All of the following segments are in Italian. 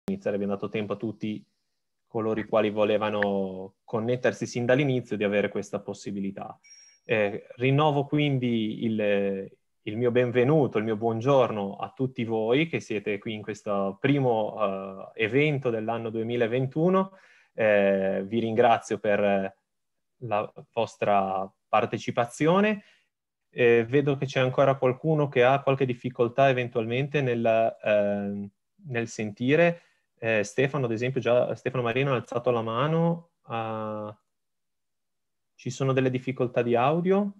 iniziare, abbiamo dato tempo a tutti coloro i quali volevano connettersi sin dall'inizio di avere questa possibilità. Rinnovo quindi il mio benvenuto, il mio buongiorno a tutti voi che siete qui in questo primo evento dell'anno 2021. Vi ringrazio per la vostra partecipazione. Vedo che c'è ancora qualcuno che ha qualche difficoltà eventualmente nel sentire. Stefano, ad esempio, già Stefano Marino ha alzato la mano. Ci sono delle difficoltà di audio?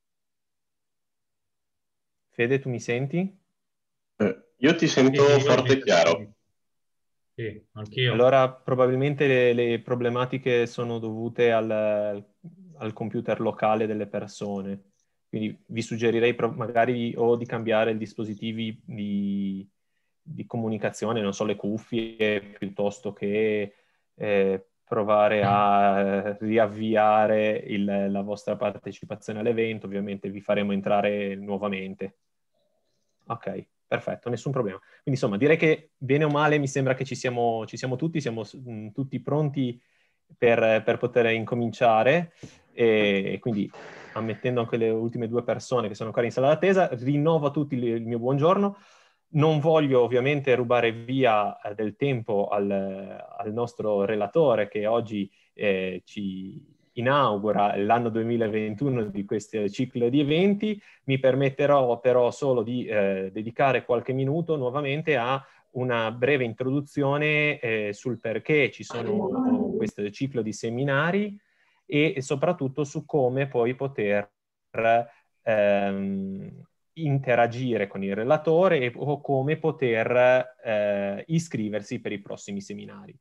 Fede, tu mi senti? Io ti sento Sì, forte e chiaro. Sì, anch'io. Allora, probabilmente le problematiche sono dovute al computer locale delle persone. Quindi vi suggerirei magari o di cambiare i dispositivi di comunicazione, non so, le cuffie, piuttosto che provare a riavviare la vostra partecipazione all'evento. Ovviamente vi faremo entrare nuovamente. Ok, perfetto, nessun problema. Quindi insomma, direi che bene o male mi sembra che ci siamo tutti, siamo tutti pronti per poter incominciare, e quindi ammettendo anche le ultime due persone che sono ancora in sala d'attesa, rinnovo a tutti il mio buongiorno. Non voglio ovviamente rubare via del tempo al nostro relatore che oggi ci inaugura l'anno 2021 di questo ciclo di eventi. Mi permetterò però solo di dedicare qualche minuto nuovamente a una breve introduzione sul perché ci sono questo ciclo di seminari e soprattutto su come poi poter interagire con il relatore o come poter iscriversi per i prossimi seminari.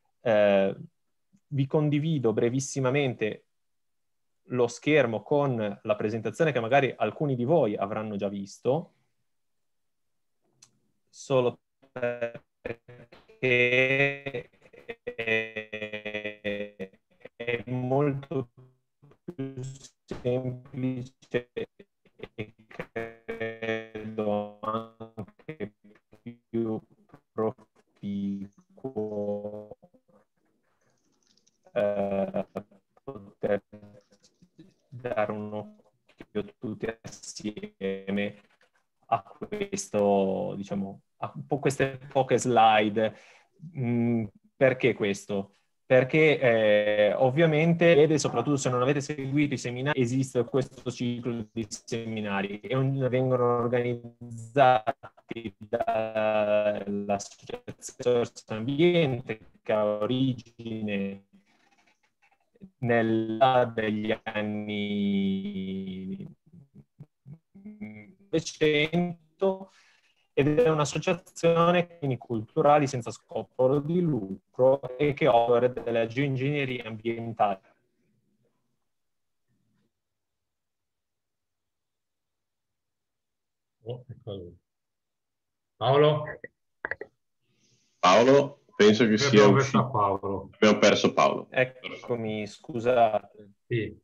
Vi condivido brevissimamente lo schermo con la presentazione che magari alcuni di voi avranno già visto, solo perché è molto più semplice e credo anche più proficuo poter dare un occhio tutti assieme a questo, diciamo, a queste poche slide. Perché questo? Perché ovviamente, ed soprattutto se non avete seguito i seminari, esiste questo ciclo di seminari e vengono organizzati dall'Associazione Ambiente, che ha origine degli anni 900 ed è un'associazione quindi culturali senza scopo di lucro e che opera della geoingegneria ambientale. Oh, ecco. Paolo? Paolo, penso che sia Abbiamo perso uscito. a Paolo. Abbiamo perso Paolo. Eccomi, scusate. Sì.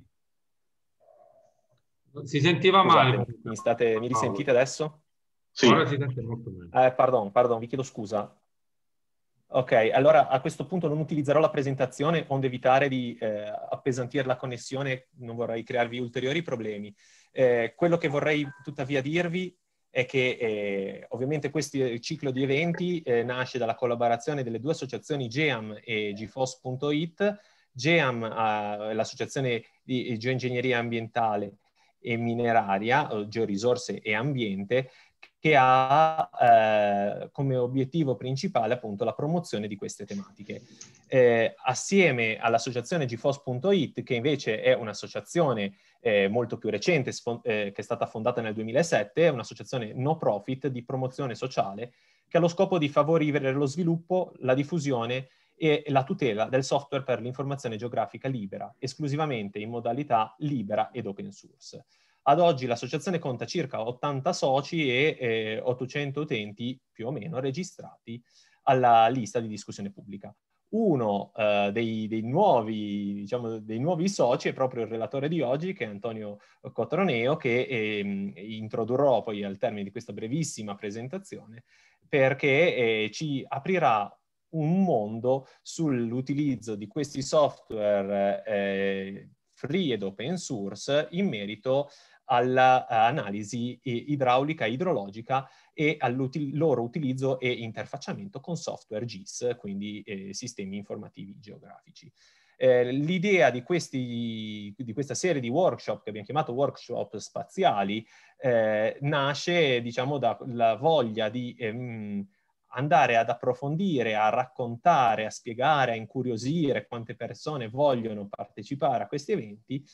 Si sentiva Scusate, male. mi risentite adesso? Sì. Ora si sente molto meglio. Pardon, vi chiedo scusa. Ok, allora a questo punto non utilizzerò la presentazione, onde evitare di appesantire la connessione, non vorrei crearvi ulteriori problemi. Quello che vorrei tuttavia dirvi è che ovviamente questo ciclo di eventi nasce dalla collaborazione delle due associazioni GEAM e GFOS.it. GEAM è l'associazione di geoingegneria ambientale e mineraria, georisorse e ambiente, che ha come obiettivo principale appunto la promozione di queste tematiche. Assieme all'associazione GFOS.it, che invece è un'associazione molto più recente, che è stata fondata nel 2007, è un'associazione no profit di promozione sociale che ha lo scopo di favorire lo sviluppo, la diffusione e la tutela del software per l'informazione geografica libera, esclusivamente in modalità libera ed open source. Ad oggi l'associazione conta circa 80 soci e 800 utenti più o meno registrati alla lista di discussione pubblica. Uno dei nuovi soci è proprio il relatore di oggi, che è Antonio Cotroneo, che introdurrò poi al termine di questa brevissima presentazione, perché ci aprirà un mondo sull'utilizzo di questi software free ed open source in merito all'analisi idraulica e idrologica e al loro utilizzo e interfacciamento con software GIS, quindi sistemi informativi geografici. L'idea di questa serie di workshop, che abbiamo chiamato workshop spaziali, nasce, diciamo, dalla voglia di andare ad approfondire, a raccontare, a spiegare, a incuriosire quante persone vogliono partecipare a questi eventi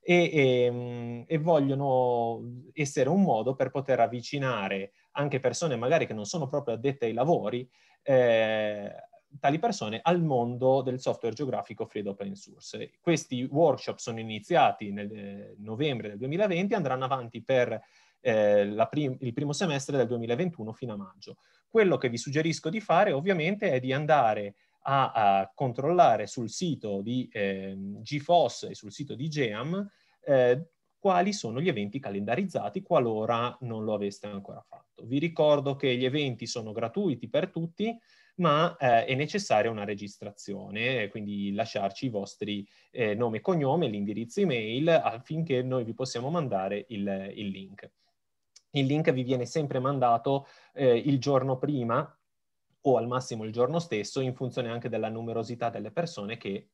e vogliono essere un modo per poter avvicinare anche persone magari che non sono proprio addette ai lavori, tali persone al mondo del software geografico free ed open source. Questi workshop sono iniziati nel novembre del 2020 e andranno avanti per il primo semestre del 2021 fino a maggio. Quello che vi suggerisco di fare ovviamente è di andare a controllare sul sito di GFOS e sul sito di GEAM quali sono gli eventi calendarizzati qualora non lo aveste ancora fatto. Vi ricordo che gli eventi sono gratuiti per tutti, ma è necessaria una registrazione, quindi lasciarci i vostri nome e cognome, l'indirizzo email affinché noi vi possiamo mandare il link. Il link vi viene sempre mandato il giorno prima o al massimo il giorno stesso, in funzione anche della numerosità delle persone che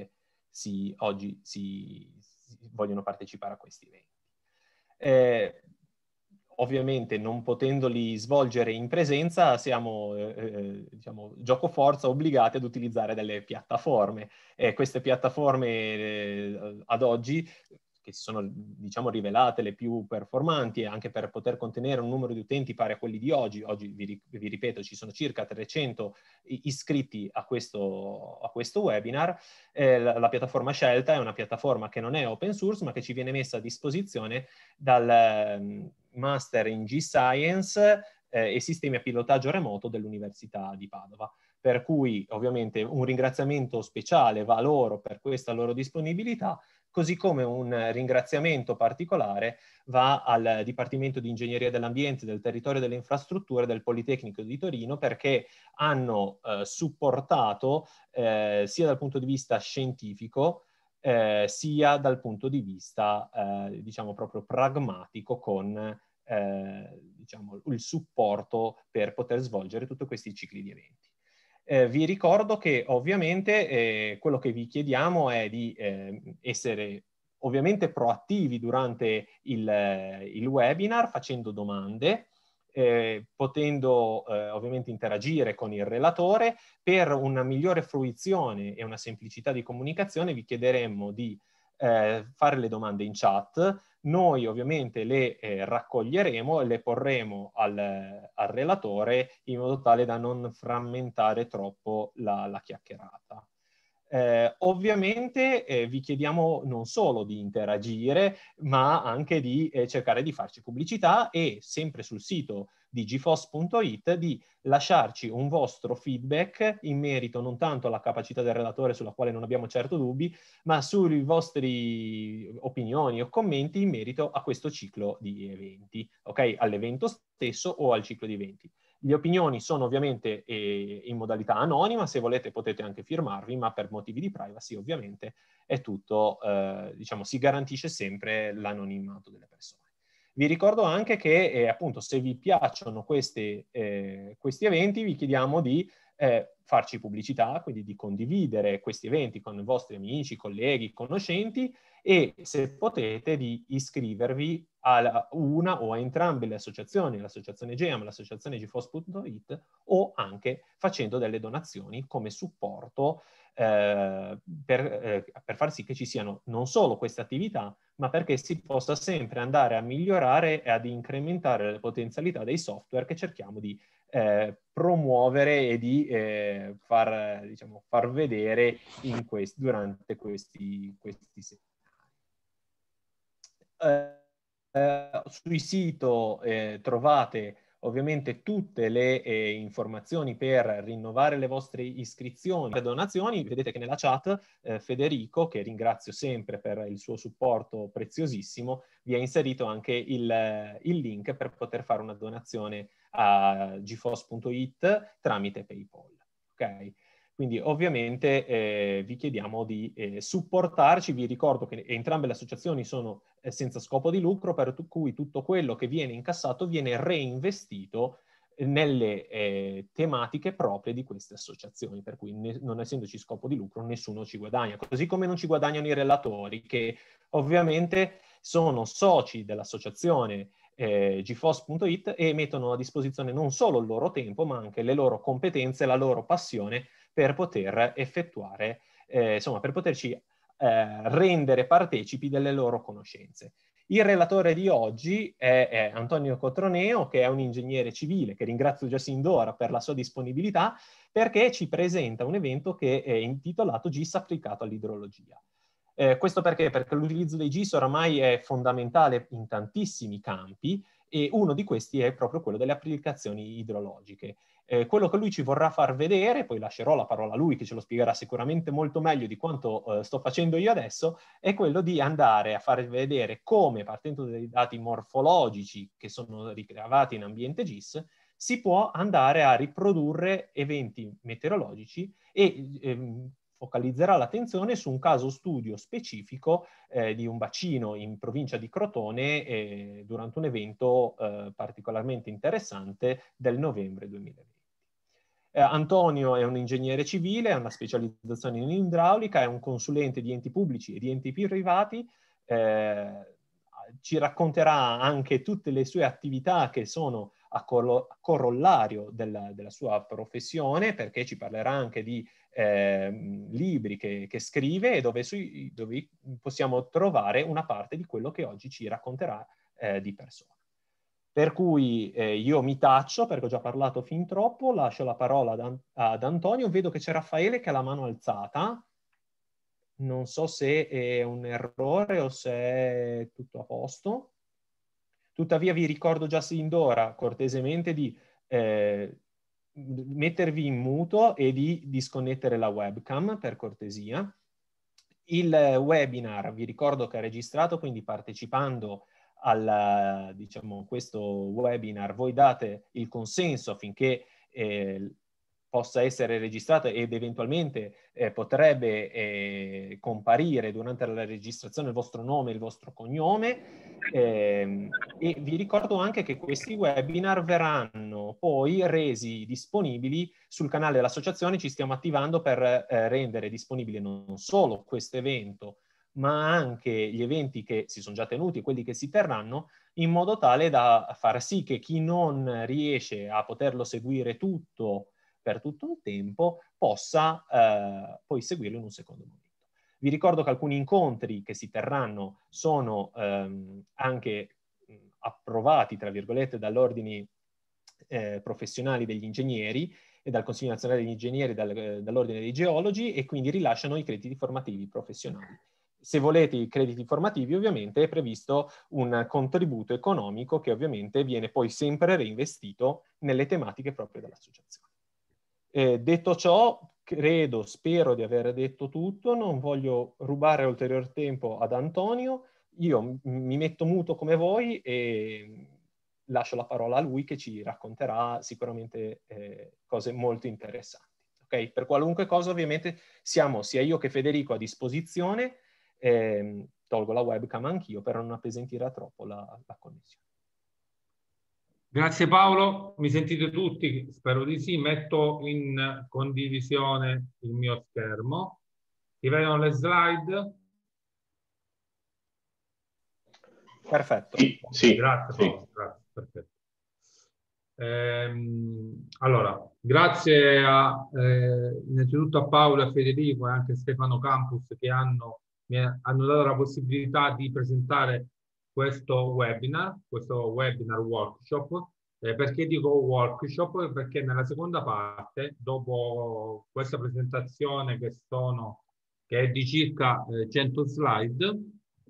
oggi vogliono partecipare a questi eventi. Ovviamente non potendoli svolgere in presenza siamo, diciamo, gioco forza obbligati ad utilizzare delle piattaforme. Queste piattaforme ad oggi, che si sono, diciamo, rivelate le più performanti anche per poter contenere un numero di utenti pari a quelli di oggi. Oggi, vi ripeto, ci sono circa 300 iscritti a questo webinar. La piattaforma scelta è una piattaforma che non è open source, ma che ci viene messa a disposizione dal Master in G-Science e Sistemi a pilotaggio remoto dell'Università di Padova. Per cui ovviamente un ringraziamento speciale va a loro per questa loro disponibilità, così come un ringraziamento particolare va al Dipartimento di Ingegneria dell'Ambiente, del Territorio e delle Infrastrutture del Politecnico di Torino, perché hanno supportato sia dal punto di vista scientifico sia dal punto di vista diciamo proprio pragmatico con diciamo, il supporto per poter svolgere tutti questi cicli di eventi. Vi ricordo che ovviamente quello che vi chiediamo è di essere ovviamente proattivi durante il webinar facendo domande, potendo ovviamente interagire con il relatore. Per una migliore fruizione e una semplicità di comunicazione vi chiederemmo di fare le domande in chat. Noi ovviamente le raccoglieremo e le porremo al relatore in modo tale da non frammentare troppo la chiacchierata. Ovviamente vi chiediamo non solo di interagire, ma anche di cercare di farci pubblicità e sempre sul sito di gfos.it di lasciarci un vostro feedback in merito non tanto alla capacità del relatore, sulla quale non abbiamo certo dubbi, ma sulle vostre opinioni o commenti in merito a questo ciclo di eventi, ok? All'evento stesso o al ciclo di eventi. Le opinioni sono ovviamente in modalità anonima, se volete potete anche firmarvi, ma per motivi di privacy ovviamente è tutto, diciamo, si garantisce sempre l'anonimato delle persone. Vi ricordo anche che appunto se vi piacciono questi eventi vi chiediamo di farci pubblicità, quindi di condividere questi eventi con i vostri amici, colleghi, conoscenti e se potete di iscrivervi a una o a entrambe le associazioni, l'associazione GEAM, l'associazione gfos.it o anche facendo delle donazioni come supporto per far sì che ci siano non solo queste attività, ma perché si possa sempre andare a migliorare e ad incrementare le potenzialità dei software che cerchiamo di promuovere e di far vedere durante questi sui sito trovate ovviamente tutte le informazioni per rinnovare le vostre iscrizioni e donazioni. Vedete che nella chat Federico, che ringrazio sempre per il suo supporto preziosissimo, vi ha inserito anche il link per poter fare una donazione a gfos.it tramite PayPal. ok? Quindi ovviamente vi chiediamo di supportarci. Vi ricordo che entrambe le associazioni sono senza scopo di lucro, per cui tutto quello che viene incassato viene reinvestito nelle tematiche proprie di queste associazioni, per cui non essendoci scopo di lucro nessuno ci guadagna, così come non ci guadagnano i relatori, che ovviamente sono soci dell'associazione gfos.it e mettono a disposizione non solo il loro tempo, ma anche le loro competenze, la loro passione per poter effettuare, insomma, per poterci rendere partecipi delle loro conoscenze. Il relatore di oggi è Antonio Cotroneo, che è un ingegnere civile, che ringrazio già sin d'ora per la sua disponibilità, perché ci presenta un evento che è intitolato GIS applicato all'idrologia. Questo perché? Perché l'utilizzo dei GIS oramai è fondamentale in tantissimi campi e uno di questi è proprio quello delle applicazioni idrologiche. Quello che lui ci vorrà far vedere, poi lascerò la parola a lui che ce lo spiegherà sicuramente molto meglio di quanto sto facendo io adesso, è quello di andare a far vedere come, partendo dai dati morfologici che sono ricavati in ambiente GIS, si può andare a riprodurre eventi meteorologici e focalizzerà l'attenzione su un caso studio specifico di un bacino in provincia di Crotone durante un evento particolarmente interessante del novembre 2020. Antonio è un ingegnere civile, ha una specializzazione in idraulica, è un consulente di enti pubblici e di enti privati, ci racconterà anche tutte le sue attività che sono a corollario della sua professione, perché ci parlerà anche di libri che scrive e dove possiamo trovare una parte di quello che oggi ci racconterà di persona. Per cui io mi taccio, perché ho già parlato fin troppo, lascio la parola ad Antonio. Vedo che c'è Raffaele che ha la mano alzata. Non so se è un errore o se è tutto a posto. Tuttavia vi ricordo già sin d'ora, cortesemente, di mettervi in muto e di disconnettere la webcam, per cortesia. Il webinar, vi ricordo che è registrato, quindi partecipando a questo webinar voi date il consenso affinché possa essere registrato ed eventualmente potrebbe comparire durante la registrazione il vostro nome e il vostro cognome. E vi ricordo anche che questi webinar verranno poi resi disponibili sul canale dell'associazione. Ci stiamo attivando per rendere disponibile non solo questo evento, ma anche gli eventi che si sono già tenuti e quelli che si terranno, in modo tale da far sì che chi non riesce a poterlo seguire tutto per tutto un tempo possa poi seguirlo in un secondo momento. Vi ricordo che alcuni incontri che si terranno sono anche approvati, tra virgolette, dall'ordine professionali degli ingegneri e dal Consiglio Nazionale degli Ingegneri, dall'Ordine dei Geologi, e quindi rilasciano i crediti formativi professionali. Se volete i crediti formativi, ovviamente è previsto un contributo economico che ovviamente viene poi sempre reinvestito nelle tematiche proprie dell'associazione. Detto ciò, spero di aver detto tutto, non voglio rubare ulteriore tempo ad Antonio, io mi metto muto come voi e lascio la parola a lui che ci racconterà sicuramente cose molto interessanti. Okay? Per qualunque cosa ovviamente siamo sia io che Federico a disposizione, tolgo la webcam anch'io per non appesantire troppo la connessione. Grazie Paolo, mi sentite tutti? Spero di sì. Metto in condivisione il mio schermo. Si vedono le slide? Perfetto. Sì, grazie sì. Paolo, grazie, perfetto. Allora, grazie innanzitutto a Paolo, a Federico e anche a Stefano Campus che mi hanno dato la possibilità di presentare questo webinar workshop. Perché dico workshop? Perché nella seconda parte, dopo questa presentazione che è di circa 100 slide,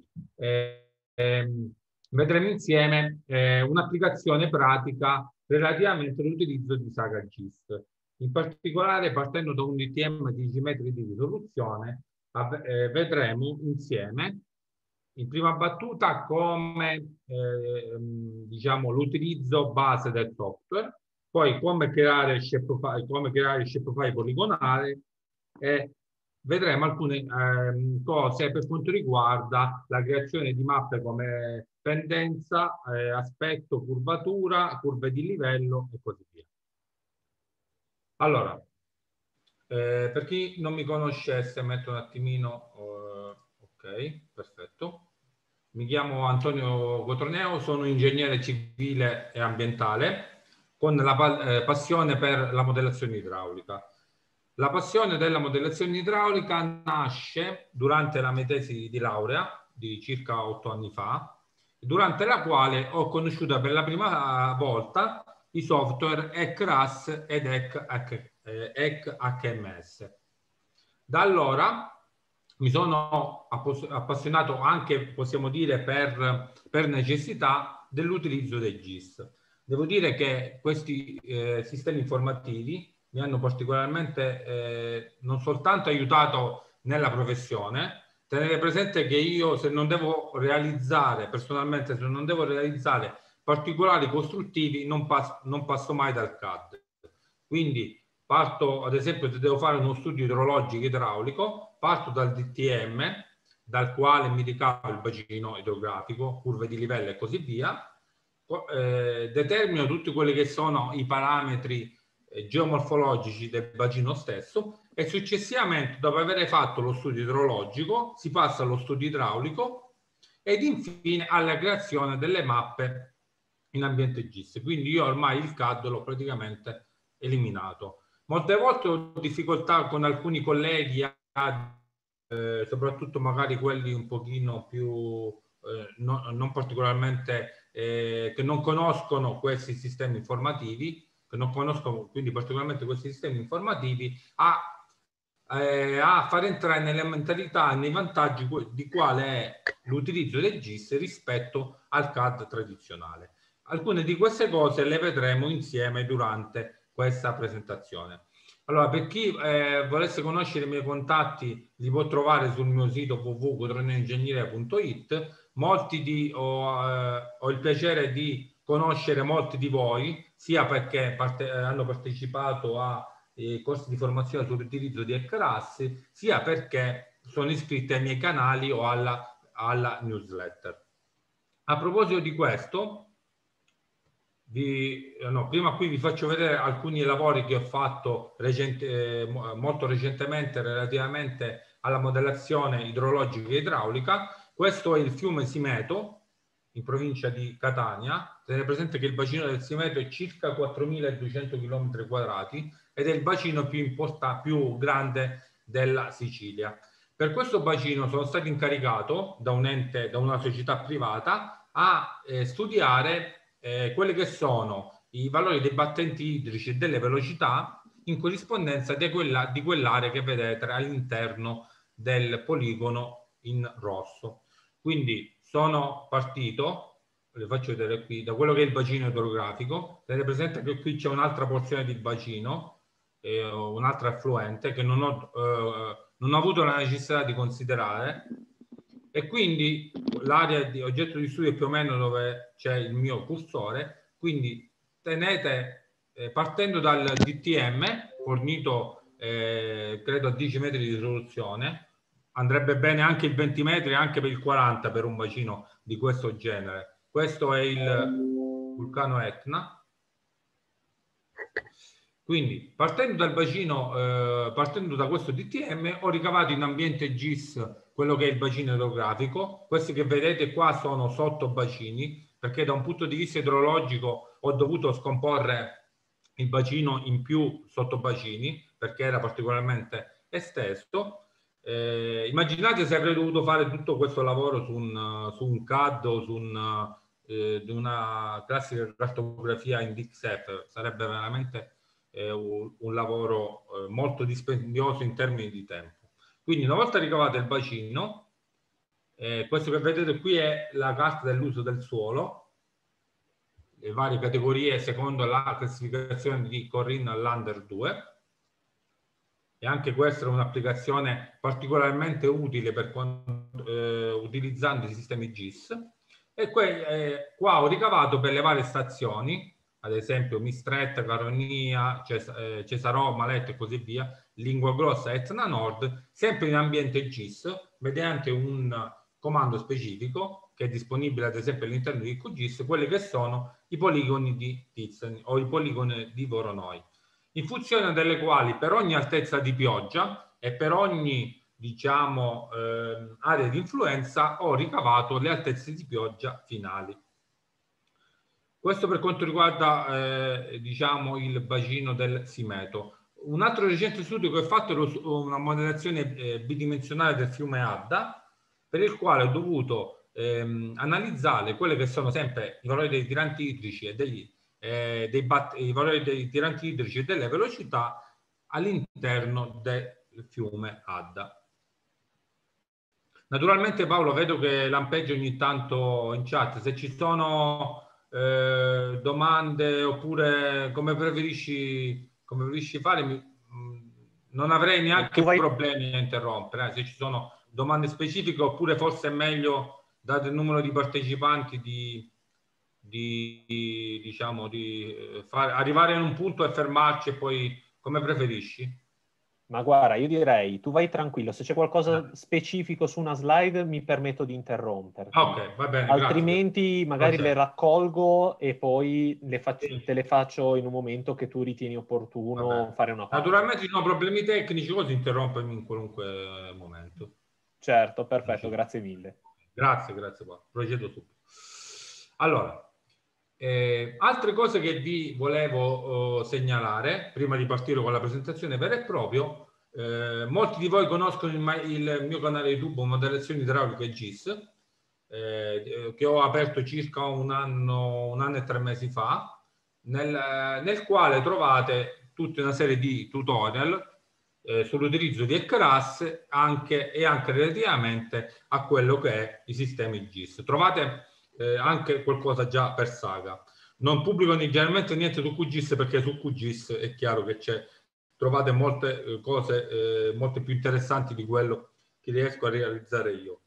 vedremo insieme un'applicazione pratica relativamente all'utilizzo di Saga GIS. In particolare, partendo da un ITM di 10 metri di risoluzione, vedremo insieme in prima battuta come diciamo, l'utilizzo base del software, poi come creare shapefile poligonale, e vedremo alcune cose per quanto riguarda la creazione di mappe come pendenza, aspetto, curvatura, curve di livello e così via. Allora, per chi non mi conoscesse, metto un attimino, ok, perfetto. Mi chiamo Antonio Cotroneo, sono ingegnere civile e ambientale con la passione per la modellazione idraulica. La passione della modellazione idraulica nasce durante la mia tesi di laurea di circa 8 anni fa, durante la quale ho conosciuto per la prima volta i software ECRAS ed ECHMS. Da allora mi sono appassionato anche, possiamo dire, per necessità dell'utilizzo dei GIS. Devo dire che questi sistemi informativi mi hanno particolarmente non soltanto aiutato nella professione. Tenere presente che io, se non devo realizzare, personalmente, se non devo realizzare particolari costruttivi, non passo mai dal CAD. Quindi parto, ad esempio, se devo fare uno studio idrologico idraulico, parto dal DTM, dal quale mi ricavo il bacino idrografico, curve di livello e così via, determino tutti quelli che sono i parametri geomorfologici del bacino stesso e successivamente, dopo aver fatto lo studio idrologico, si passa allo studio idraulico ed infine alla creazione delle mappe in ambiente GIS. Quindi io ormai il CAD l'ho praticamente eliminato. Molte volte ho difficoltà con alcuni colleghi, soprattutto magari quelli un pochino più non particolarmente che non conoscono questi sistemi informativi, che non conoscono quindi particolarmente questi sistemi informativi, a far entrare nelle mentalità e nei vantaggi di quale è l'utilizzo del GIS rispetto al CAD tradizionale. Alcune di queste cose le vedremo insieme durante questa presentazione. Allora, per chi volesse conoscere i miei contatti, li può trovare sul mio sito www.cotroneoingegneria.it. Ho il piacere di conoscere molti di voi, sia perché hanno partecipato ai corsi di formazione sull'utilizzo di ECRAS, sia perché sono iscritti ai miei canali o alla newsletter. A proposito di questo, prima qui vi faccio vedere alcuni lavori che ho fatto molto recentemente relativamente alla modellazione idrologica e idraulica. Questo è il fiume Simeto in provincia di Catania. Tenete presente che il bacino del Simeto è circa 4.200 km² ed è il bacino più grande della Sicilia. Per questo bacino sono stato incaricato da una società privata a studiare quelli che sono i valori dei battenti idrici e delle velocità in corrispondenza di quell'area che vedete all'interno del poligono in rosso. Quindi sono partito, vi faccio vedere qui, da quello che è il bacino idrografico. Tenete presente che qui c'è un'altra porzione di bacino, un altro affluente che non ho avuto la necessità di considerare. E quindi l'area di oggetto di studio è più o meno dove c'è il mio cursore, quindi partendo dal DTM fornito credo a 10 metri di risoluzione, andrebbe bene anche il 20 metri, anche per il 40 per un bacino di questo genere. Questo è il vulcano Etna. Quindi partendo dal bacino, partendo da questo DTM, ho ricavato in ambiente GIS quello che è il bacino idrografico. Questi che vedete qua sono sottobacini, perché da un punto di vista idrologico ho dovuto scomporre il bacino in più sottobacini, perché era particolarmente esteso. Immaginate se avrei dovuto fare tutto questo lavoro su un CAD o su una classica cartografia in DXF, sarebbe veramente un lavoro molto dispendioso in termini di tempo. Quindi una volta ricavato il bacino, questo che vedete qui è la carta dell'uso del suolo, le varie categorie secondo la classificazione di Corrin Lander 2, e anche questa è un'applicazione particolarmente utile utilizzando i sistemi GIS. E qua ho ricavato per le varie stazioni, ad esempio Mistretta, Caronia, Cesarò, Maletto e così via, Lingua Grossa, Etna Nord, sempre in ambiente GIS, mediante un comando specifico che è disponibile ad esempio all'interno di QGIS, quelli che sono i poligoni di Tizzani o i poligoni di Voronoi, in funzione delle quali per ogni altezza di pioggia e per ogni, diciamo, area di influenza ho ricavato le altezze di pioggia finali. Questo per quanto riguarda diciamo, il bacino del Simeto. Un altro recente studio che ho fatto è una modellazione bidimensionale del fiume Adda, per il quale ho dovuto analizzare quelli che sono sempre i valori dei tiranti idrici e i valori dei tiranti idrici e delle velocità all'interno del fiume Adda. Naturalmente Paolo, vedo che lampeggia ogni tanto in chat, se ci sono domande oppure come preferisci fare, non avrei neanche problemi a interrompere, se ci sono domande specifiche, oppure forse è meglio, dato il numero di partecipanti, diciamo, arrivare in un punto e fermarci, e poi come preferisci? Ma guarda, io direi, tu vai tranquillo, se c'è qualcosa specifico su una slide mi permetto di interromperti. Ok, va bene, altrimenti grazie. magari le raccolgo e poi te le faccio in un momento che tu ritieni opportuno fare una pausa. Naturalmente ci sono problemi tecnici, così interrompermi in qualunque momento. Certo, perfetto, grazie mille. Grazie Paolo. Procedo subito. Allora, altre cose che vi volevo segnalare prima di partire con la presentazione vera e propria. Molti di voi conoscono il mio canale YouTube Modellazioni Idrauliche GIS, che ho aperto circa un anno e 3 mesi fa, nel quale trovate tutta una serie di tutorial sull'utilizzo di ECRAS e anche relativamente a quello che è i sistemi GIS. Trovate anche qualcosa già per Saga. Non pubblico generalmente niente su QGIS, perché su QGIS è chiaro che trovate molte cose molto più interessanti di quello che riesco a realizzare io.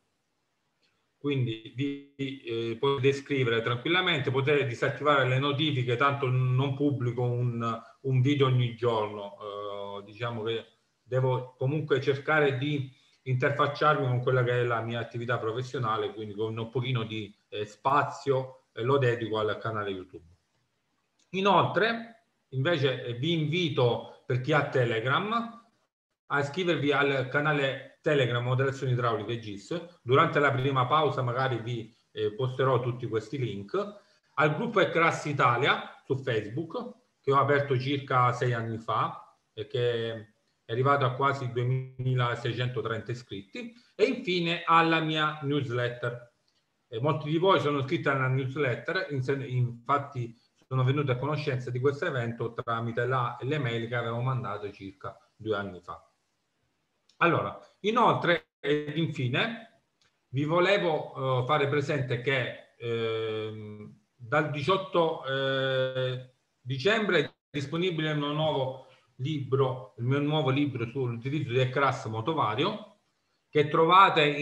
Quindi vi potete iscrivere tranquillamente, potete disattivare le notifiche, tanto non pubblico un video ogni giorno. Diciamo che devo comunque cercare di interfacciarmi con quella che è la mia attività professionale, quindi con un pochino di spazio lo dedico al canale YouTube. Inoltre, invece, vi invito, per chi ha Telegram, a iscrivervi al canale Telegram Modellazioni Idrauliche GIS. Durante la prima pausa magari vi posterò tutti questi link. Al gruppo ECRAS Italia su Facebook, che ho aperto circa 6 anni fa e che è arrivato a quasi 2630 iscritti, e infine alla mia newsletter. Molti di voi sono iscritti alla newsletter, infatti sono venuti a conoscenza di questo evento tramite le mail che avevo mandato circa 2 anni fa. Allora, inoltre ed infine vi volevo fare presente che dal 18 dicembre è disponibile il mio nuovo libro sull'utilizzo di ECRAS motovario, che trovate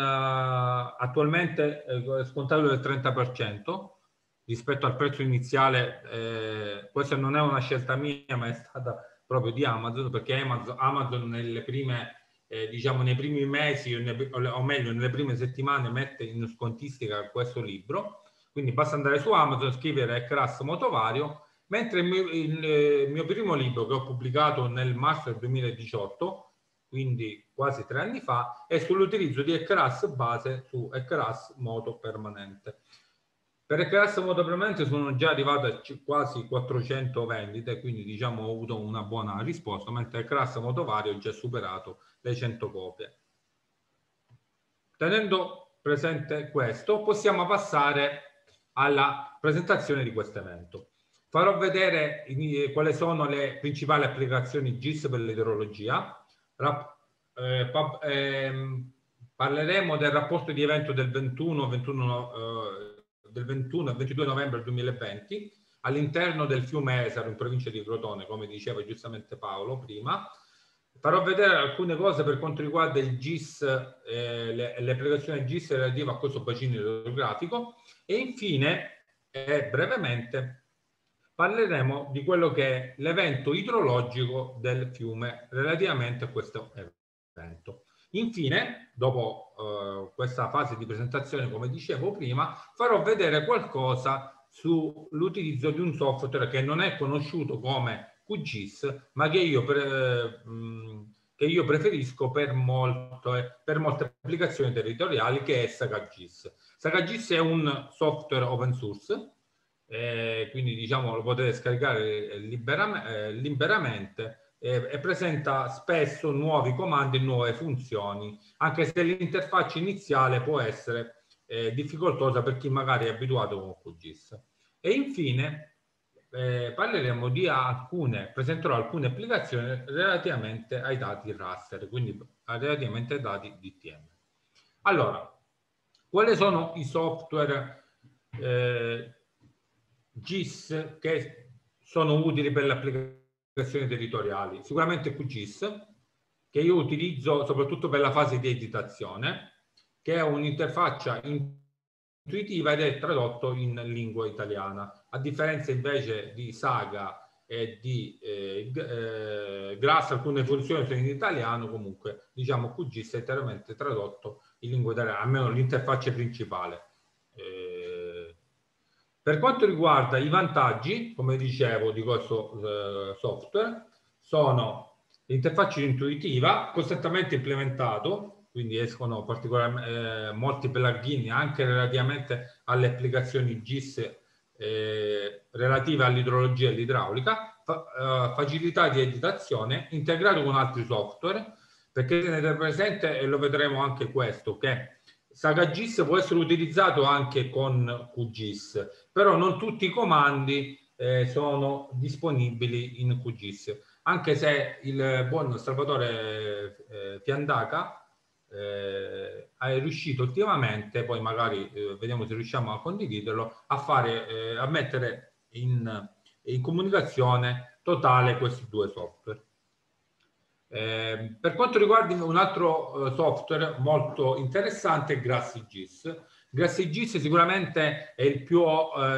attualmente scontato del 30% rispetto al prezzo iniziale. Questa non è una scelta mia, ma è stata proprio di Amazon, perché Amazon nelle prime diciamo nei primi mesi o meglio nelle prime settimane mette in scontistica questo libro, quindi basta andare su Amazon, scrivere ECRAS motovario, mentre il mio primo libro, che ho pubblicato nel marzo del 2018, quindi quasi 3 anni fa, è sull'utilizzo di ECRAS base su ECRAS moto permanente. Per ECRAS moto permanente sono già arrivato a quasi 400 vendite, quindi diciamo ho avuto una buona risposta, mentre ECRAS motovario ho già superato le 100 copie. Tenendo presente questo, possiamo passare alla presentazione di questo evento. Farò vedere quali sono le principali applicazioni GIS per l'idrologia. Parleremo del rapporto di evento del 21 e 22 novembre 2020 all'interno del fiume Esaro in provincia di Crotone, come diceva giustamente Paolo prima. Farò vedere alcune cose per quanto riguarda il GIS, le applicazioni GIS relative a questo bacino idrografico, e infine brevemente parleremo di quello che è l'evento idrologico del fiume relativamente a questo evento. Infine, dopo questa fase di presentazione, come dicevo prima, farò vedere qualcosa sull'utilizzo di un software che non è conosciuto come QGIS, ma che io preferisco per molte applicazioni territoriali, che è SagaGIS. SagaGIS è un software open source, quindi diciamo lo potete scaricare liberamente, e presenta spesso nuovi comandi e nuove funzioni, anche se l'interfaccia iniziale può essere difficoltosa per chi magari è abituato con QGIS. E infine presenterò alcune applicazioni relativamente ai dati raster, quindi relativamente ai dati DTM. Allora, quali sono i software GIS che sono utili per le applicazioni territoriali? Sicuramente QGIS, che io utilizzo soprattutto per la fase di editazione, che è un'interfaccia intuitiva ed è tradotto in lingua italiana, a differenza invece di Saga e di Grass. Alcune funzioni sono in italiano, comunque diciamo QGIS è interamente tradotto in lingua italiana, almeno l'interfaccia principale. Per quanto riguarda i vantaggi, come dicevo, di questo software, sono l'interfaccia intuitiva, costantemente implementato, quindi escono molti plugin anche relativamente alle applicazioni GIS relative all'idrologia e all'idraulica, facilità di editazione, integrato con altri software, perché tenete presente, e lo vedremo anche questo, che SagaGIS può essere utilizzato anche con QGIS, però non tutti i comandi sono disponibili in QGIS, anche se il buon Salvatore Fiandaca è riuscito ultimamente, poi magari vediamo se riusciamo a condividerlo, a mettere in comunicazione totale questi due software. Per quanto riguarda un altro software molto interessante, GrassGIS. GrassGIS sicuramente è il più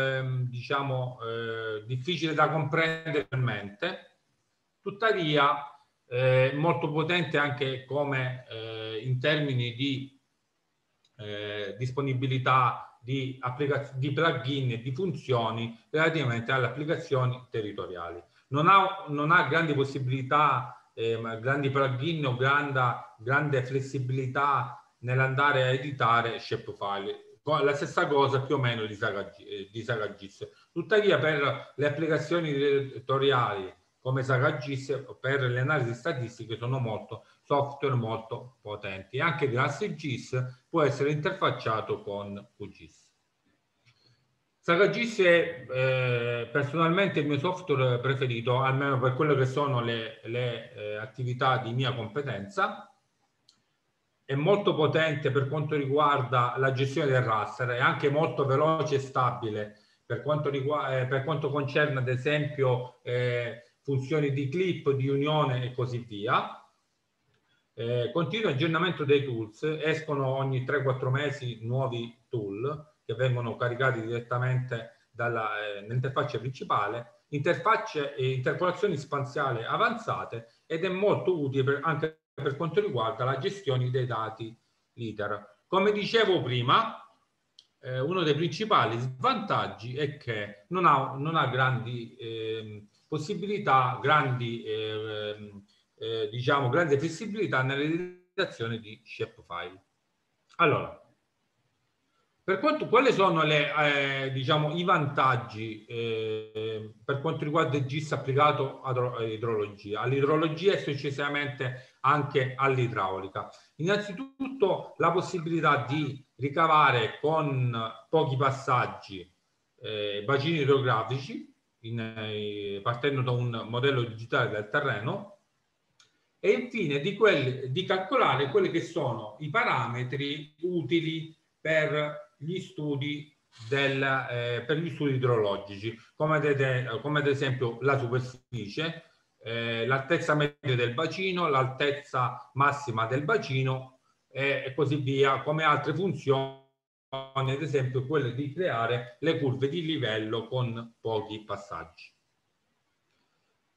difficile da comprendere per mente, tuttavia molto potente anche come in termini di disponibilità di plugin e di funzioni relativamente alle applicazioni territoriali. Non ha grandi possibilità, grandi plugin o grande flessibilità nell'andare a editare shapefile. La stessa cosa più o meno di SagaGIS. Tuttavia per le applicazioni territoriali come SagaGIS, per le analisi statistiche, sono software molto potenti. Anche GrassGIS può essere interfacciato con QGIS. SagaGIS è personalmente il mio software preferito, almeno per quello che sono le attività di mia competenza. È molto potente per quanto riguarda la gestione del raster, è anche molto veloce e stabile per quanto concerne ad esempio funzioni di clip, di unione e così via. Continuo aggiornamento dei tools, escono ogni 3-4 mesi nuovi tool che vengono caricati direttamente nell'interfaccia principale, interfacce e interpolazioni spaziali avanzate, ed è molto utile anche per quanto riguarda la gestione dei dati LIDAR. Come dicevo prima, uno dei principali svantaggi è che non ha grandi possibilità, grande flessibilità nell'editazione di shapefile. Allora, quali sono i vantaggi per quanto riguarda il GIS applicato all'idrologia e successivamente anche all'idraulica? Innanzitutto la possibilità di ricavare con pochi passaggi bacini idrografici partendo da un modello digitale del terreno, e infine di calcolare quelli che sono i parametri utili per gli studi idrologici, come ad esempio la superficie, l'altezza media del bacino, l'altezza massima del bacino e così via, come altre funzioni, ad esempio quelle di creare le curve di livello con pochi passaggi.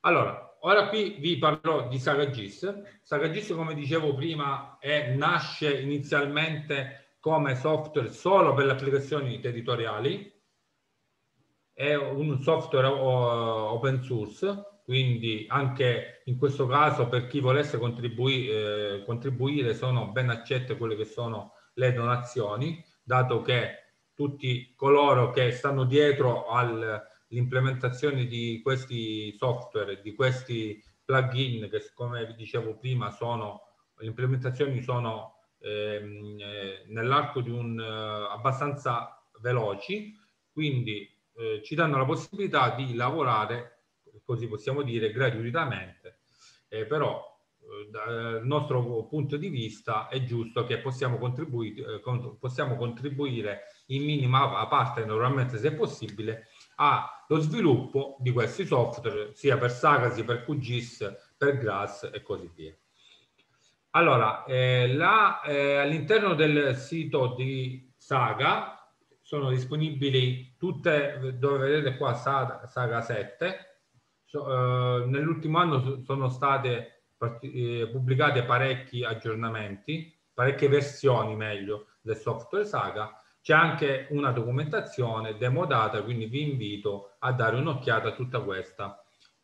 Allora, ora qui vi parlerò di SagaGIS. SagaGIS, come dicevo prima, nasce inizialmente come software solo per le applicazioni territoriali. È un software open source, quindi anche in questo caso per chi volesse contribuire sono ben accette quelle che sono le donazioni, dato che tutti coloro che stanno dietro all'implementazione di questi software, di questi plugin, che come vi dicevo prima le implementazioni sono nell'arco di abbastanza veloci, quindi ci danno la possibilità di lavorare, così possiamo dire, gratuitamente, però dal nostro punto di vista è giusto che possiamo contribuire in minima parte, naturalmente se possibile, allo sviluppo di questi software, sia per Saga, sia per QGIS, per GRASS e così via. Allora, all'interno del sito di Saga sono disponibili tutte, dove vedete qua Saga 7, nell'ultimo anno sono state pubblicate parecchi aggiornamenti, parecchie versioni meglio del software Saga. C'è anche una documentazione demodata, quindi vi invito a dare un'occhiata a tutta questa.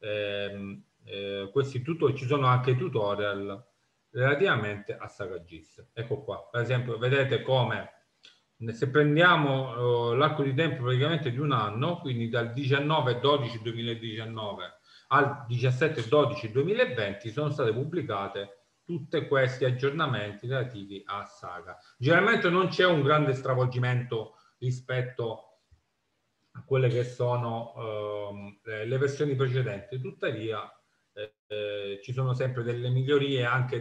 Ci sono anche tutorial relativamente a SagaGIS. Ecco qua, per esempio, vedete come se prendiamo l'arco di tempo praticamente di un anno, quindi dal 19/12/2019 al 17/12/2020 sono state pubblicate tutti questi aggiornamenti relativi a Saga. Generalmente non c'è un grande stravolgimento rispetto a quelle che sono le versioni precedenti, tuttavia ci sono sempre delle migliorie, anche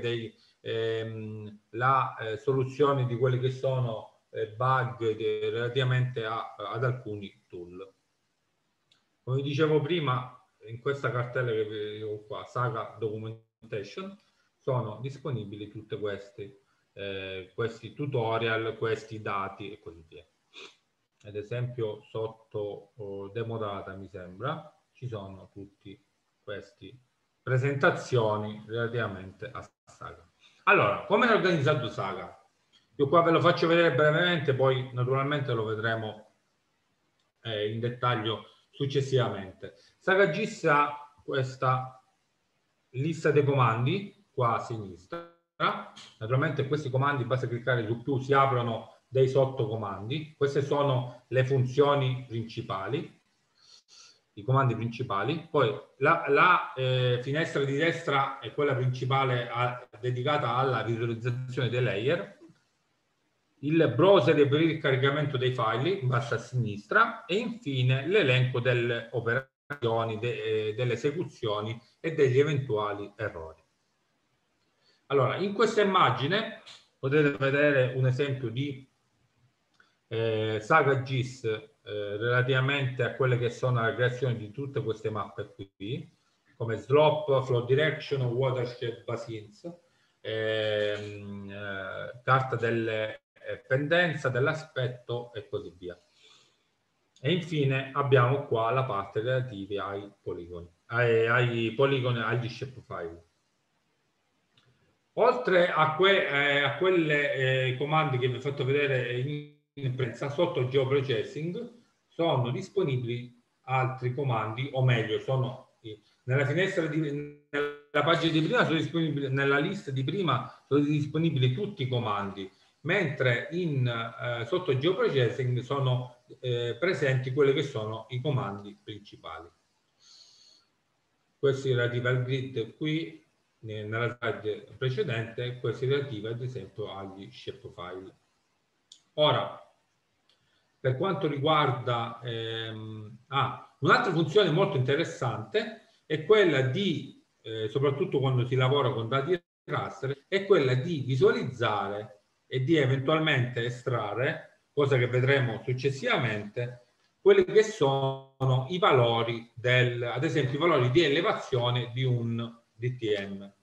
la soluzione di quelli che sono bug relativamente ad alcuni tool. Come dicevo prima, in questa cartella che vedevo qua, Saga Documentation, sono disponibili tutti questi tutorial, questi dati e così via. Ad esempio sotto demodata, mi sembra, ci sono tutti questi presentazioni relativamente a Saga. Allora, come è organizzato Saga? Io qua ve lo faccio vedere brevemente, poi naturalmente lo vedremo in dettaglio successivamente. SagaGIS ha questa lista dei comandi qua a sinistra. Naturalmente questi comandi, basta cliccare su più, si aprono dei sottocomandi. Queste sono le funzioni principali, i comandi principali. Poi la finestra di destra è quella principale dedicata alla visualizzazione dei layer. Il browser per il caricamento dei file in basso a sinistra e infine l'elenco delle operazioni, delle esecuzioni e degli eventuali errori. Allora, in questa immagine potete vedere un esempio di SagaGIS relativamente a quelle che sono la creazione di tutte queste mappe qui, come slope, flow direction, watershed, basins, carta delle pendenza, dell'aspetto e così via. E infine abbiamo qua la parte relativa ai poligoni, agli shapefile. Oltre a quelle comandi che vi ho fatto vedere in presenza, sotto geoprocessing sono disponibili altri comandi, o meglio, sono nella finestra nella pagina di prima sono disponibili, nella lista di prima sono disponibili tutti i comandi, mentre sotto geoprocessing sono presenti quelli che sono i comandi principali. Questi relativi al grid qui, nella slide precedente, questi relativi ad esempio agli shapefile. Ora, per quanto riguarda un'altra funzione molto interessante è quella di, soprattutto quando si lavora con dati raster, è quella di visualizzare e di eventualmente estrarre, cosa che vedremo successivamente, quelli che sono i valori ad esempio i valori di elevazione di un DTM.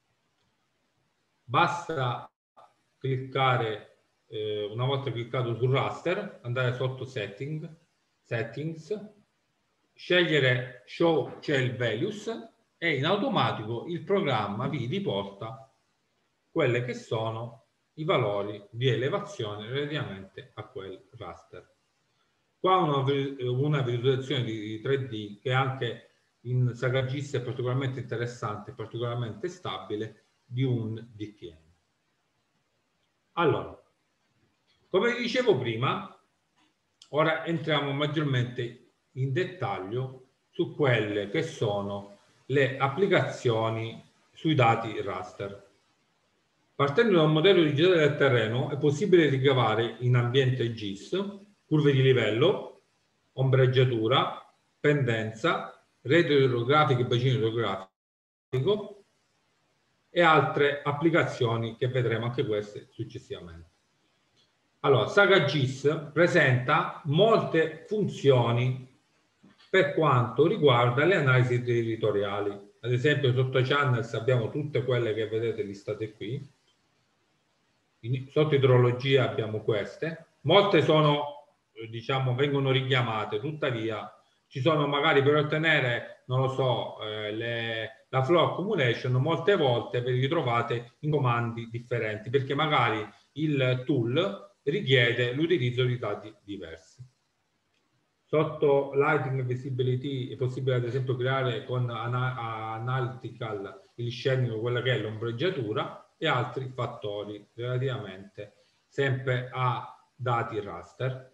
Basta cliccare, una volta cliccato sul raster, andare sotto settings, scegliere show shell values e in automatico il programma vi riporta quelle che sono i valori di elevazione relativamente a quel raster. Qua una visualizzazione di 3D che anche in SagaGIS è particolarmente interessante, particolarmente stabile, di un DTM. Allora, come vi dicevo prima, ora entriamo maggiormente in dettaglio su quelle che sono le applicazioni sui dati raster. Partendo da un modello digitale del terreno è possibile ricavare in ambiente GIS curve di livello, ombreggiatura, pendenza, rete idrografica e bacino idrografico e altre applicazioni che vedremo anche queste successivamente. Allora, SagaGIS presenta molte funzioni per quanto riguarda le analisi territoriali. Ad esempio, sotto channels abbiamo tutte quelle che vedete listate qui. Sotto idrologia abbiamo queste. Molte sono, diciamo, vengono richiamate, tuttavia ci sono magari per ottenere, non lo so, la flow accumulation, molte volte vi ritrovate in comandi differenti, perché magari il tool richiede l'utilizzo di dati diversi. Sotto Lighting Visibility è possibile ad esempio creare con Analytical il scenario, quella che è l'ombreggiatura e altri fattori relativamente sempre a dati raster.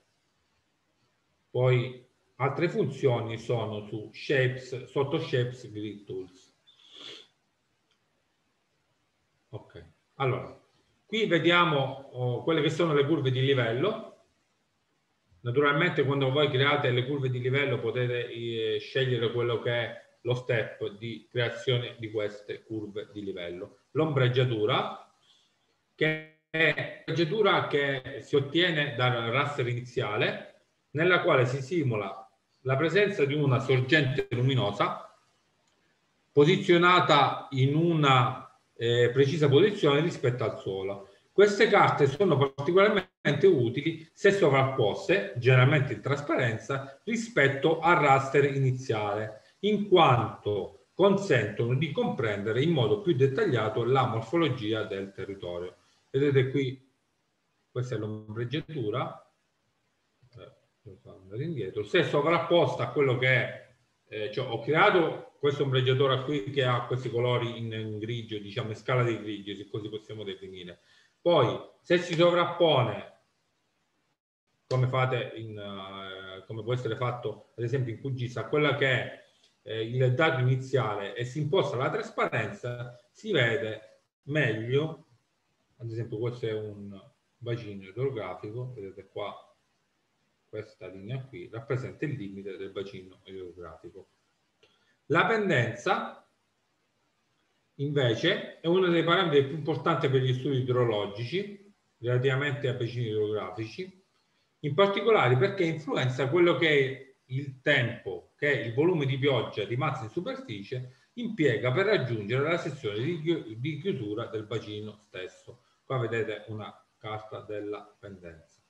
Poi altre funzioni sono su Shapes, sotto Shapes Grid Tools. Ok, allora qui vediamo quelle che sono le curve di livello. Naturalmente quando voi create le curve di livello potete scegliere quello che è lo step di creazione di queste curve di livello. L'ombreggiatura, che è l'ombreggiatura che si ottiene dal raster iniziale, nella quale si simula la presenza di una sorgente luminosa posizionata in una precisa posizione rispetto al suolo. Queste carte sono particolarmente utili se sovrapposte, generalmente in trasparenza, rispetto al raster iniziale, in quanto consentono di comprendere in modo più dettagliato la morfologia del territorio. Vedete qui, questa è l'ombreggiatura, andare indietro. Se sovrapposta a quello che è, cioè ho creato questo ombreggiatore qui che ha questi colori in grigio, diciamo in scala di grigio, se così possiamo definire. Poi, se si sovrappone, come fate come può essere fatto ad esempio in QGIS, a quella che è il dato iniziale e si imposta la trasparenza, si vede meglio. Ad esempio, questo è un bacino idrografico, vedete qua, questa linea qui rappresenta il limite del bacino idrografico. La pendenza invece è uno dei parametri più importanti per gli studi idrologici relativamente a bacini idrografici, in particolare perché influenza quello che è il tempo che il volume di pioggia rimasto in superficie impiega per raggiungere la sezione di chiusura del bacino stesso. Qua vedete una carta della pendenza.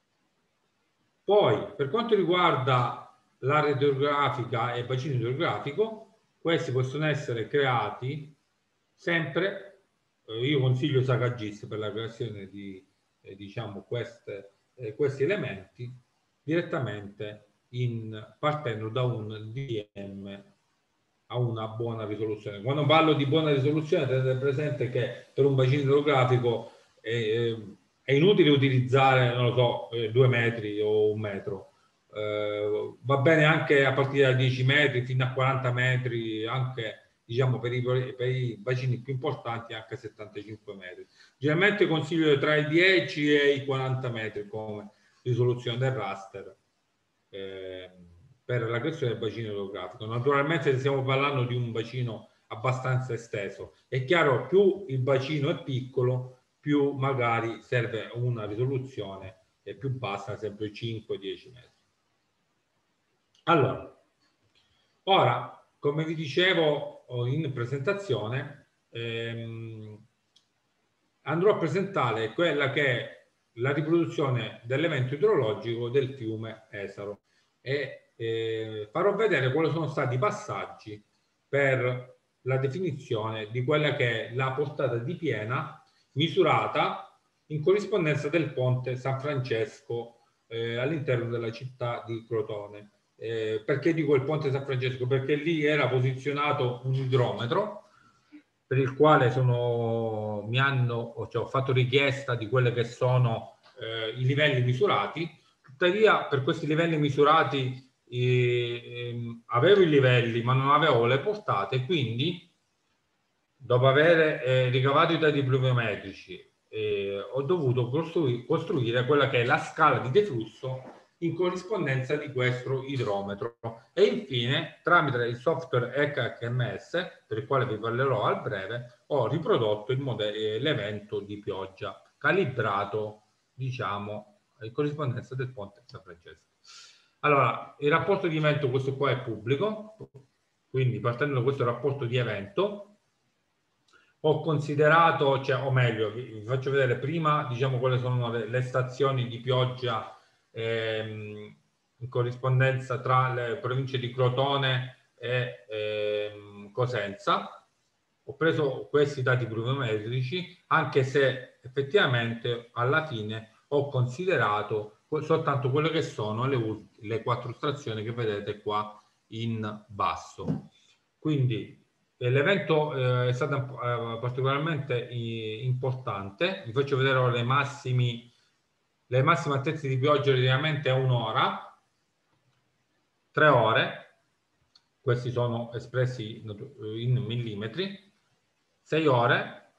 Poi, per quanto riguarda l'area idrografica e il bacino idrografico, questi possono essere creati sempre, io consiglio SagaGIS per la creazione di diciamo questi elementi direttamente partendo da un DTM a una buona risoluzione. Quando parlo di buona risoluzione tenete presente che per un bacino idrografico è inutile utilizzare, non lo so, 2 metri o 1 metro. Va bene anche a partire da 10 metri fino a 40 metri, anche diciamo per i bacini più importanti anche 75 metri. Generalmente consiglio tra i 10 e i 40 metri come risoluzione del raster per la creazione del bacino idrografico. Naturalmente stiamo parlando di un bacino abbastanza esteso. È chiaro, più il bacino è piccolo, più magari serve una risoluzione più bassa, ad esempio 5-10 metri. Allora, ora, come vi dicevo in presentazione, andrò a presentare quella che è la riproduzione dell'evento idrologico del fiume Esaro e farò vedere quali sono stati i passaggi per la definizione di quella che è la portata di piena misurata in corrispondenza del ponte San Francesco all'interno della città di Crotone. Perché dico il ponte San Francesco? Perché lì era posizionato un idrometro per il quale ho fatto richiesta di quelle che sono i livelli misurati. Tuttavia, per questi livelli misurati avevo i livelli, ma non avevo le portate, quindi dopo aver ricavato i dati pluviometrici ho dovuto costruire quella che è la scala di deflusso in corrispondenza di questo idrometro, e infine tramite il software ECHMS, per il quale vi parlerò a breve, ho riprodotto l'evento di pioggia calibrato, diciamo, in corrispondenza del ponte San Francesco. Allora, il rapporto di evento, questo qua è pubblico, quindi partendo da questo rapporto di evento ho considerato, o meglio, vi faccio vedere prima, diciamo, quali sono le stazioni di pioggia in corrispondenza tra le province di Crotone e Cosenza. Ho preso questi dati pluviometrici, anche se effettivamente alla fine ho considerato soltanto quelle che sono le 4 stazioni che vedete qua in basso. Quindi l'evento è stato particolarmente importante. Vi faccio vedere ora le massime altezze di pioggia relativamente a un'ora, 3 ore, questi sono espressi in millimetri, 6 ore,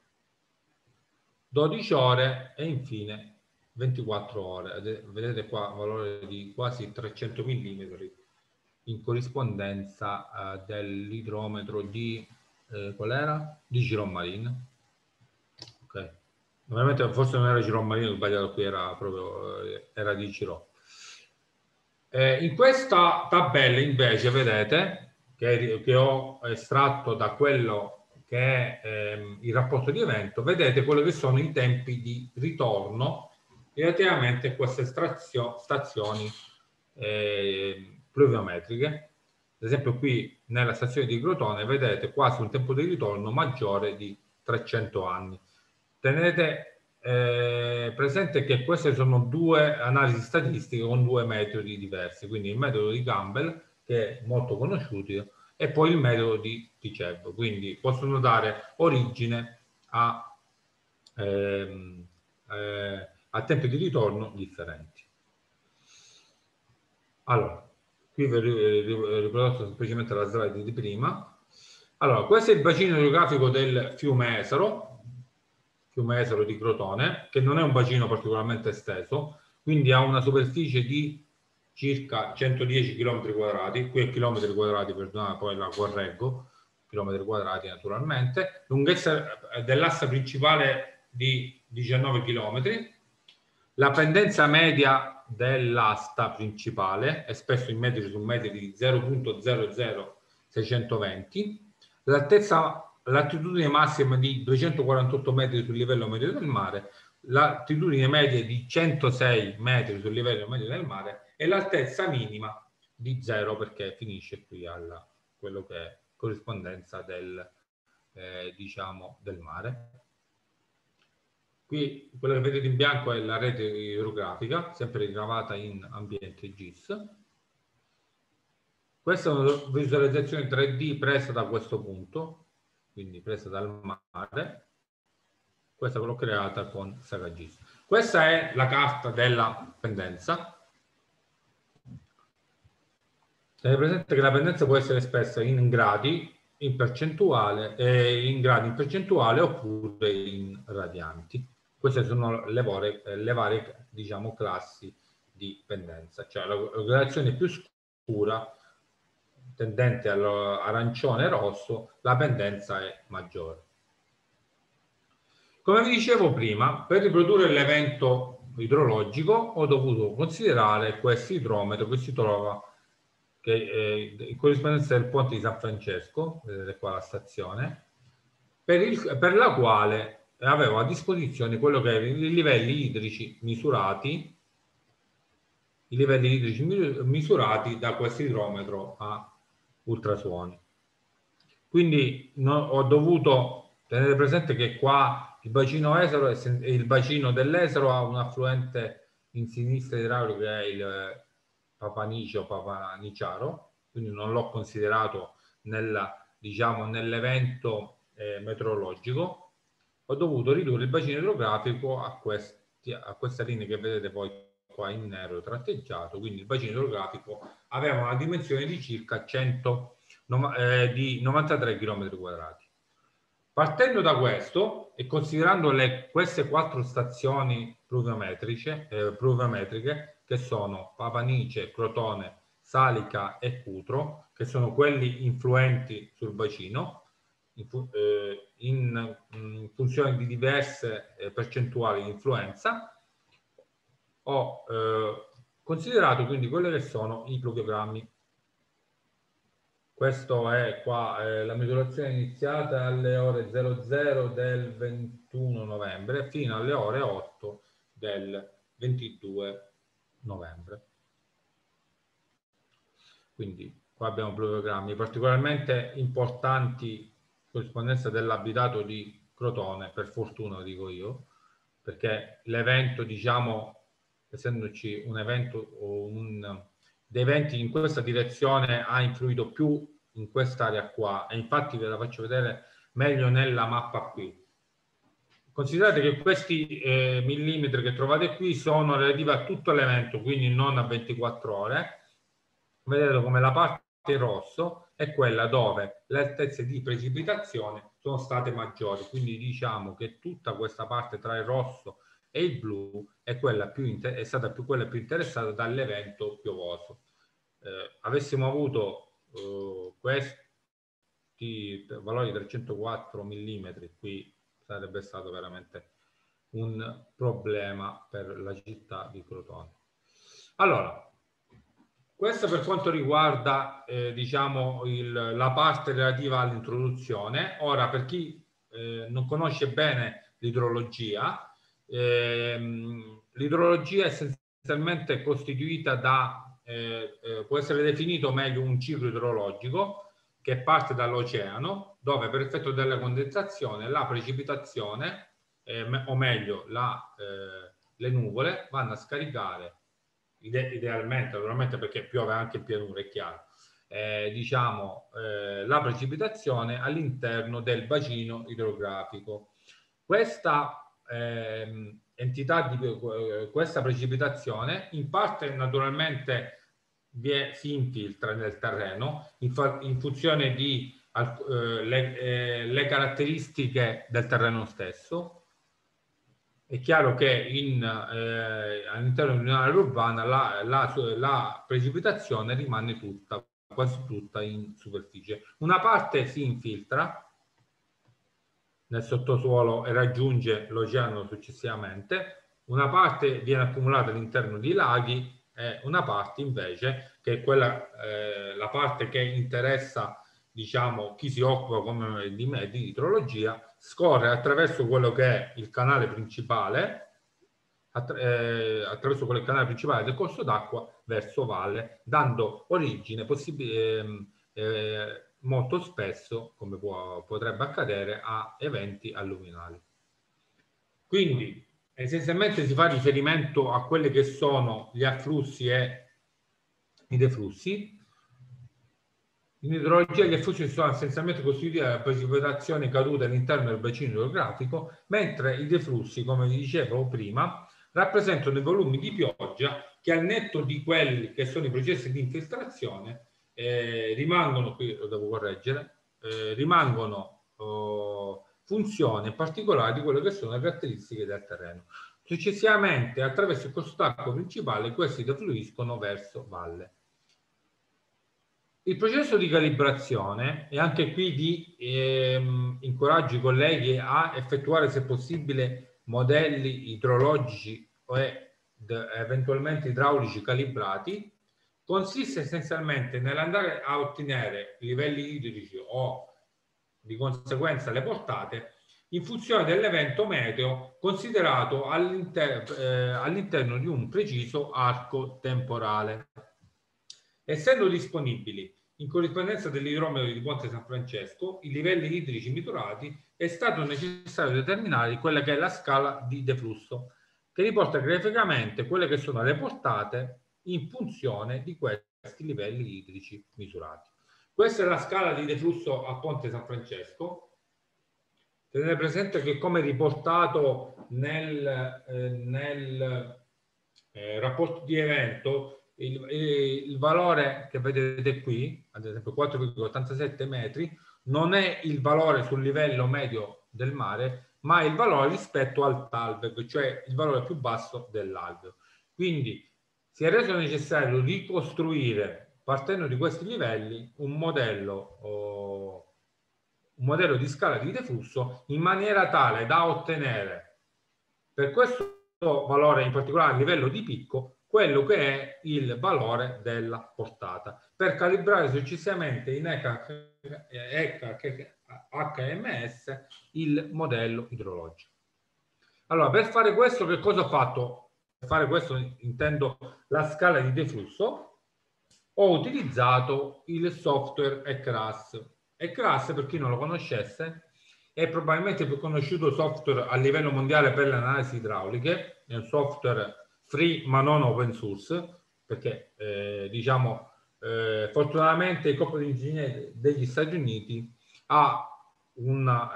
12 ore e infine 24 ore. Vedete qua valore di quasi 300 millimetri in corrispondenza dell'idrometro di qual era? Di Giromagny. Ok. Ovviamente forse non era Giromagny, ho sbagliato, qui era proprio era di Giro. In questa tabella invece vedete che ho estratto da quello che è il rapporto di evento, vedete quello che sono i tempi di ritorno relativamente a queste stazioni pluviometriche. Ad esempio qui nella stazione di Crotone vedete quasi un tempo di ritorno maggiore di 300 anni. Tenete presente che queste sono 2 analisi statistiche con 2 metodi diversi, quindi il metodo di Campbell, che è molto conosciuto, e poi il metodo di Tichev, quindi possono dare origine a tempi di ritorno differenti. Allora, qui vi ho riprodotto semplicemente la slide di prima. Allora, questo è il bacino idrografico del fiume Esaro di Crotone, che non è un bacino particolarmente esteso, quindi ha una superficie di circa 110 km quadrati, qui è chilometri quadrati, perdonate, poi la correggo, chilometri quadrati naturalmente, lunghezza dell'assa principale di 19 km, la pendenza media dell'asta principale è spesso in metri su metri di 0,00620, l'attitudine massima di 248 metri sul livello medio del mare, l'attitudine media di 106 metri sul livello medio del mare e l'altezza minima di 0, perché finisce qui alla quello che è corrispondenza diciamo del mare. Qui quello che vedete in bianco è la rete idrografica, sempre ricavata in ambiente GIS. Questa è una visualizzazione 3D presa da questo punto, quindi presa dal mare. Questa l'ho creata con SagaGIS. Questa è la carta della pendenza. Tenete presente che la pendenza può essere espressa in gradi, in percentuale oppure in radianti. Queste sono le varie diciamo, classi di pendenza. Cioè la gradazione più scura, tendente all'arancione e rosso, la pendenza è maggiore. Come vi dicevo prima, per riprodurre l'evento idrologico ho dovuto considerare questo idrometro che si trova in corrispondenza del ponte di San Francesco, vedete qua la stazione, per la quale avevo a disposizione quello che erano i livelli idrici misurati, da questo idrometro a ultrasuoni. Quindi ho dovuto tenere presente che qua il bacino Esaro il bacino dell'Esaro ha un affluente in sinistra idraulico che è il Papanice o Papaniciaro, quindi non l'ho considerato diciamo, nell'evento meteorologico. Ho dovuto ridurre il bacino idrografico a questa linea che vedete poi qua in nero tratteggiato, quindi il bacino idrografico aveva una dimensione di circa 93 km². Partendo da questo e considerando queste 4 stazioni pluviometriche che sono Papanice, Crotone, Salica e Cutro, che sono quelli influenti sul bacino in funzione di diverse percentuali di influenza, ho considerato quindi quelli che sono i pluviogrammi. Questo è qua la misurazione iniziata alle ore 00 del 21 novembre fino alle ore 8 del 22 novembre. Quindi qua abbiamo pluviogrammi particolarmente importanti, corrispondenza dell'abitato di Crotone, per fortuna dico io, perché l'evento, diciamo, essendoci un evento o dei eventi in questa direzione ha influito più in quest'area qua, e infatti ve la faccio vedere meglio nella mappa qui. Considerate che questi millimetri che trovate qui sono relativi a tutto l'evento, quindi non a 24 ore. Vedete come la parte in rosso è quella dove le altezze di precipitazione sono state maggiori, quindi diciamo che tutta questa parte tra il rosso e il blu è stata quella più interessata dall'evento piovoso. Avessimo avuto questi valori 304 mm, qui sarebbe stato veramente un problema per la città di Crotone. Allora, questo per quanto riguarda diciamo la parte relativa all'introduzione. Ora, per chi non conosce bene l'idrologia, l'idrologia è essenzialmente costituita da può essere definito meglio un ciclo idrologico che parte dall'oceano, dove per effetto della condensazione la precipitazione o meglio le nuvole vanno a scaricare idealmente, naturalmente, perché piove anche in pianura, è chiaro, diciamo la precipitazione all'interno del bacino idrografico. Questa questa precipitazione in parte naturalmente si infiltra nel terreno in funzione di le caratteristiche del terreno stesso. È chiaro che all'interno di un'area urbana la precipitazione rimane quasi tutta in superficie. Una parte si infiltra nel sottosuolo e raggiunge l'oceano successivamente, una parte viene accumulata all'interno di laghi e una parte invece, che è quella, la parte che interessa, diciamo, chi si occupa come di me di idrologia, scorre attraverso quello che è il canale principale, attraverso quel canale principale del corso d'acqua verso valle, dando origine molto spesso, come potrebbe accadere, a eventi alluvionali. Quindi essenzialmente si fa riferimento a quelli che sono gli afflussi e i deflussi. In idrologia gli afflussi sono essenzialmente costituiti da precipitazioni cadute all'interno del bacino idrografico, mentre i deflussi, come vi dicevo prima, rappresentano i volumi di pioggia che, al netto di quelli che sono i processi di infiltrazione, rimangono, qui lo devo correggere, rimangono funzione particolare di quelle che sono le caratteristiche del terreno. Successivamente, attraverso il corso d'acqua principale, questi defluiscono verso valle. Il processo di calibrazione, e anche qui incoraggio i colleghi a effettuare, se possibile, modelli idrologici o eventualmente idraulici calibrati, consiste essenzialmente nell'andare a ottenere i livelli idrici o di conseguenza le portate in funzione dell'evento meteo considerato all'interno di un preciso arco temporale. Essendo disponibili in corrispondenza dell'idrometro di Ponte San Francesco, i livelli idrici misurati, è stato necessario determinare quella che è la scala di deflusso, che riporta graficamente quelle che sono le portate in funzione di questi livelli idrici misurati. Questa è la scala di deflusso a Ponte San Francesco. Tenete presente che, come riportato nel rapporto di evento, il valore che vedete qui, ad esempio 4,87 metri, non è il valore sul livello medio del mare, ma è il valore rispetto al TALVEG, cioè il valore più basso dell'alveo. Quindi si è reso necessario ricostruire, partendo di questi livelli, un modello di scala di deflusso in maniera tale da ottenere per questo valore, in particolare a livello di picco, quello che è il valore della portata, per calibrare successivamente in HMS il modello idrologico. Allora, per fare questo, che cosa ho fatto? Per fare questo intendo la scala di deflusso. Ho utilizzato il software ECRAS. ECRAS, per chi non lo conoscesse, è probabilmente il più conosciuto software a livello mondiale per le analisi idrauliche. È un software free ma non open source, perché fortunatamente il corpo di ingegneri degli Stati Uniti ha un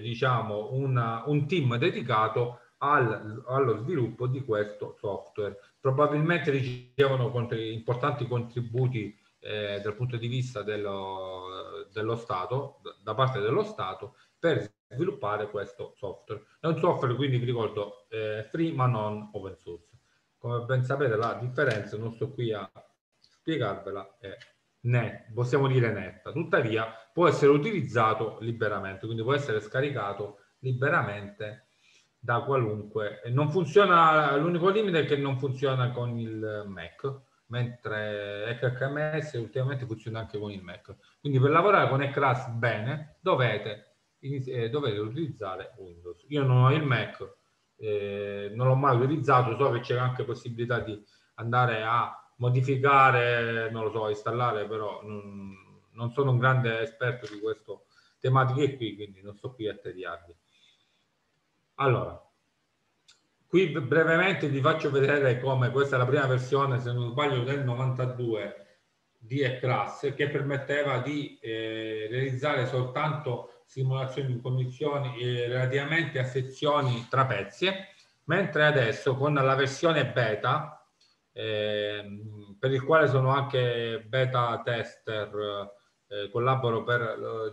team dedicato allo sviluppo di questo software. Probabilmente ricevono importanti contributi dal punto di vista dello Stato, da parte dello Stato, per sviluppare questo software. È un software, quindi vi ricordo, free ma non open source. Come ben sapete, la differenza, non sto qui a spiegarvela, è possiamo dire netta. Tuttavia può essere utilizzato liberamente, quindi può essere scaricato liberamente da qualunque. Non funziona, l'unico limite è che non funziona con il Mac, mentre HMS ultimamente funziona anche con il Mac. Quindi per lavorare con ECRAS bene dovete utilizzare Windows. Io non ho il Mac, non l'ho mai utilizzato, so che c'è anche possibilità di andare a modificare, non lo so, installare, però non sono un grande esperto di queste tematiche qui, quindi non sto qui a tediarvi. Allora, qui brevemente vi faccio vedere come questa è la prima versione, se non sbaglio, del 92 di ECRAS, che permetteva di realizzare soltanto simulazioni in condizioni relativamente a sezioni trapezie, mentre adesso con la versione beta, per il quale sono anche beta tester, collaboro per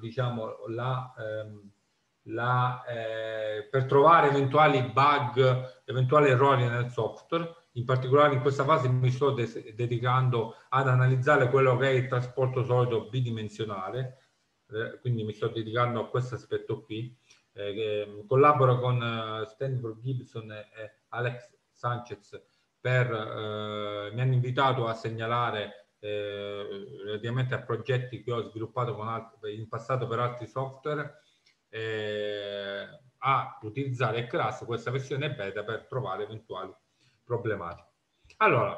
per trovare eventuali bug, eventuali errori nel software. In particolare in questa fase mi sto dedicando ad analizzare quello che è il trasporto solido bidimensionale, quindi mi sto dedicando a questo aspetto qui. Collaboro con Stanford Gibson e Alex Sanchez mi hanno invitato a segnalare relativamente a progetti che ho sviluppato in passato per altri software, a utilizzare ECRAS, questa versione beta, per trovare eventuali problematiche. Allora,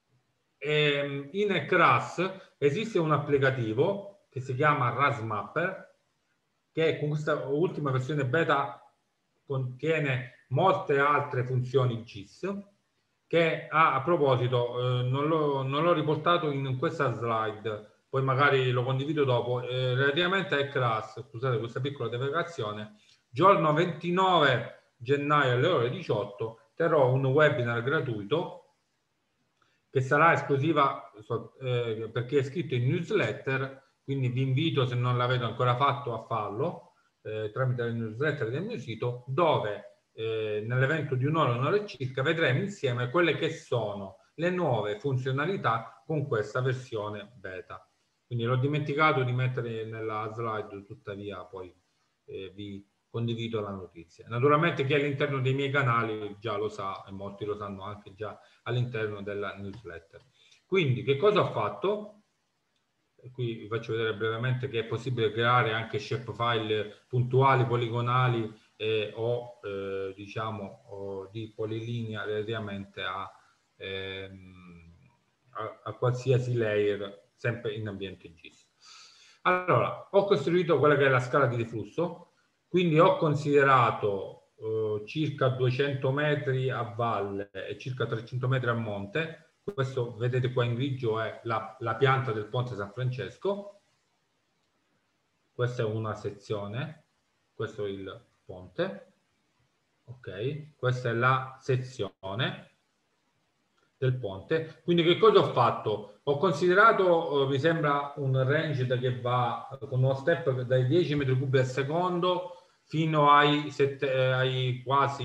in ECRAS esiste un applicativo che si chiama RASMapper, che con questa ultima versione beta contiene molte altre funzioni GIS, che a proposito non l'ho riportato in questa slide, poi magari lo condivido dopo, relativamente a ECRAS. Scusate questa piccola divagazione. Giorno 29 gennaio alle ore 18 terrò un webinar gratuito che sarà esclusiva per chi è iscritto in newsletter, quindi vi invito, se non l'avete ancora fatto, a farlo tramite la newsletter del mio sito, dove nell'evento di un'ora circa vedremo insieme quelle che sono le nuove funzionalità con questa versione beta. Quindi l'ho dimenticato di mettere nella slide, tuttavia poi vi condivido la notizia. Naturalmente chi è all'interno dei miei canali già lo sa, e molti lo sanno anche già all'interno della newsletter. Quindi che cosa ho fatto? Qui vi faccio vedere brevemente che è possibile creare anche shapefile puntuali, poligonali o di polilinea relativamente a qualsiasi layer, sempre in ambiente GIS. Allora, ho costruito quella che è la scala di deflusso, quindi ho considerato circa 200 metri a valle e circa 300 metri a monte. Questo, vedete qua in grigio, è la pianta del Ponte San Francesco. Questa è una sezione, questo è il ponte, ok? Questa è la sezione del ponte. Quindi che cosa ho fatto? Ho considerato, mi sembra, un range che va con uno step dai 10 metri cubi al secondo fino ai quasi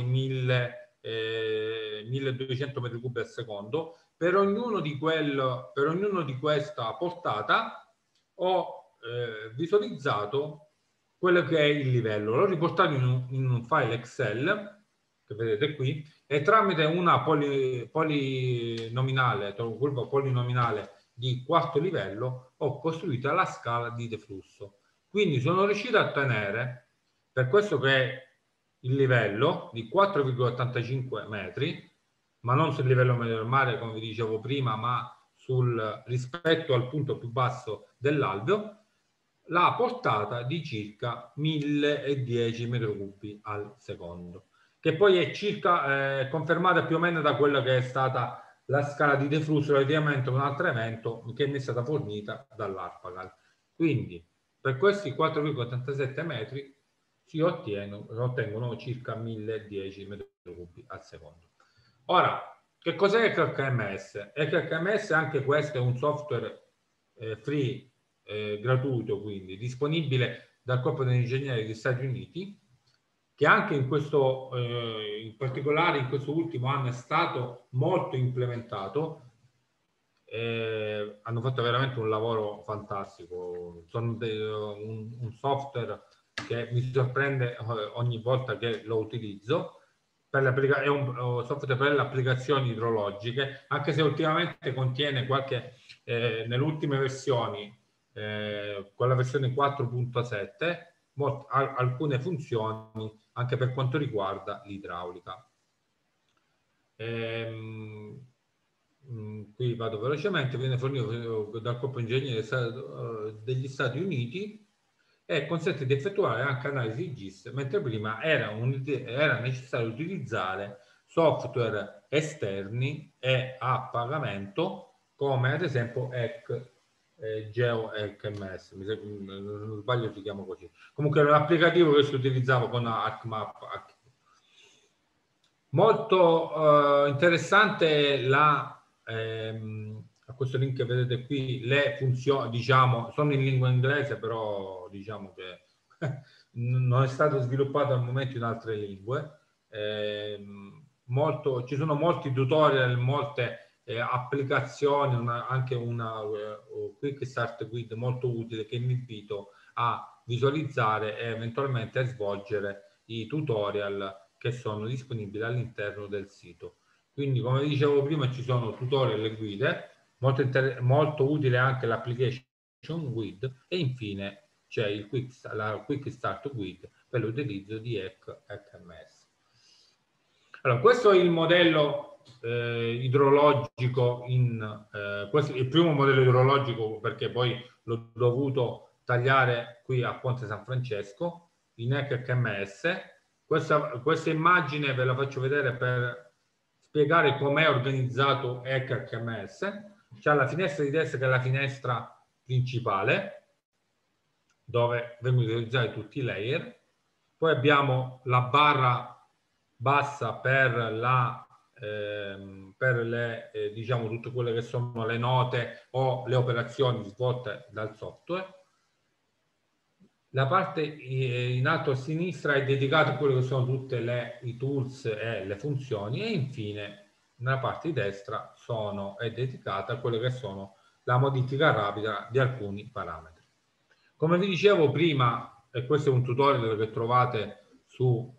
1200 metri cubi al secondo. Per ognuno di questa portata ho visualizzato quello che è il livello. L'ho riportato in un file Excel che vedete qui, e tramite una polinominale, curva polinominale di quarto livello, ho costruito la scala di deflusso. Quindi sono riuscito a ottenere, per questo che è il livello di 4,85 metri, ma non sul livello medio del mare, come vi dicevo prima, ma rispetto al punto più basso dell'alveo, la portata di circa 1010 metri cubi al secondo, che poi è circa confermata più o meno da quella che è stata la scala di deflusso relativamente a un altro evento che mi è stata fornita dall'ARPACAL. Quindi per questi 4,87 metri si ottengono circa 1010 metri cubi al secondo. Ora, che cos'è ECHMS? ECHMS, anche questo è un software free, gratuito, quindi disponibile dal Corpo degli Ingegneri degli Stati Uniti, che anche in particolare in questo ultimo anno è stato molto implementato. Hanno fatto veramente un lavoro fantastico. Sono un software che mi sorprende ogni volta che lo utilizzo. È un software per le applicazioni idrologiche, anche se ultimamente contiene nelle ultime versioni, con la versione 4.7, alcune funzioni anche per quanto riguarda l'idraulica. Qui vado velocemente. Viene fornito dal Corpo Ingegneri degli Stati Uniti e consente di effettuare anche analisi GIS, mentre prima era necessario utilizzare software esterni e a pagamento, come ad esempio GeoECMS, non sbaglio si chiama così. Comunque era un applicativo che si utilizzava con ArcMap. Molto interessante a questo link che vedete qui, le funzioni, diciamo, sono in lingua inglese, però diciamo che non è stato sviluppato al momento in altre lingue. Ci sono molti tutorial, molte applicazioni, anche una Quick Start Guide molto utile che vi invito a visualizzare e eventualmente a svolgere i tutorial che sono disponibili all'interno del sito. Quindi, come dicevo prima, ci sono tutorial e guide, molto utile anche l'application guide, e infine c'è la Quick Start Guide per l'utilizzo di ECHMS. Allora, questo è il modello idrologico, questo è il primo modello idrologico, perché poi l'ho dovuto tagliare qui a Ponte San Francesco in ECHMS. Questa immagine ve la faccio vedere per spiegare com'è organizzato ECHMS. C'è la finestra di destra che è la finestra principale, dove vengono utilizzati tutti i layer. Poi abbiamo la barra bassa per diciamo tutte quelle che sono le note o le operazioni svolte dal software. La parte in alto a sinistra è dedicata a quello che sono tutte i tools e le funzioni, e infine nella parte di destra è dedicata a quello che sono la modifica rapida di alcuni parametri. Come vi dicevo prima, e questo è un tutorial che trovate sul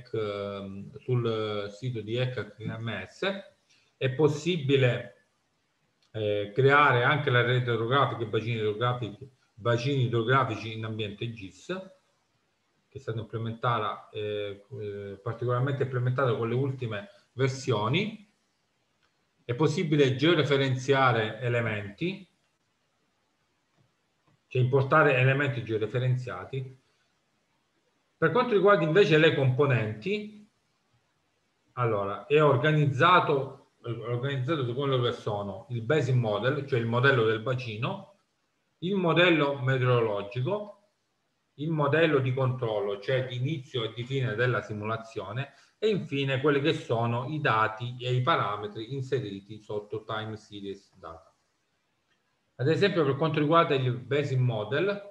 sito di ECHMS, è possibile creare anche la rete idrografica e bacini idrografici in ambiente GIS, che è stata implementata, particolarmente implementata con le ultime versioni. È possibile georeferenziare elementi. cioè importare elementi georeferenziati. Per quanto riguarda invece le componenti, allora è organizzato secondo quello che sono il basic model, cioè il modello del bacino, il modello meteorologico, il modello di controllo, cioè di inizio e di fine della simulazione, e infine quelli che sono i dati e i parametri inseriti sotto time series data. Ad esempio, per quanto riguarda il basic model,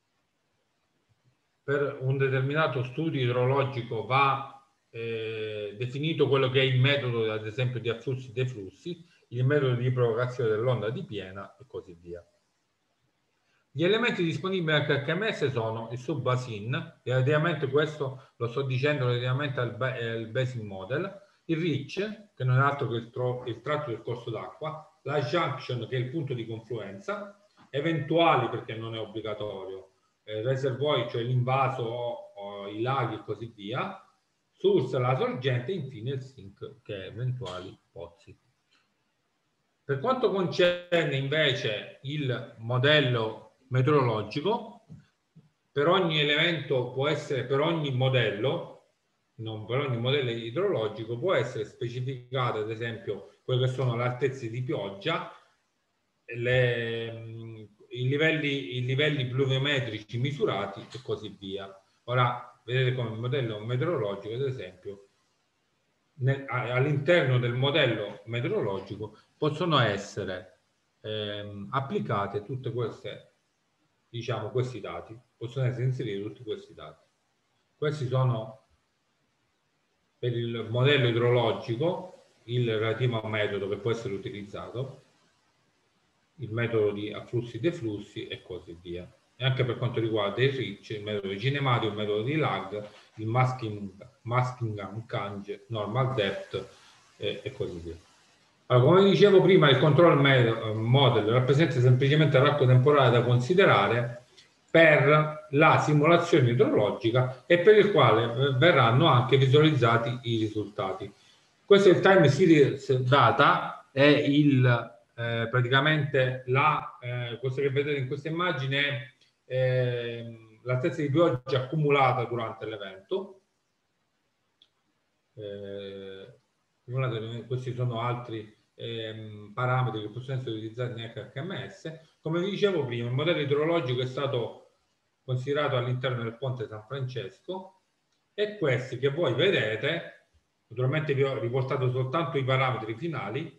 per un determinato studio idrologico va definito quello che è il metodo, ad esempio, di afflussi e deflussi, il metodo di provocazione dell'onda di piena e così via. Gli elementi disponibili anche HMS sono il subbasin, relativamente questo lo sto dicendo relativamente al basic model, il reach, che non è altro che il tratto del corso d'acqua, la junction, che è il punto di confluenza, eventuali, perché non è obbligatorio, reservoir, cioè l'invaso o i laghi e così via, source, la sorgente, e infine il sink, che è eventuali pozzi. Per quanto concerne invece il modello meteorologico, per ogni elemento può essere, per ogni modello, non per ogni modello idrologico, può essere specificato, ad esempio, quelle che sono le altezze di pioggia, i livelli pluviometrici misurati e così via. Ora, vedete come il modello meteorologico, ad esempio, all'interno del modello meteorologico possono essere applicate tutte queste, diciamo, questi dati, possono essere inseriti tutti questi dati. Questi sono per il modello idrologico il relativo metodo che può essere utilizzato, il metodo di afflussi, deflussi e così via. E anche per quanto riguarda il reach, il metodo di cinematico, il metodo di lag, il masking uncange, normal depth e così via. Allora, come dicevo prima, il control model rappresenta semplicemente l'arco temporale da considerare per la simulazione idrologica e per il quale verranno anche visualizzati i risultati. Questo è il time series data, è il praticamente questo che vedete in questa immagine è l'altezza di pioggia accumulata durante l'evento. Questi sono altri parametri che possono essere utilizzati in HMS. Come vi dicevo prima, il modello idrologico è stato considerato all'interno del Ponte San Francesco, e questi che voi vedete, naturalmente vi ho riportato soltanto i parametri finali,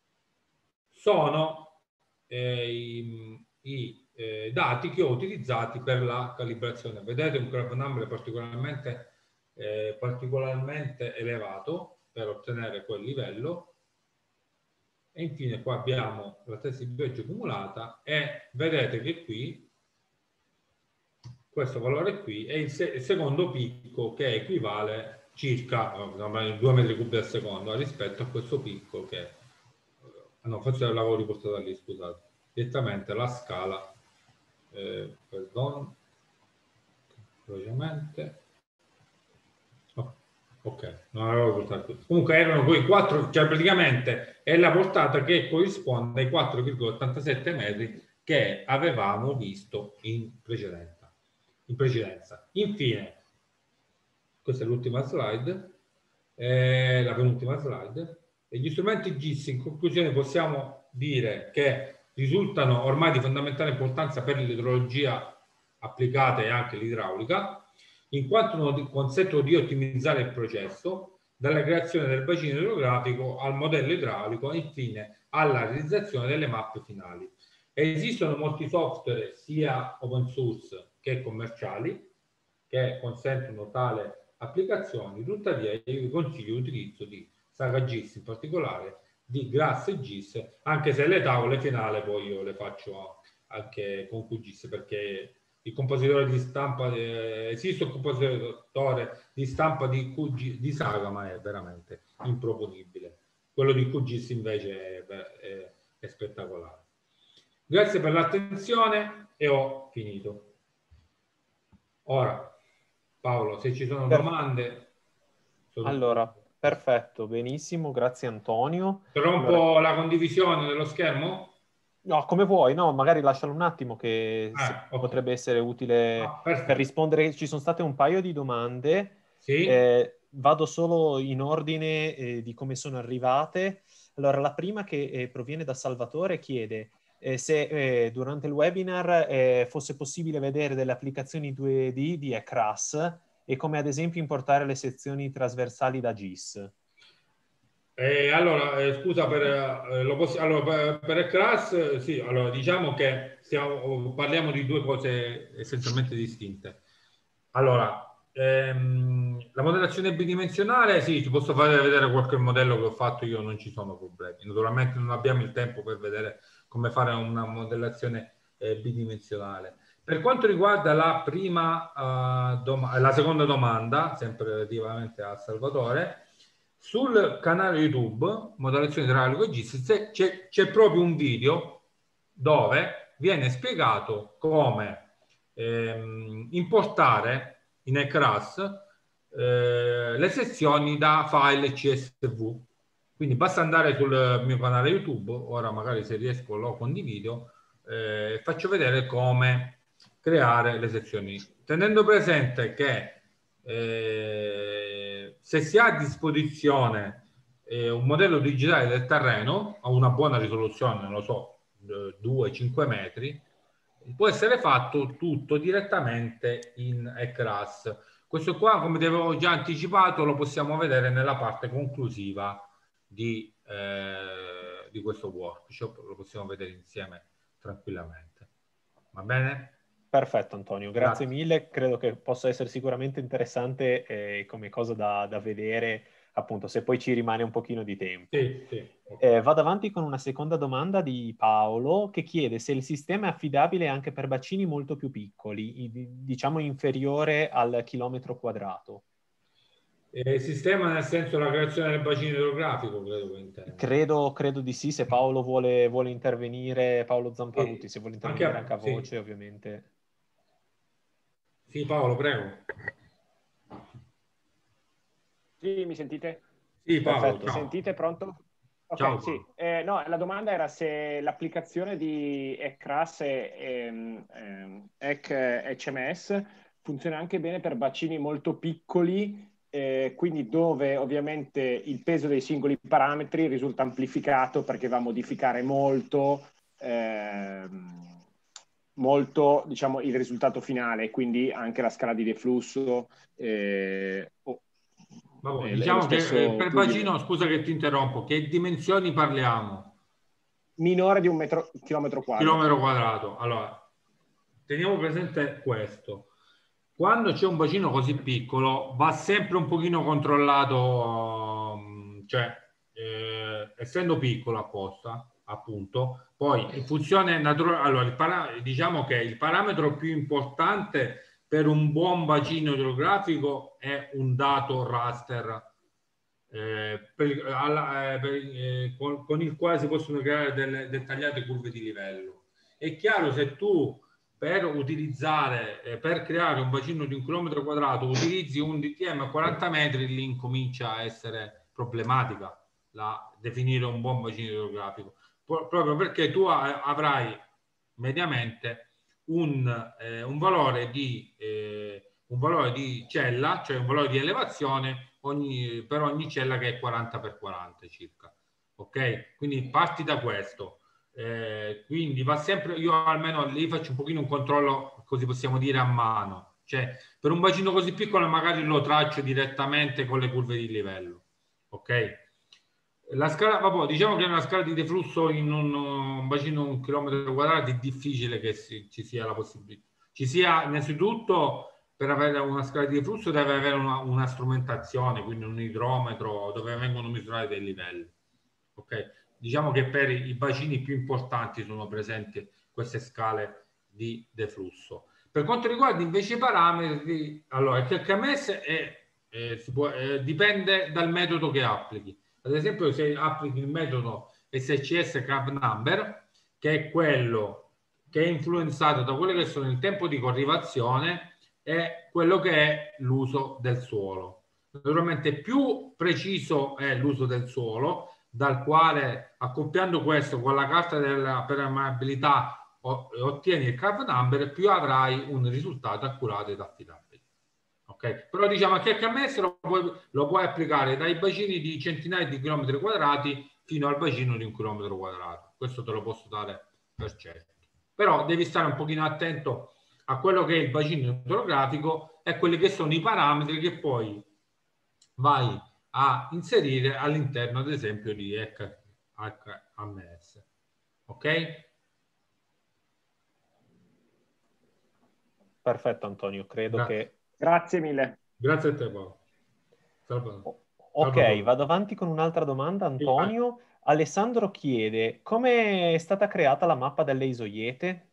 sono i dati che ho utilizzati per la calibrazione. Vedete un graph number particolarmente elevato per ottenere quel livello. E infine qua abbiamo la testa di pioggia accumulata e vedete che qui questo valore qui è il secondo picco, che equivale circa 2 metri cubi al secondo rispetto a questo picco che no, forse l'avevo riportato lì, scusate, direttamente la scala velocemente. Ok, non avevo portato qui. Comunque erano quei 4, cioè praticamente è la portata che corrisponde ai 4,87 metri che avevamo visto in precedenza. Infine, questa è l'ultima slide, la penultima slide. E gli strumenti GIS, in conclusione, possiamo dire che risultano ormai di fondamentale importanza per l'idrologia applicata e anche l'idraulica, in quanto consentono di ottimizzare il processo, dalla creazione del bacino idrografico al modello idraulico e infine alla realizzazione delle mappe finali. Esistono molti software, sia open source che commerciali, che consentono tale applicazioni. Tuttavia io vi consiglio l'utilizzo di Saga GIS, in particolare di Grass GIS, anche se le tavole finali poi io le faccio anche con QGIS, perché il compositore di stampa, esiste un compositore di stampa di Saga, ma è veramente improponibile. Quello di QGIS invece è spettacolare. Grazie per l'attenzione e ho finito. Ora, Paolo, se ci sono domande... Allora, perfetto, benissimo, grazie Antonio. Interrompo la condivisione dello schermo? No, come vuoi, no, magari lascialo un attimo che Okay. potrebbe essere utile per Perfetto. rispondere. Ci sono state un paio di domande, Sì. vado solo in ordine di come sono arrivate. Allora, la prima che proviene da Salvatore chiede se durante il webinar fosse possibile vedere delle applicazioni 2D di ECRAS e come ad esempio importare le sezioni trasversali da GIS. Allora, scusa per il class, sì, allora diciamo che parliamo di due cose essenzialmente distinte. Allora, la modellazione bidimensionale, sì, ti posso fare vedere qualche modello che ho fatto io, non ci sono problemi. Naturalmente non abbiamo il tempo per vedere come fare una modellazione bidimensionale. Per quanto riguarda la la seconda domanda, sempre relativamente a Salvatore, sul canale YouTube, modellazione idraulica GIS, c'è proprio un video dove viene spiegato come importare in ECRAS le sezioni da file CSV. Quindi basta andare sul mio canale YouTube, ora magari se riesco lo condivido, faccio vedere come creare le sezioni. Tenendo presente che se si ha a disposizione un modello digitale del terreno a una buona risoluzione, non lo so, 2-5 metri, può essere fatto tutto direttamente in ECRAS. Questo qua, come ti avevo già anticipato, lo possiamo vedere nella parte conclusiva di questo workshop, lo possiamo vedere insieme tranquillamente. Va bene? Perfetto Antonio, grazie Grazie. mille, credo che possa essere sicuramente interessante come cosa da vedere, appunto, se poi ci rimane un pochino di tempo. Sì, sì. Okay. Vado avanti con una seconda domanda di Paolo che chiede se il sistema è affidabile anche per bacini molto più piccoli, diciamo inferiore al chilometro quadrato. Sistema nel senso la creazione del bacino idrografico, credo che intenda. Credo di sì, se Paolo vuole intervenire, Paolo Zamparuti, se vuole intervenire anche a Sì. voce, ovviamente. Sì, Paolo, prego. Sì, mi sentite? Sì, Paolo, Perfetto. Mi ciao. sentite? Pronto? Ok, Ciao, sì. Paolo. No, la domanda era se l'applicazione di ECRAS e ECHMS funziona anche bene per bacini molto piccoli, quindi dove ovviamente il peso dei singoli parametri risulta amplificato perché va a modificare molto, diciamo, il risultato finale, quindi anche la scala di deflusso. Vabbè, diciamo che per bacino, scusa che ti interrompo, che dimensioni parliamo? Minore di chilometro quadro. Chilometro quadrato. Allora, teniamo presente questo. Quando c'è un bacino così piccolo, va sempre un pochino controllato, cioè, essendo piccolo apposta, appunto, poi in funzione naturale, allora, diciamo che il parametro più importante per un buon bacino idrografico è un dato raster con il quale si possono creare delle dettagliate curve di livello. È chiaro, se tu per creare un bacino di 1 chilometro quadrato utilizzi un DTM a 40 metri, lì incomincia a essere problematica definire un buon bacino idrografico, proprio perché tu avrai mediamente un valore di cella, cioè un valore di elevazione per ogni cella che è 40 per 40 circa. Ok? Quindi parti da questo. Quindi va sempre, io almeno lì faccio un pochino un controllo, così possiamo dire, a mano. Cioè, per un bacino così piccolo magari lo traccio direttamente con le curve di livello. Ok? La scala, vabbè, diciamo che una scala di deflusso in un bacino 1 chilometro quadrato è difficile che ci sia la possibilità. Ci sia innanzitutto, per avere una scala di deflusso deve avere una strumentazione, quindi un idrometro dove vengono misurati dei livelli. Ok? Diciamo che per i bacini più importanti sono presenti queste scale di deflusso. Per quanto riguarda invece i parametri, allora il HMS dipende dal metodo che applichi. Ad esempio, se applichi il metodo SCS Curve Number, che è quello che è influenzato da quello che sono il tempo di corrivazione e quello che è l'uso del suolo. Naturalmente più preciso è l'uso del suolo, dal quale, accoppiando questo con la carta della permeabilità, ottieni il curve number, più avrai un risultato accurato ed affidabile. Ok? Però diciamo che il KMS lo puoi applicare dai bacini di centinaia di chilometri quadrati fino al bacino di 1 chilometro quadrato. Questo te lo posso dare per certo. Però devi stare un pochino attento a quello che è il bacino idrografico e quelli che sono i parametri che poi vai a inserire all'interno, ad esempio, di HMS. Ok? Perfetto, Antonio, credo che... Grazie mille. Grazie a te, Paolo. Ok, vado avanti con un'altra domanda, Antonio. Alessandro chiede, come è stata creata la mappa delle isoiete?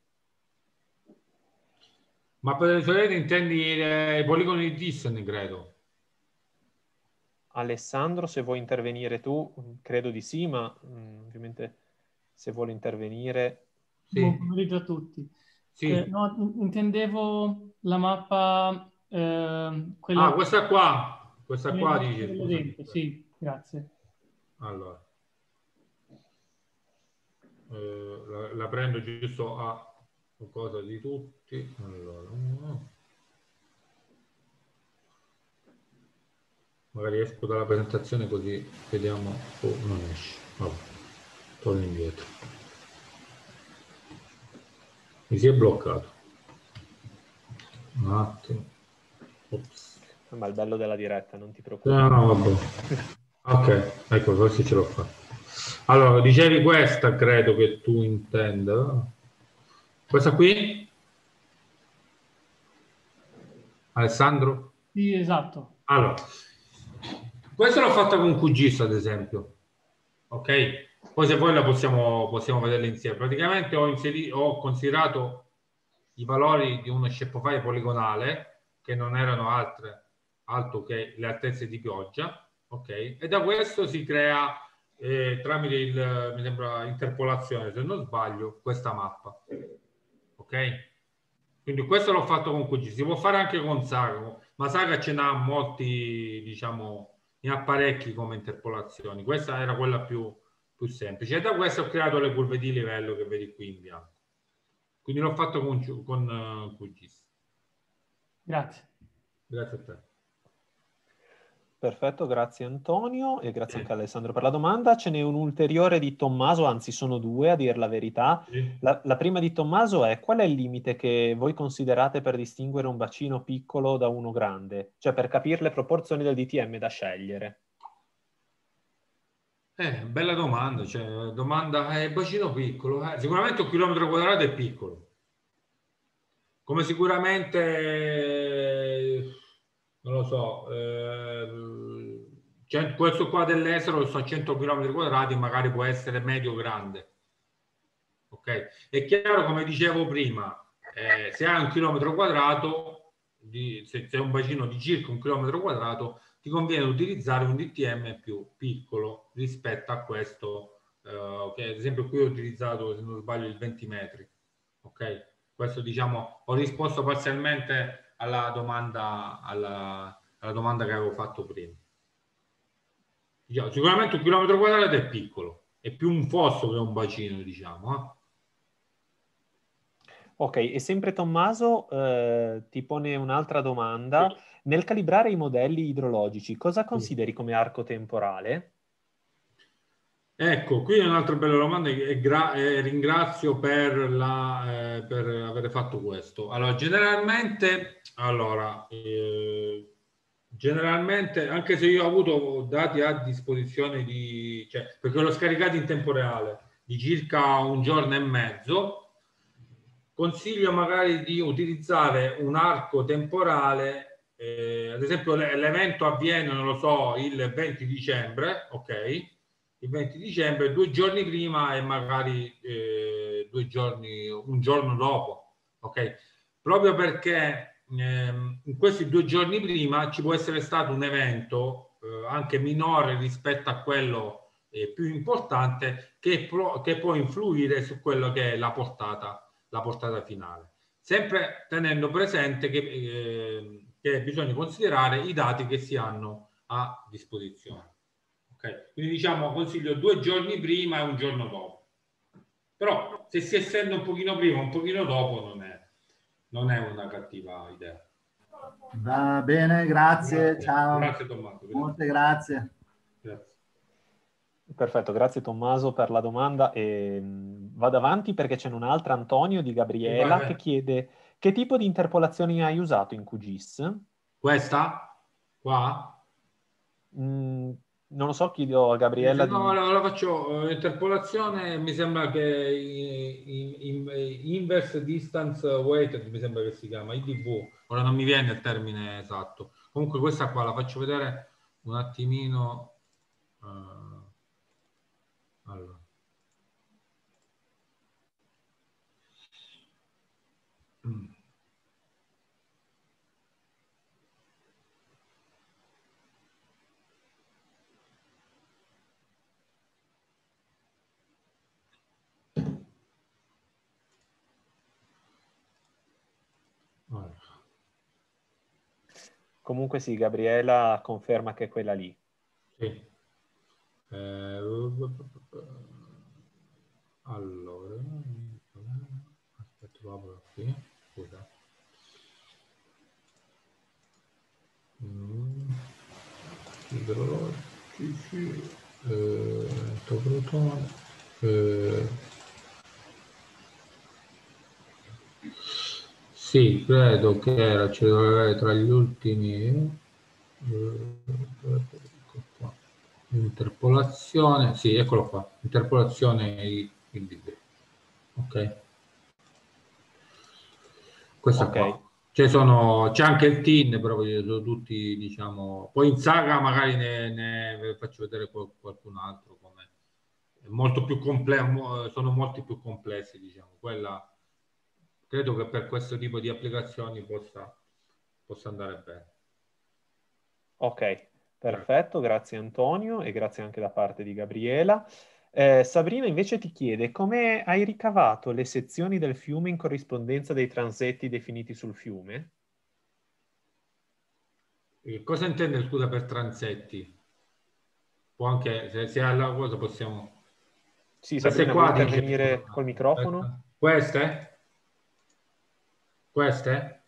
Mappa delle isoiete intendi i poligoni di Thyssen, credo. Alessandro, se vuoi intervenire tu, credo di sì, ma ovviamente se vuole intervenire... Sì. Buon pomeriggio a tutti. Sì. No, intendevo la mappa, quella... Ah, questa qua. Questa qua dice, dentro. Sì, grazie. Allora. La prendo giusto a cosa di tutti. Allora. Magari esco dalla presentazione così vediamo. Oh, non esce. Vabbè. Torno indietro. Mi si è bloccato. Un attimo. Ops. Ma il bello della diretta, non ti preoccupare. No, vabbè. Ok, ecco, forse ce l'ho fatta. Allora, dicevi questa, credo che tu intenda. Questa qui? Alessandro? Sì, esatto. Allora, questa l'ho fatta con QGIS, ad esempio. Ok? Poi se vuoi la possiamo vederla insieme. Praticamente ho considerato i valori di uno shapefiile poligonale, che non erano altro che le altezze di pioggia, ok? E da questo si crea, tramite mi sembra, interpolazione, se non sbaglio, questa mappa. Ok? Quindi questo l'ho fatto con QGIS. Si può fare anche con Saga, ma Saga ce n'ha molti, diciamo, ne ha parecchi come interpolazioni. Questa era quella più semplice. E da questo ho creato le curve di livello che vedi qui in bianco. Quindi l'ho fatto con QGIS. Grazie. Grazie a te. Perfetto, grazie Antonio e grazie anche a Alessandro per la domanda. Ce n'è un ulteriore di Tommaso, anzi sono due a dir la verità. Sì. La prima di Tommaso è: qual è il limite che voi considerate per distinguere un bacino piccolo da uno grande? Cioè per capire le proporzioni del DTM da scegliere. Bella domanda. Cioè, domanda, bacino piccolo. Sicuramente 1 chilometro quadrato è piccolo. Come sicuramente... non lo so, questo qua dell'estero sono 100 km quadrati, magari può essere medio grande. Ok? È chiaro, come dicevo prima, se hai 1 chilometro quadrato, se è un bacino di circa 1 chilometro quadrato, ti conviene utilizzare un DTM più piccolo rispetto a questo, che ad esempio qui ho utilizzato, se non sbaglio, il 20 metri. Ok? Questo, diciamo, ho risposto parzialmente alla domanda che avevo fatto prima. Diciamo, sicuramente 1 chilometro quadrato è piccolo, è più un fosso che un bacino, diciamo. Ok, e sempre Tommaso ti pone un'altra domanda. Sì. Nel calibrare i modelli idrologici, cosa consideri come arco temporale? Ecco, qui è un'altra bella domanda e ringrazio per aver fatto questo. Allora, generalmente, anche se io ho avuto dati a disposizione perché l'ho scaricato in tempo reale, di circa 1 giorno e mezzo, consiglio magari di utilizzare un arco temporale, ad esempio l'evento avviene, non lo so, il 20 dicembre, ok? Il 20 dicembre, 2 giorni prima e magari 2 giorni, un giorno dopo, ok? Proprio perché in questi 2 giorni prima ci può essere stato un evento anche minore rispetto a quello più importante che può influire su quello che è la portata finale. Sempre tenendo presente che bisogna considerare i dati che si hanno a disposizione. Ok, quindi diciamo consiglio 2 giorni prima e un giorno dopo. Però se si estende un pochino prima, un pochino dopo, non è una cattiva idea. Va bene, grazie, ciao. Grazie Tommaso. Grazie. Molte grazie. Grazie. Perfetto, grazie Tommaso per la domanda. Vado avanti perché c'è un'altra, Antonio di Gabriela, vai. che chiede che tipo di interpolazioni hai usato in QGIS? Questa? Qua? Non lo so, chiedo a Gabriella No, di... la faccio interpolazione, mi sembra che inverse distance weighted, mi sembra che si chiama, IDV, ora non mi viene il termine esatto. Comunque questa qua la faccio vedere un attimino. Allora. Comunque sì, Gabriela conferma che è quella lì. Sì. Allora, aspetta, lo apro qui. Scusa. Idrologici, protone. Sì, credo che era, ci doveva avere tra gli ultimi. Qua. Interpolazione, sì, eccolo qua. Interpolazione IDV. Ok. Questa Okay. qua. C'è anche il TIN, però sono tutti, diciamo, poi in saga magari ne faccio vedere qualcun altro come è molto più complesso, sono molti più complessi, diciamo. Quella credo che per questo tipo di applicazioni possa andare bene. Ok, perfetto, grazie Antonio e grazie anche da parte di Gabriela. Sabrina invece ti chiede come hai ricavato le sezioni del fiume in corrispondenza dei transetti definiti sul fiume? Cosa intende, scusa, per transetti? Può anche, se ha la cosa possiamo... Sì, Queste Sabrina, qua vuoi dice... intervenire col microfono? Queste? Queste?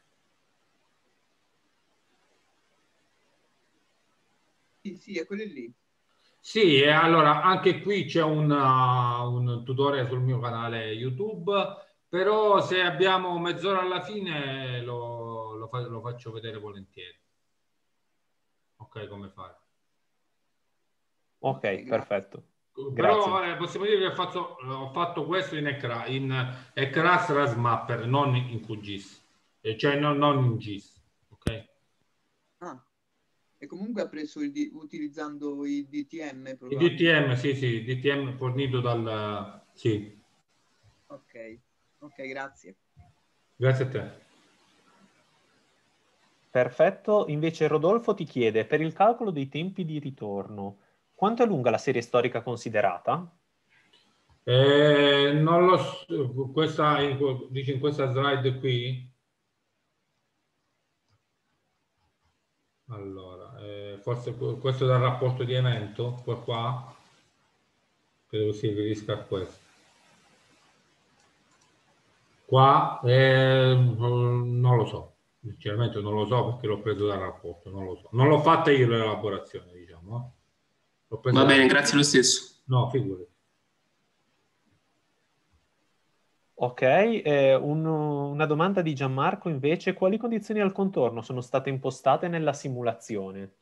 Sì, è quelle lì. Sì, e allora anche qui c'è un tutorial sul mio canale YouTube, però se abbiamo mezz'ora alla fine lo faccio vedere volentieri. Ok, come fare. Ok, perfetto. Però Grazie. possiamo dire che ho fatto questo in ECRAS RASMapper, non in QGIS, cioè non in GIS. Ok? Ah, e comunque ha preso utilizzando i DTM. Il DTM, sì, il DTM fornito dal... Sì. Ok, grazie. Grazie a te. Perfetto, invece Rodolfo ti chiede, per il calcolo dei tempi di ritorno, quanto è lunga la serie storica considerata? Non lo so, dice in questa slide qui. Allora, forse questo dal rapporto di evento, qua. Credo si riferisca a questo. Qua non lo so, sinceramente non lo so perché l'ho preso dal rapporto, non lo so. Non l'ho fatta io l'elaborazione, diciamo. Va bene, grazie lo stesso. No, figurati. Ok, una domanda di Gianmarco invece, quali condizioni al contorno sono state impostate nella simulazione?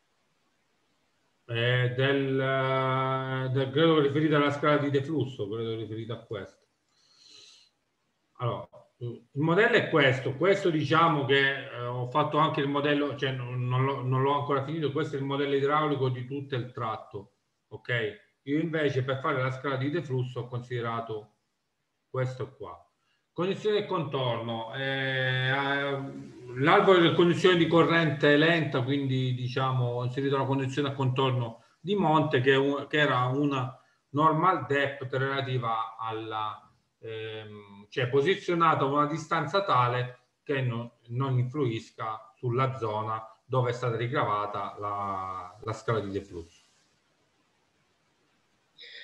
Credo riferito alla scala di deflusso, credo riferito a questo. Allora, il modello è questo diciamo che ho fatto anche il modello, cioè non l'ho ancora finito, questo è il modello idraulico di tutto il tratto, ok? Io invece per fare la scala di deflusso ho considerato questo qua. Condizioni del contorno, l'alveo delle condizioni di corrente lenta, quindi diciamo ho inserito la condizione a contorno di monte che era una normal depth relativa alla cioè posizionata a una distanza tale che non influisca sulla zona dove è stata ricavata la scala di deflusso.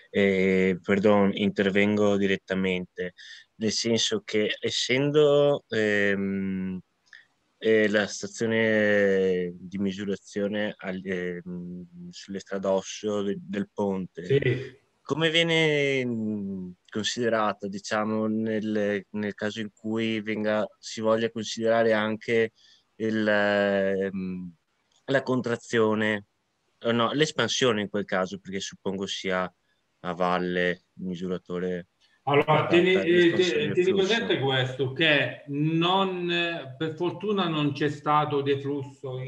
Perdon, intervengo direttamente, nel senso che essendo la stazione di misurazione sull'estradoscio del ponte, Sì. come viene considerata, diciamo, nel caso in cui si voglia considerare anche la contrazione, no, l'espansione in quel caso, perché suppongo sia a valle il misuratore Allora, per l'espansione del tieni flusso. presente questo, che per fortuna non c'è stato deflusso,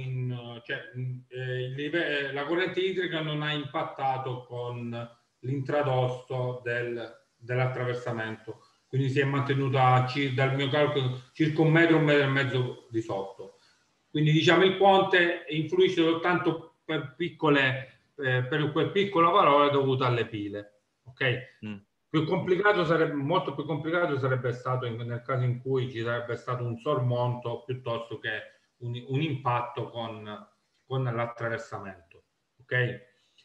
la corrente idrica non ha impattato con l'intradosso dell'attraversamento, quindi si è mantenuta dal mio calcolo circa 1 metro, 1,5 metri di sotto. Quindi diciamo il ponte influisce soltanto per quel piccolo valore dovuto alle pile, ok? Molto più complicato sarebbe stato nel caso in cui ci sarebbe stato un sormonto piuttosto che un impatto con l'attraversamento, ok?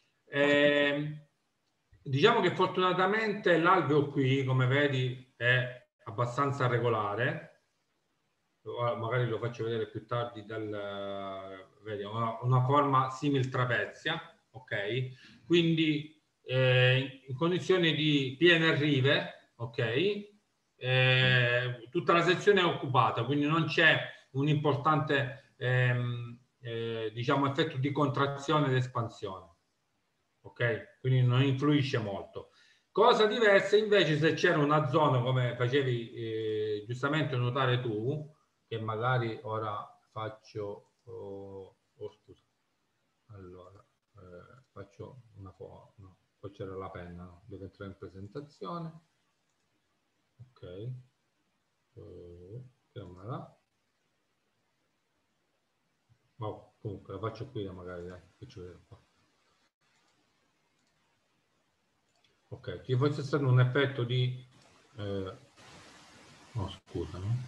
Diciamo che fortunatamente l'alveo qui, come vedi, è abbastanza regolare. Magari lo faccio vedere più tardi, vedi, una forma simil trapezia, ok? Quindi in condizioni di piene rive, ok? Tutta la sezione è occupata, quindi non c'è un importante diciamo effetto di contrazione ed espansione, ok? Quindi non influisce molto. Cosa diversa invece se c'era una zona, come facevi giustamente notare tu, che magari ora faccio scusa, allora faccio una foto, no, poi c'era la penna, no? Deve entrare in presentazione, ok, chiamala. Oh, comunque la faccio qui magari, dai, faccio vedere qua. Ok, ci fosse stato un effetto di no, scusa, no?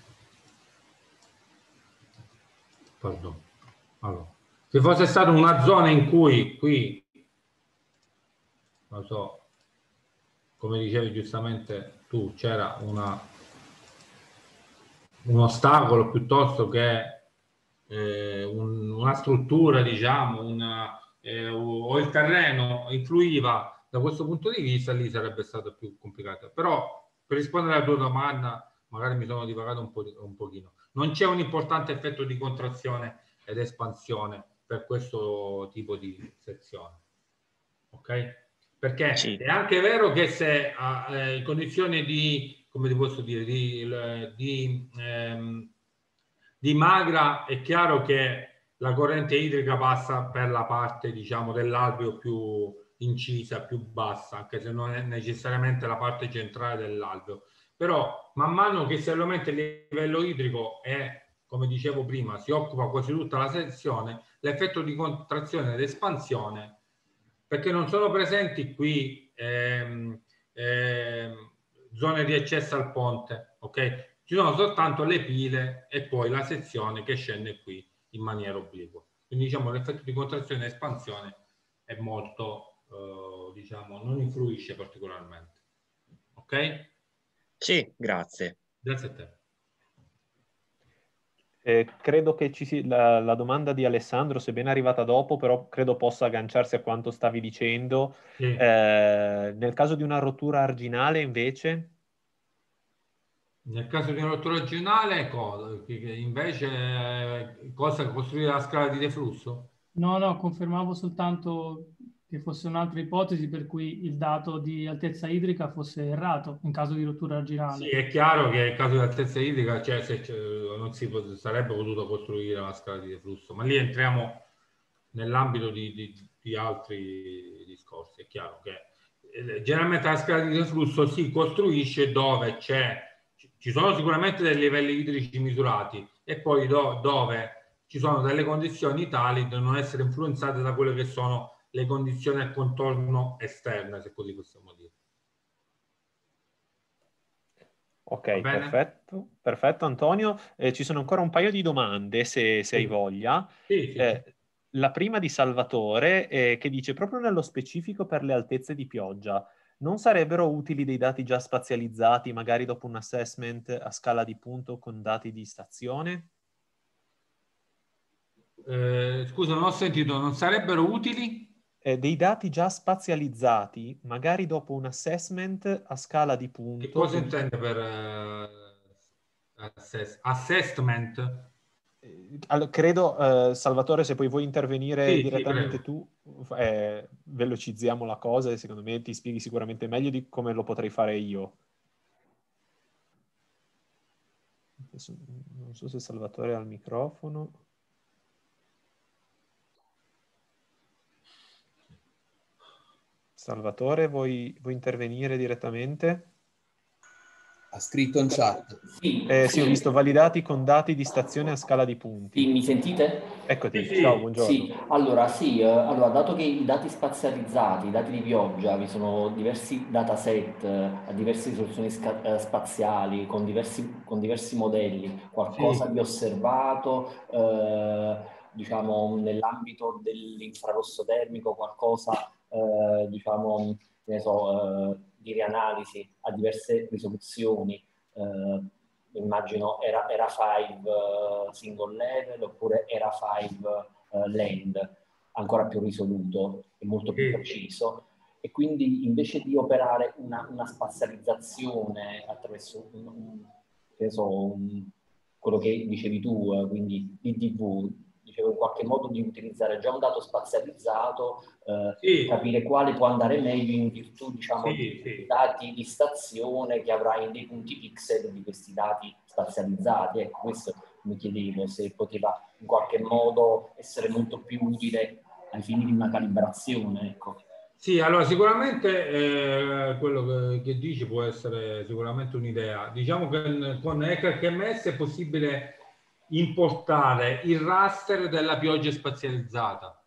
Pardon. Allora, se fosse stata una zona in cui qui, non so, come dicevi giustamente tu, c'era un ostacolo piuttosto che una struttura, diciamo, o il terreno influiva da questo punto di vista, lì sarebbe stato più complicato. Però, per rispondere alla tua domanda, magari mi sono divagato un pochino. Non c'è un importante effetto di contrazione ed espansione per questo tipo di sezione, ok? Perché Sì. è anche vero che se in condizioni di, come ti posso dire, di magra, è chiaro che la corrente idrica passa per la parte, diciamo, dell'alveo più incisa, più bassa, anche se non è necessariamente la parte centrale dell'alveo. Però man mano che si aumenta il livello idrico e, come dicevo prima, si occupa quasi tutta la sezione, l'effetto di contrazione ed espansione, perché non sono presenti qui zone di accesso al ponte, ok? Ci sono soltanto le pile e poi la sezione che scende qui in maniera obliqua. Quindi diciamo l'effetto di contrazione e espansione è molto, diciamo, non influisce particolarmente. Ok? Sì, grazie. Grazie a te. Credo che la domanda di Alessandro, sebbene arrivata dopo, però credo possa agganciarsi a quanto stavi dicendo. Sì. Nel caso di una rottura arginale, invece? Nel caso di una rottura arginale, cosa costruire la scala di deflusso? No, confermavo soltanto che fosse un'altra ipotesi per cui il dato di altezza idrica fosse errato in caso di rottura arginale. Sì, è chiaro che in caso di altezza idrica, non si sarebbe potuto costruire la scala di deflusso, ma lì entriamo nell'ambito di altri discorsi. È chiaro che generalmente la scala di deflusso si costruisce dove ci sono sicuramente dei livelli idrici misurati e poi dove ci sono delle condizioni tali da non essere influenzate da quelle che sono le condizioni al contorno esterne, se così possiamo dire. Ok, perfetto Antonio. Ci sono ancora un paio di domande, se hai voglia. Sì. La prima di Salvatore, che dice proprio nello specifico per le altezze di pioggia. non sarebbero utili dei dati già spazializzati, magari dopo un assessment a scala di punto con dati di stazione? Scusa, non ho sentito, non sarebbero utili? Dei dati già spazializzati, magari dopo un assessment a scala di punto. Che cosa intende per assessment? Allora, credo, Salvatore, se poi vuoi intervenire Sì, direttamente sì, tu, velocizziamo la cosa e secondo me ti spieghi sicuramente meglio di come lo potrei fare io. Adesso, non so se Salvatore ha il microfono. Salvatore, vuoi intervenire direttamente? Ha scritto in chat. Sì, ho visto validati con dati di stazione a scala di punti. Sì, mi sentite? Eccoti, ciao, buongiorno. Sì, allora, dato che i dati spazializzati, i dati di pioggia, vi sono diversi dataset a diverse risoluzioni spaziali, con diversi modelli, qualcosa di osservato, diciamo, nell'ambito dell'infrarosso termico, qualcosa, diciamo, che ne so, di rianalisi a diverse risoluzioni, immagino era 5 single level oppure era 5 land, ancora più risoluto e molto più preciso, e quindi invece di operare una spazializzazione attraverso quello che dicevi tu, quindi DDV, dicevo in qualche modo di utilizzare già un dato spazializzato, capire quale può andare meglio in virtù, diciamo, di dati di stazione che avrai dei punti pixel di questi dati spazializzati. Ecco, questo mi chiedevo se poteva in qualche modo essere molto più utile ai fini di una calibrazione, ecco. Sì, allora sicuramente quello che dici può essere sicuramente un'idea. Diciamo che con ECHMS è possibile importare il raster della pioggia spazializzata.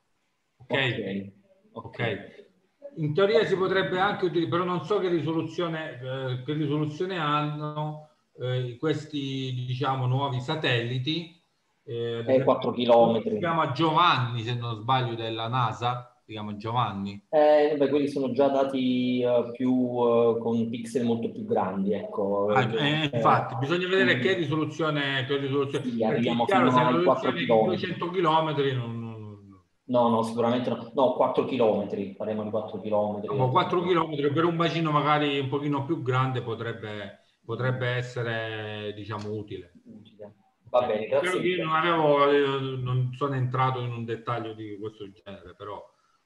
Ok. In teoria si potrebbe anche utilizzare, però non so che risoluzione hanno questi, diciamo, nuovi satelliti. 4 km. Si chiama Giovanni, se non sbaglio, della NASA. Si chiama Giovanni. Quelli sono già dati con pixel molto più grandi, ecco. Infatti, bisogna vedere che risoluzione. Sì, arriviamo fino ai 4 km. 200 km No, sicuramente no. No, 4 km, faremo di 4 km. 4 km per un bacino magari un pochino più grande potrebbe essere, diciamo, utile. Va bene, grazie. Io non sono entrato in un dettaglio di questo genere, però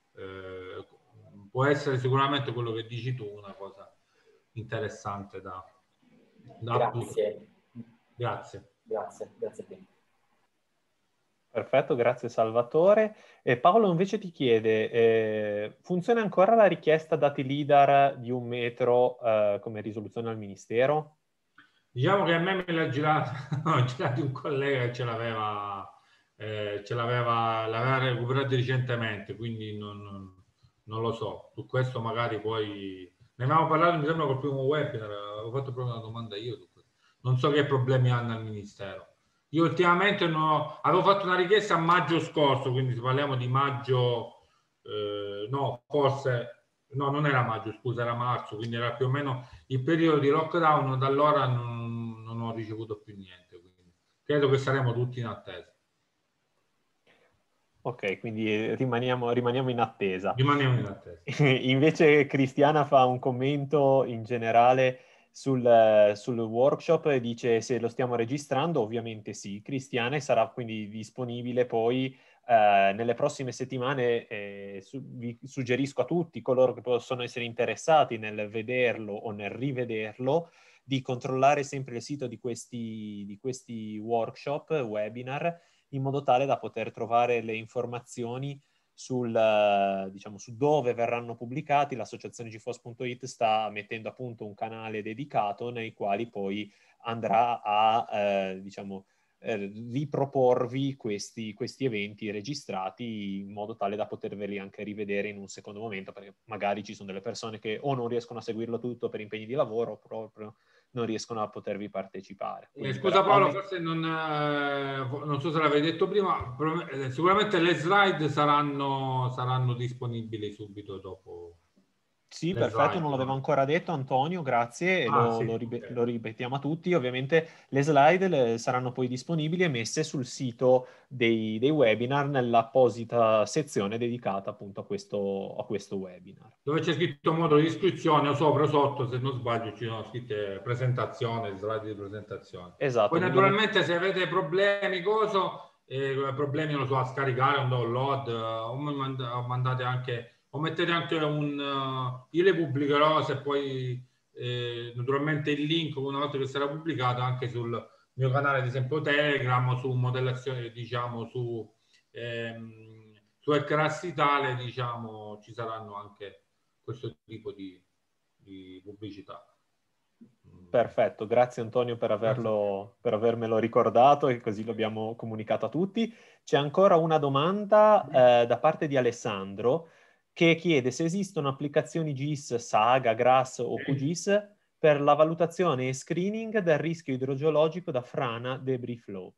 può essere sicuramente quello che dici tu una cosa interessante da Grazie a te. Perfetto, grazie Salvatore. Paolo invece ti chiede, funziona ancora la richiesta dati LIDAR di 1 metro come risoluzione al Ministero? Diciamo che a me me l'ha girato un collega che l'aveva recuperato recentemente, quindi non lo so. Su questo magari poi ne avevamo parlato, mi sembra, col primo webinar, avevo fatto proprio una domanda io su questo. Non so che problemi hanno al Ministero. Io ultimamente avevo fatto una richiesta a maggio scorso, quindi parliamo di maggio, non era maggio, scusa, era marzo, quindi era più o meno il periodo di lockdown. Da allora non ho ricevuto più niente, quindi credo che saremo tutti in attesa. Ok, quindi rimaniamo in attesa. Rimaniamo in attesa. Invece Cristiana fa un commento in generale sul workshop e dice se lo stiamo registrando. Ovviamente sì, Cristiana, e sarà quindi disponibile poi nelle prossime settimane. Vi suggerisco a tutti coloro che possono essere interessati nel vederlo o nel rivederlo di controllare sempre il sito di questi workshop, webinar, in modo tale da poter trovare le informazioni su dove verranno pubblicati. L'associazione GFOS.it sta mettendo a punto un canale dedicato nei quali poi andrà a riproporvi questi eventi registrati in modo tale da poterveli anche rivedere in un secondo momento, perché magari ci sono delle persone che o non riescono a seguirlo tutto per impegni di lavoro o proprio non riescono a potervi partecipare. Scusa Paolo, forse non so se l'avevi detto prima, sicuramente le slide saranno disponibili subito dopo. Sì, perfetto, non l'avevo ancora detto Antonio, grazie, e lo ripetiamo a tutti. Ovviamente le slide saranno poi disponibili e messe sul sito dei webinar nell'apposita sezione dedicata appunto a questo webinar. Dove c'è scritto modo di iscrizione o sopra o sotto, se non sbaglio, ci sono scritte presentazione, slide di presentazione. Esatto. Poi naturalmente se avete problemi, problemi, non lo so, a scaricare un download, o mandate anche... o mettete anche io le pubblicherò, se poi naturalmente il link una volta che sarà pubblicato anche sul mio canale, ad esempio Telegram, su modellazione, diciamo, su Hackers Italia, diciamo, ci saranno anche questo tipo di pubblicità. Perfetto, grazie Antonio per avermelo ricordato e così lo abbiamo comunicato a tutti. C'è ancora una domanda da parte di Alessandro, che chiede se esistono applicazioni GIS, Saga, GRASS o QGIS per la valutazione e screening del rischio idrogeologico da frana debris flow.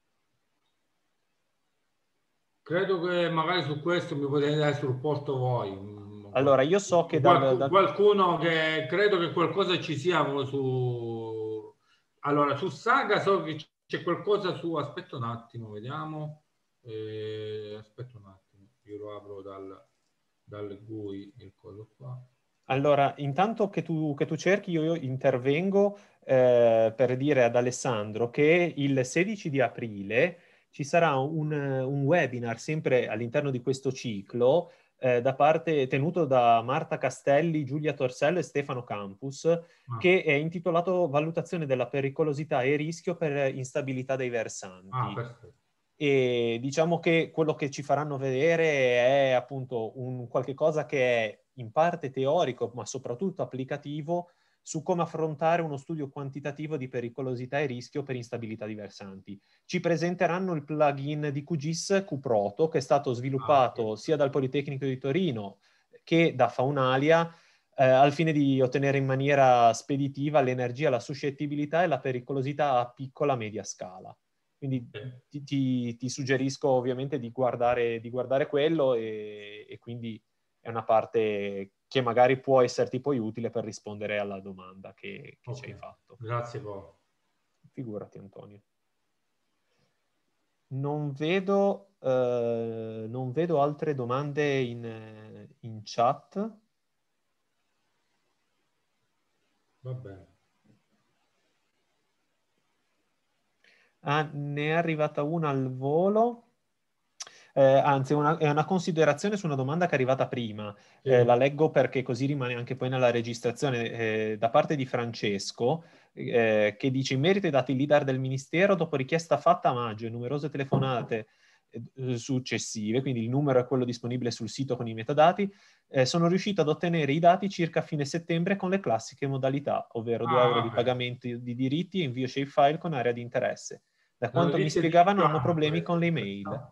Credo che magari su questo mi potete dare supporto voi. Allora, io so che qualcuno che credo che qualcosa ci sia su... Allora, su Saga so che c'è qualcosa su... Aspetta un attimo, vediamo. Aspetta un attimo, io lo apro dal GUI il coso qua. Allora, intanto che tu cerchi, io intervengo per dire ad Alessandro che il 16 di aprile ci sarà un webinar sempre all'interno di questo ciclo tenuto da Marta Castelli, Giulia Torsello e Stefano Campus, che è intitolato Valutazione della pericolosità e rischio per instabilità dei versanti. Perfetto. E diciamo che quello che ci faranno vedere è appunto un qualche cosa che è in parte teorico, ma soprattutto applicativo su come affrontare uno studio quantitativo di pericolosità e rischio per instabilità di versanti. Ci presenteranno il plugin di QGIS, QProto, che è stato sviluppato sia dal Politecnico di Torino che da Faunalia, al fine di ottenere in maniera speditiva l'energia, la suscettibilità e la pericolosità a piccola-media scala. Quindi ti suggerisco ovviamente di guardare quello e quindi è una parte che magari può esserti poi utile per rispondere alla domanda che ci hai fatto. Grazie Paolo. Figurati Antonio. Non vedo altre domande in chat. Va bene. Ne è arrivata una al volo. Anzi, è una considerazione su una domanda che è arrivata prima. La leggo perché così rimane anche poi nella registrazione, da parte di Francesco, che dice: in merito ai dati LIDAR del Ministero, dopo richiesta fatta a maggio e numerose telefonate successive, quindi il numero è quello disponibile sul sito con i metadati, sono riuscito ad ottenere i dati circa a fine settembre con le classiche modalità, ovvero 2 euro di pagamento di diritti e invio shapefile con area di interesse. Da quanto mi spiegavano hanno problemi con le email.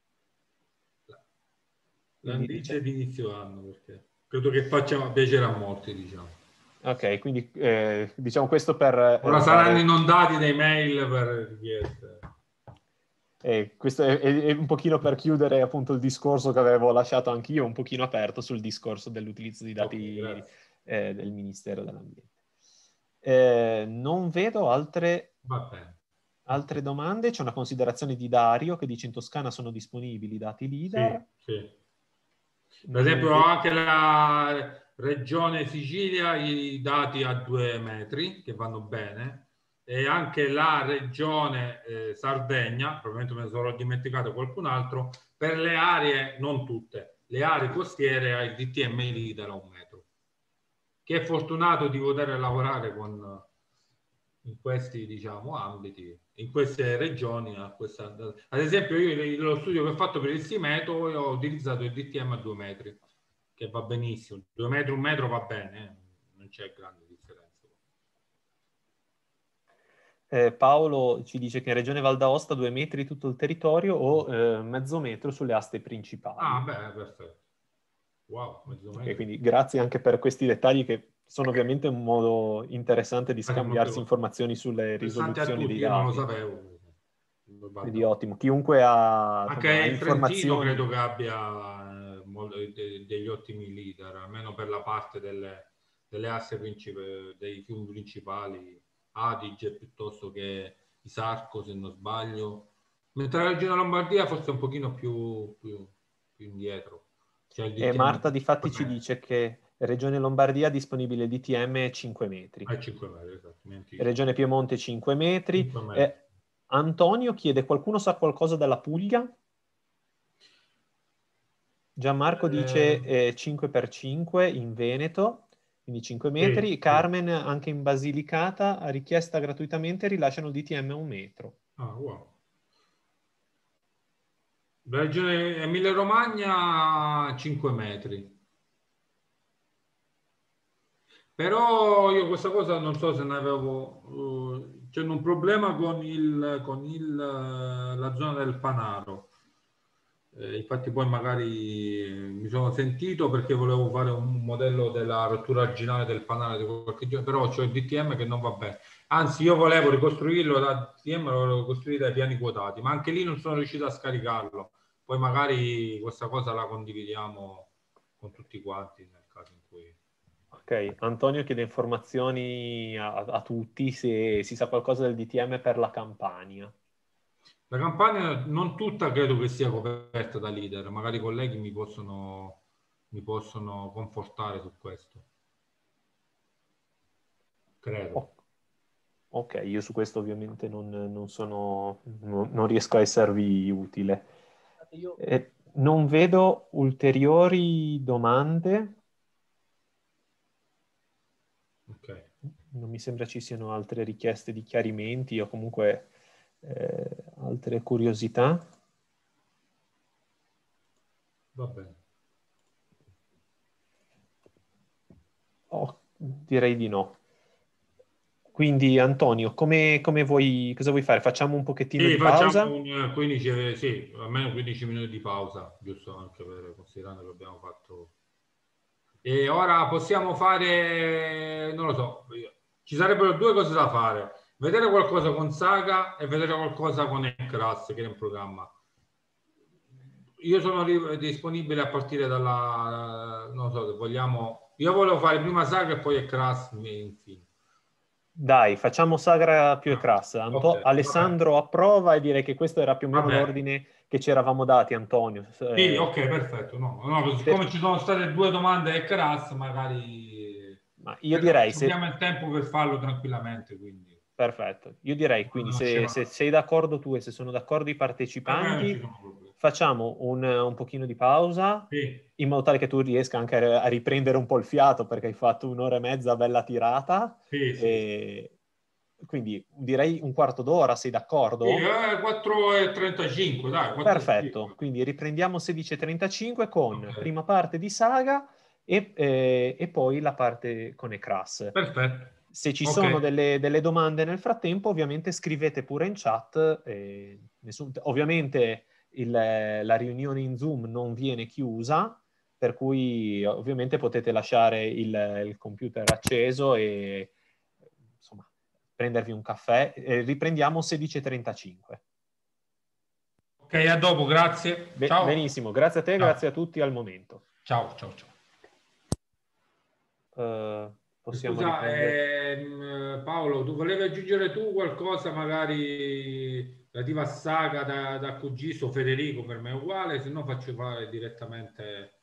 L'indice di inizio anno, perché credo che faccia piacere a molti, diciamo. Ok, quindi diciamo questo per... Ora saranno inondati dei mail per richieste. Questo è un pochino per chiudere appunto il discorso che avevo lasciato anch'io un pochino aperto sul discorso dell'utilizzo di dati del Ministero dell'Ambiente. Non vedo altre domande. C'è una considerazione di Dario che dice: in Toscana sono disponibili i dati LIDAR. Sì. Per esempio anche la regione Sicilia i dati a 2 metri che vanno bene, e anche la regione Sardegna, probabilmente me ne sono dimenticato qualcun altro, per le aree, non tutte, le aree costiere ha il DTM LIDAR a 1 metro. Che è fortunato di poter lavorare in questi, diciamo, ambiti, in queste regioni. Ad esempio io lo studio che ho fatto per il Simeto ho utilizzato il DTM a 2 metri, che va benissimo. 2 metri, 1 metro va bene, non c'è grande differenza. Paolo ci dice che in regione Val d'Aosta 2 metri tutto il territorio o mezzo metro sulle aste principali. Perfetto. Wow, mezzo metro. Okay, quindi grazie anche per questi dettagli che sono ovviamente un modo interessante di scambiarsi informazioni sulle risoluzioni dei dati. Io non lo sapevo. Quindi ottimo. Chiunque ha anche il informazioni... Trentino credo che abbia degli ottimi leader, almeno per la parte delle asse dei fiumi principali, Adige piuttosto che Isarco, se non sbaglio. Mentre la Regione Lombardia forse è un pochino più indietro. Cioè il E DTM Marta di fatti ci dice che Regione Lombardia è disponibile il DTM 5 metri. 5 metri, esatto. Regione Piemonte 5 metri. 5 metri. Antonio chiede, qualcuno sa qualcosa della Puglia? Gianmarco dice 5x5 in Veneto, quindi 5 metri. Sì, Carmen, anche in Basilicata, a richiesta gratuitamente rilasciano il DTM a 1 metro. Ah, wow. La Regione Emilia-Romagna 5 metri. Però io questa cosa non so se ne avevo... c'è un problema con la zona del Panaro. Infatti poi magari mi sono sentito perché volevo fare un modello della rottura arginale del Panaro di qualche giorno, però c'è il DTM che non va bene. Anzi, io volevo ricostruirlo da DTM, lo volevo costruire dai piani quotati, ma anche lì non sono riuscito a scaricarlo. Poi magari questa cosa la condividiamo con tutti quanti nel caso in cui... Ok, Antonio chiede informazioni a tutti se si sa qualcosa del DTM per la Campania. La Campania non tutta credo che sia coperta da leader, magari i colleghi mi possono confortare su questo. Credo. Ok, io su questo ovviamente non riesco a esservi utile. Non vedo ulteriori domande. Ok. Non mi sembra ci siano altre richieste di chiarimenti o comunque altre curiosità. Va bene. Direi di no. Quindi Antonio, come vuoi, cosa vuoi fare? Facciamo un pochettino di pausa? Facciamo 15, sì, almeno 15 minuti di pausa, giusto anche per considerando che abbiamo fatto. E ora possiamo fare, non lo so, ci sarebbero due cose da fare. Vedere qualcosa con Saga e vedere qualcosa con Ecras che è in programma. Io sono disponibile a partire dalla, non so se vogliamo, io volevo fare prima Saga e poi Ecras infine. Dai, facciamo Sagra più Ecras. Okay, Alessandro approva e direi che questo era più o meno l'ordine che ci eravamo dati, Antonio. Sì, ok, perfetto. No, siccome ci sono state due domande Ecras, magari... Ma io direi... Abbiamo il tempo per farlo tranquillamente, quindi... Perfetto. Io direi, quindi, se sei d'accordo tu e se sono d'accordo i partecipanti, facciamo un pochino di pausa, in modo tale che tu riesca anche a riprendere un po' il fiato, perché hai fatto 1 ora e mezza bella tirata. Quindi direi un quarto d'ora, sei d'accordo? Sì, 4:35, dai. 4:35. Perfetto, quindi riprendiamo 16:35 con prima parte di Saga e poi la parte con Ecras. Perfetto. Se ci sono delle domande nel frattempo, ovviamente scrivete pure in chat. Ovviamente la riunione in Zoom non viene chiusa, per cui ovviamente potete lasciare il computer acceso e insomma prendervi un caffè. Riprendiamo 16:35. Ok, a dopo, grazie. Ciao. Benissimo, grazie a te, grazie a tutti al momento. Ciao. Possiamo Paolo, tu volevi aggiungere tu qualcosa magari relativa a Saga da QGIS o Federico, per me è uguale, se no faccio fare direttamente.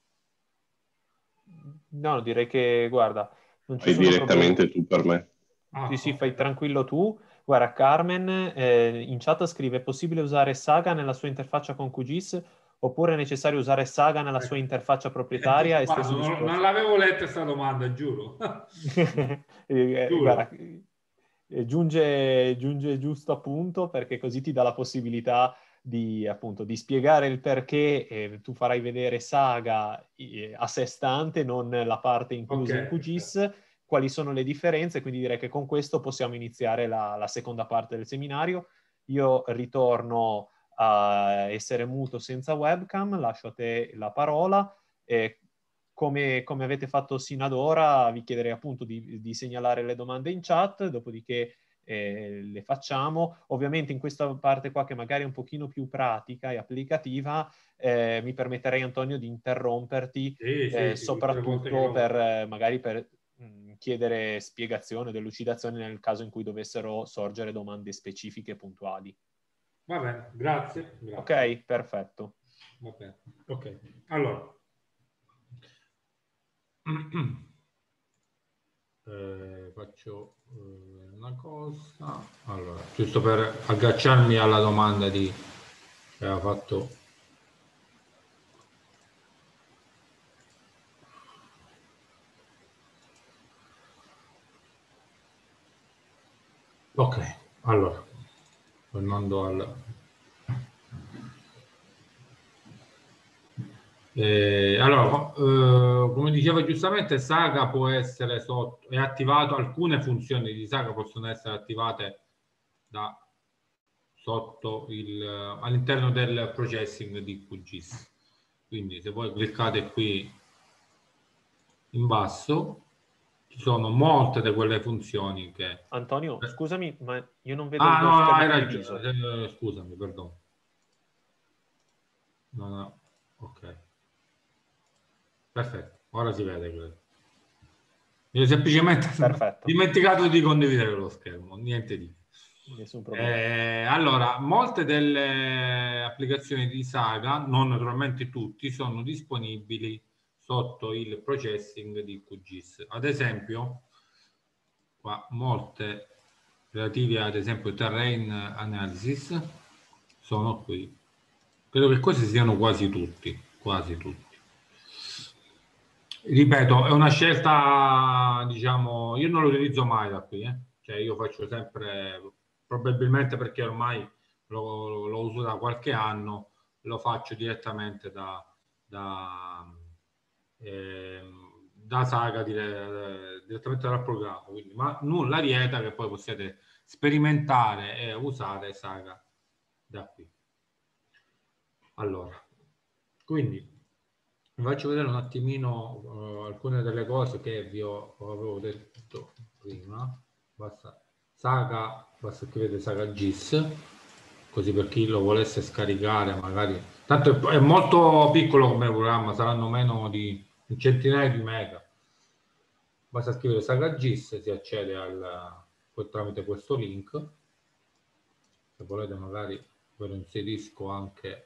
No, direi che, guarda, non ci sono direttamente problemi. Tu per me. Sì, fai tranquillo tu. Guarda, Carmen in chat scrive: è possibile usare Saga nella sua interfaccia con QGIS oppure è necessario usare Saga nella sua interfaccia proprietaria? Non l'avevo letta questa domanda, giuro. Guarda, giunge giusto a punto, perché così ti dà la possibilità di spiegare il perché tu farai vedere Saga a sé stante, non la parte inclusa in QGIS, quali sono le differenze, quindi direi che con questo possiamo iniziare la seconda parte del seminario. Io ritorno a essere muto senza webcam, lascio a te la parola. Come avete fatto sino ad ora, vi chiederei appunto di segnalare le domande in chat, dopodiché le facciamo. Ovviamente in questa parte qua, che magari è un pochino più pratica e applicativa, mi permetterei, Antonio, di interromperti, soprattutto magari per chiedere spiegazione o delucidazione nel caso in cui dovessero sorgere domande specifiche e puntuali. Va bene, grazie. Ok, perfetto. Va bene. Ok, allora. Faccio una cosa. Allora, giusto per agganciarmi alla domanda che aveva fatto. Ok, allora, tornando al... allora, come diceva giustamente, Saga può essere è attivato, alcune funzioni di Saga possono essere attivate da sotto all'interno del processing di QGIS. Quindi se voi cliccate qui in basso, ci sono molte di quelle funzioni che... Antonio, scusami, ma io non vedo il no, hai ragione, scusami, perdono. No, ok. Perfetto, ora si vede quello. Io semplicemente ho dimenticato di condividere lo schermo, niente di. Nessun problema. Allora, molte delle applicazioni di Saga, non naturalmente tutti, sono disponibili sotto il processing di QGIS. Ad esempio, qua molte relative ad esempio terrain analysis sono qui. Credo che questi siano quasi tutti. Ripeto, è una scelta, diciamo, io non lo utilizzo mai da qui, cioè io faccio sempre, probabilmente perché ormai lo uso da qualche anno, lo faccio direttamente da Saga, direttamente dal programma, quindi, ma nulla vieta che poi possiate sperimentare e usare Saga da qui. Allora, quindi vi faccio vedere un attimino alcune delle cose che vi avevo detto prima. Basta scrivere Saga GIS, così per chi lo volesse scaricare magari. Tanto è molto piccolo come programma, saranno meno di un centinaio di mega. Basta scrivere Saga GIS, si accede tramite questo link. Se volete magari ve lo inserisco anche.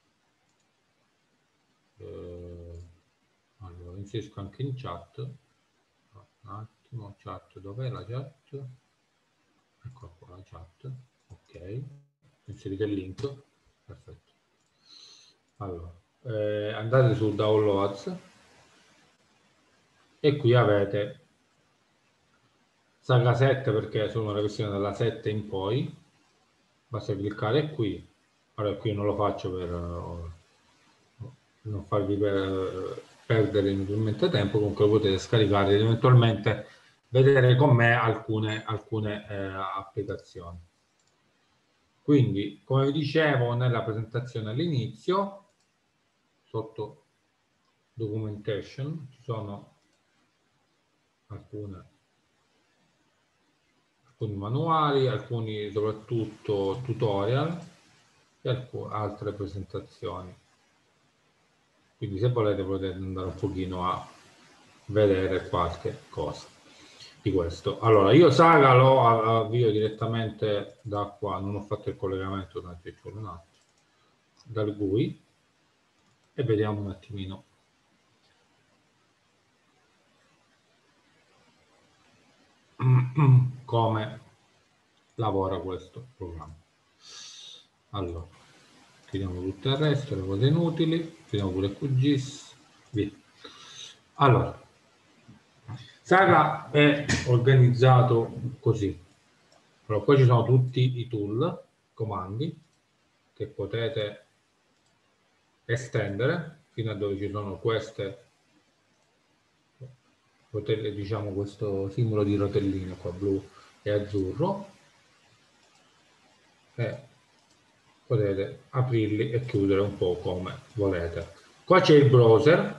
Allora, inserisco anche in chat. Un attimo, chat, dov'è la chat? Eccola qua la chat. Ok, inserite il link. Perfetto. Allora, andate su Downloads e qui avete Saga 7 perché sono le versioni dalla 7 in poi. Basta cliccare qui. Allora, qui non lo faccio per non farvi perdere inutilmente tempo, comunque lo potete scaricare ed eventualmente vedere con me alcune applicazioni. Quindi, come vi dicevo nella presentazione all'inizio, sotto documentation ci sono alcuni manuali, alcuni soprattutto tutorial e altre presentazioni. Quindi se volete potete andare un pochino a vedere qualche cosa di questo. Allora, io Saga lo avvio direttamente da qua, non ho fatto il collegamento tanto ci vuole un attimo, dal GUI, e vediamo un attimino come lavora questo programma. Allora, chiudiamo tutto il resto, le cose inutili, chiudiamo pure QGIS, via. Allora, Saga è organizzato così. Allora, poi ci sono tutti i tool, comandi, che potete estendere fino a dove ci sono queste, diciamo questo simbolo di rotelline qua, blu e azzurro, e potete aprirli e chiudere un po' come volete. Qua c'è il browser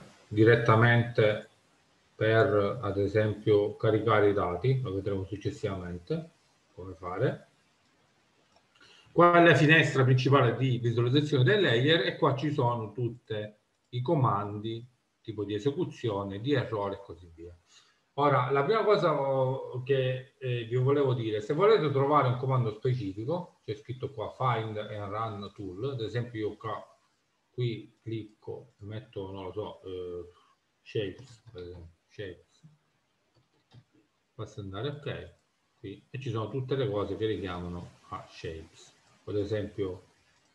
direttamente per ad esempio caricare i dati, lo vedremo successivamente, come fare. Qua è la finestra principale di visualizzazione del layer e qua ci sono tutti i comandi, tipo di esecuzione, di errore e così via. Ora, la prima cosa che vi volevo dire, se volete trovare un comando specifico, c'è scritto qua Find and Run Tool, ad esempio io qui clicco, metto, non lo so, Shapes, per esempio, Shapes, basta andare ok, qui, e ci sono tutte le cose che richiamano a Shapes. Ad esempio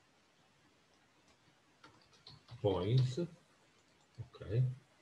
points, ok,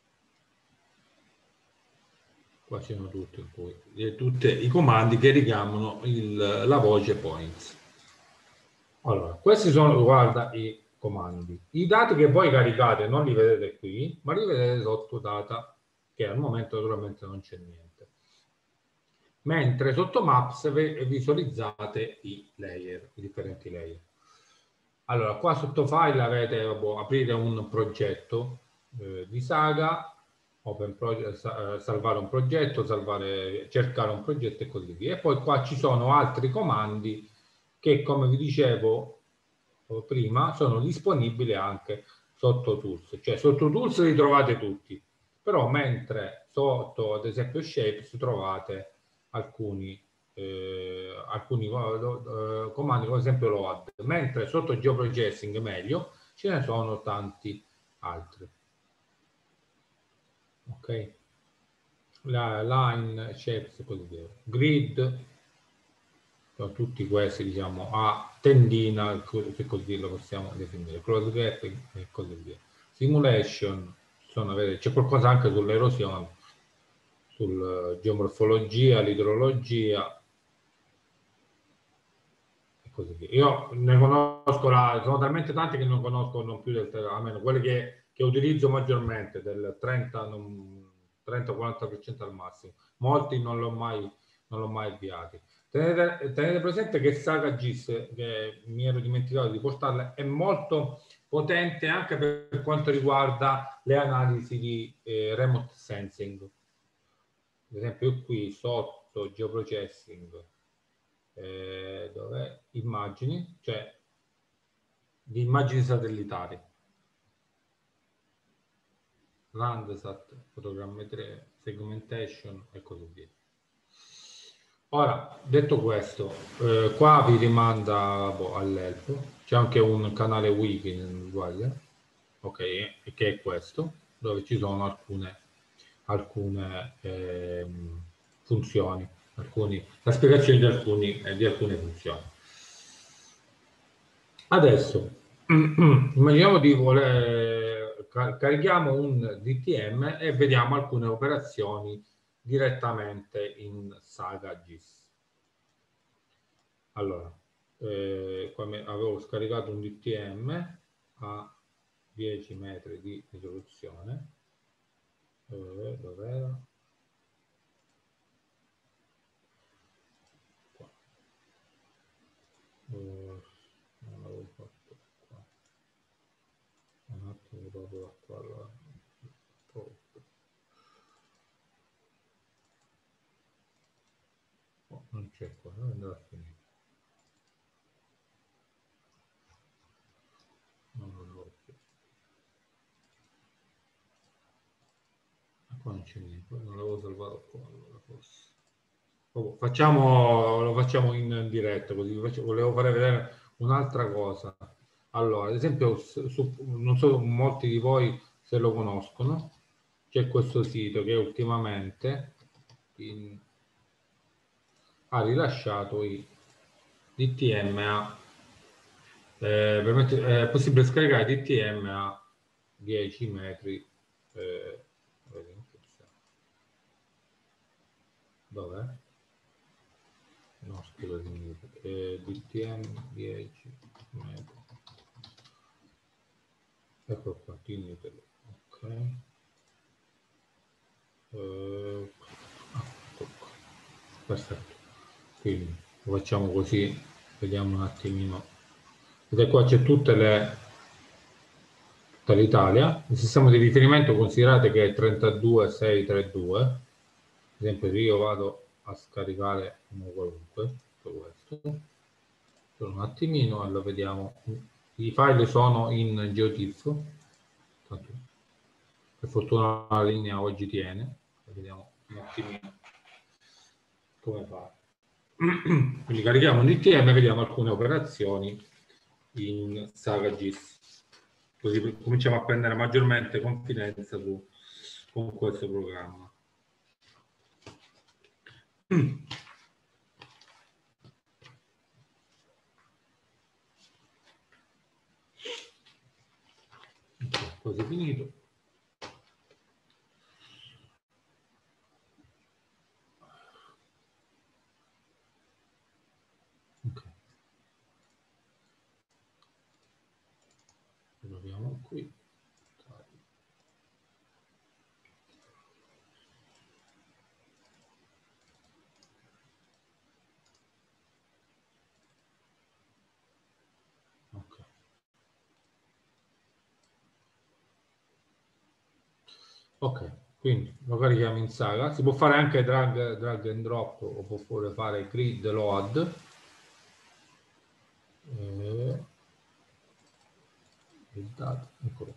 qua ci sono tutti i comandi che richiamano la voce points. Allora, questi sono, guarda, i comandi. I dati che voi caricate non li vedete qui, ma li vedete sotto data, che al momento naturalmente non c'è niente. Mentre sotto Maps visualizzate i layer, i differenti layer. Allora, qua sotto File avete, aprire un progetto di Saga, Open Project, salvare un progetto, cercare un progetto e così via. E poi qua ci sono altri comandi che, come vi dicevo prima, sono disponibili anche sotto Tools. Cioè sotto Tools li trovate tutti, però mentre sotto, ad esempio, Shapes trovate alcuni comandi, come esempio load, mentre sotto geoprocessing meglio ce ne sono tanti altri. Ok, line, shapes e così via. Grid, sono tutti questi, diciamo, a tendina, se così lo possiamo definire, close gap e così via. Simulation, c'è qualcosa anche sull'erosione, sulla geomorfologia, l'idrologia e così via. Io ne conosco, sono talmente tanti che non conosco non più almeno quelle che utilizzo maggiormente, del 30-40% al massimo. Molti non l'ho mai avviati. Tenete presente che Saga GIS, che mi ero dimenticato di portarla, è molto potente anche per quanto riguarda le analisi di remote sensing. Ad esempio qui sotto geoprocessing, dov'è? Immagini, cioè di immagini satellitari, Landsat, fotogrammetria, segmentation e così via. Ora, detto questo, qua vi rimanda all'help, c'è anche un canale wiki, se non sbaglio, ok, che è questo, dove ci sono alcune funzioni, la spiegazione di alcune funzioni. Adesso, immaginiamo di carichiamo un DTM e vediamo alcune operazioni direttamente in Saga GIS. Allora, avevo scaricato un DTM a 10 metri di risoluzione. Dov'era? Qua. Non l'avevo fatto qua. Un attimo proprio da qua. Allora. Non c'è qua, non andrà a finire. Non l'ho chiesto. Qua non c'è niente, non l'avevo salvato qua, allora forse. Lo facciamo in diretta, così volevo fare vedere un'altra cosa. Allora, ad esempio, non so molti di voi se lo conoscono, c'è questo sito che ultimamente ha rilasciato i DTM è possibile scaricare DTM a 10 metri. Dov'è? No, scusami, DTM 10 metri. Ecco qua, tienitelo. Ok. Perfetto. Quindi lo facciamo così, vediamo un attimino. Vedete qua c'è tutta l'Italia. Il sistema di riferimento considerate che è 32632. Ad esempio se io vado a scaricare uno qualunque, questo. Solo un attimino e lo vediamo. I file sono in GeoTIFF. Per fortuna la linea oggi tiene. Vediamo un attimino come fare. Quindi carichiamo un DTM e vediamo alcune operazioni in Saga GIS. Così cominciamo a prendere maggiormente confidenza con questo programma. Quasi finito. Okay. Proviamo qui. Ok, quindi lo carichiamo in Saga. Si può fare anche drag and drop o può pure fare grid load. Il dato, eccolo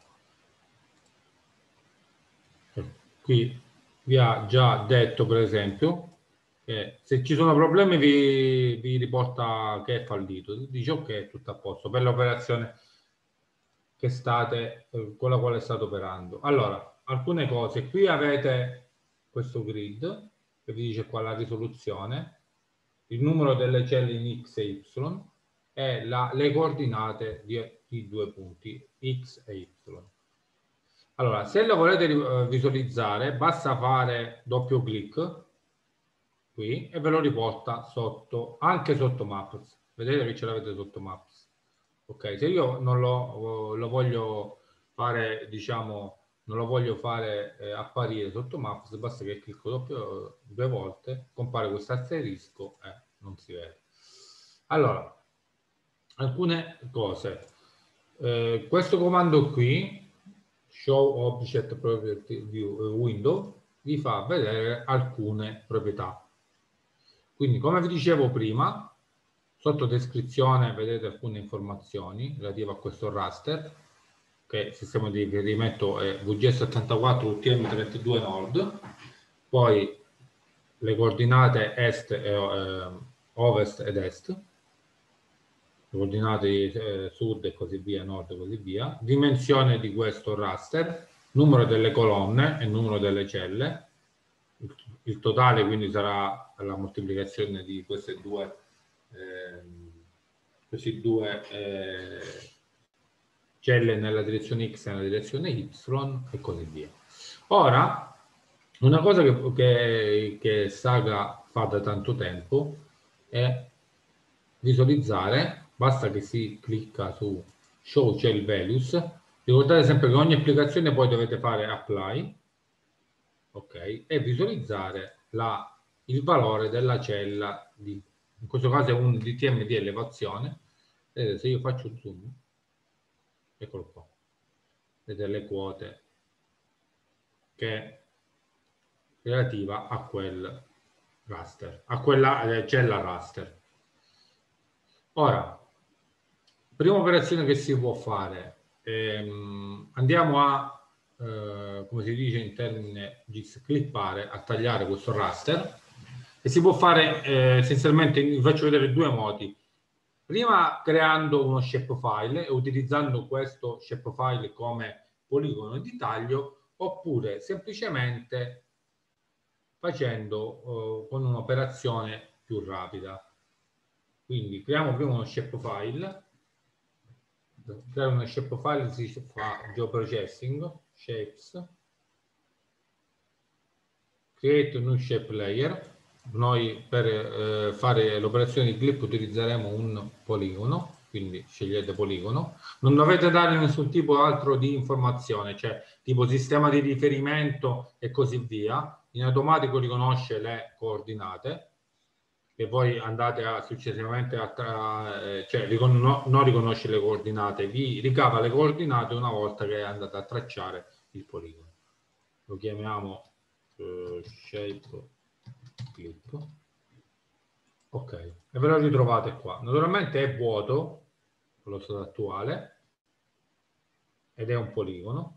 qua. Qui vi ha già detto, per esempio, che se ci sono problemi vi riporta che è fallito. Dice ok, è tutto a posto per l'operazione che state, con la quale state operando. Allora, alcune cose. Qui avete questo grid che vi dice qua la risoluzione, il numero delle celle in X e Y e le coordinate di due punti, X e Y. Allora, se lo volete visualizzare, basta fare doppio clic qui e ve lo riporta sotto, anche sotto Maps. Vedete che ce l'avete sotto Maps. Ok, se io non lo voglio fare, diciamo, non lo voglio fare apparire sotto Maps, basta che clicco due volte, compare questo asterisco e non si vede. Allora, alcune cose. Questo comando qui, Show Object Property View Window, vi fa vedere alcune proprietà. Quindi, come vi dicevo prima, sotto descrizione vedete alcune informazioni relative a questo raster, che il sistema di riferimento è VG74 UTM32 Nord, poi le coordinate est, ovest ed est, le coordinate sud e così via, nord e così via, dimensione di questo raster, numero delle colonne e numero delle celle, il totale quindi sarà la moltiplicazione di queste due questi due celle nella direzione X e nella direzione Y e così via. Ora, una cosa che Saga fa da tanto tempo è visualizzare, basta che si clicca su Show Cell Values, ricordate sempre che ogni applicazione poi dovete fare Apply, ok, e visualizzare il valore della cella di, in questo caso è un DTM di elevazione. Vedete, se io faccio zoom, eccolo qua, vedete le quote che è relativa a quel raster, a quella cella raster. Ora, prima operazione che si può fare, andiamo a, come si dice in termine GIS, clippare, a tagliare questo raster, e si può fare essenzialmente, vi faccio vedere due modi. Prima creando uno shapefile e utilizzando questo shapefile come poligono di taglio, oppure semplicemente facendo con un'operazione più rapida. Quindi creiamo prima uno shapefile. Per creare uno shapefile si fa geoprocessing, shapes, create a new shape layer. Noi per fare l'operazione di clip utilizzeremo un poligono, quindi scegliete poligono. Non dovete dare nessun tipo altro di informazione, cioè tipo sistema di riferimento e così via. In automatico riconosce le coordinate e voi andate successivamente cioè non riconosce le coordinate, vi ricava le coordinate una volta che andate a tracciare il poligono. Lo chiamiamo shape clip. Ok, e ve lo ritrovate qua. Naturalmente è vuoto, allo stato attuale, ed è un poligono.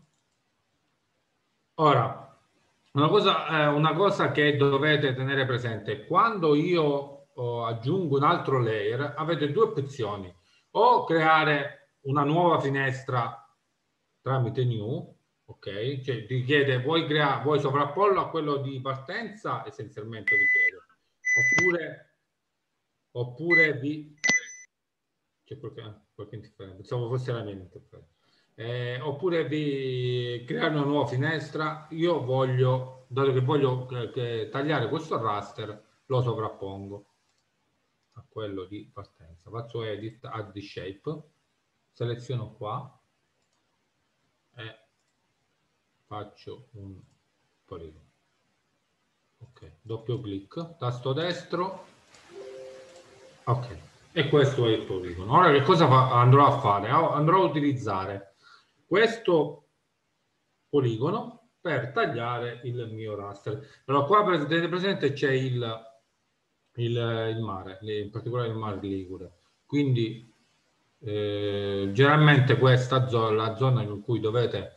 Ora, una cosa che dovete tenere presente, quando io aggiungo un altro layer, avete due opzioni: o creare una nuova finestra tramite new, ok? Cioè ti chiede vuoi sovrapporlo a quello di partenza, essenzialmente ti chiede, oppure vi... C'è qualche interferenza, pensavo fosse la mia interferenza. Oppure vi creare una nuova finestra. Io voglio, dato che voglio tagliare questo raster, lo sovrappongo a quello di partenza. Faccio edit, add shape, seleziono qua e faccio un poligono. Ok, doppio clic, tasto destro. Ok, e questo è il poligono. Ora che cosa andrò a fare? Andrò a utilizzare questo poligono per tagliare il mio raster. Allora qua tenete presente c'è il mare, in particolare il Mar Ligure. Quindi generalmente questa zona, la zona in cui dovete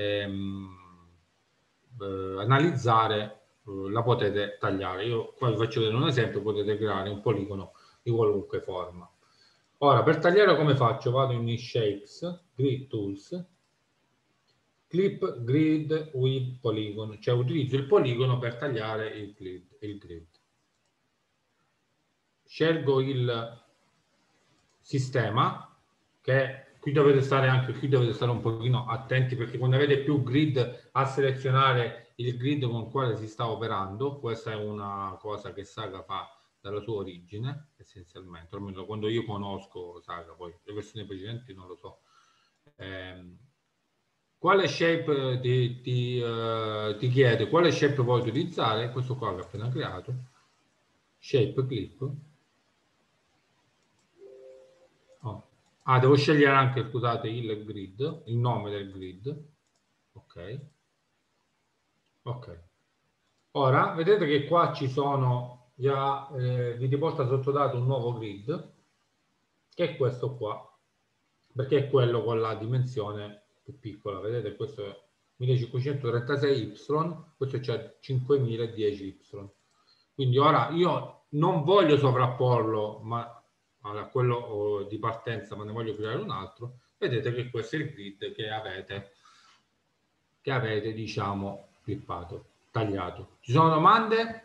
analizzare, la potete tagliare. Io qua vi faccio vedere un esempio, potete creare un poligono di qualunque forma. Ora, per tagliare come faccio? Vado in Shapes, Grid Tools, Clip Grid with Polygon, cioè utilizzo il poligono per tagliare il grid. Scelgo il sistema, che qui dovete stare un pochino attenti, perché quando avete più grid a selezionare il grid con il quale si sta operando. Questa è una cosa che Saga fa dalla sua origine, essenzialmente, almeno quando io conosco Saga, poi le versioni precedenti non lo so. Quale shape ti chiede quale shape vuoi utilizzare? Questo qua che ho appena creato, shape clip. Devo scegliere anche, scusate, il grid, il nome del grid. Ok. Ora vedete che qua ci sono già, vi riporta sottodato un nuovo grid, che è questo qua, perché è quello con la dimensione più piccola. Vedete, questo è 1536y, questo c'è 5010y. Quindi ora io non voglio sovrapporlo a quello di partenza, ma ne voglio creare un altro. Vedete che questo è il grid che avete diciamo clippato, tagliato. Ci sono domande?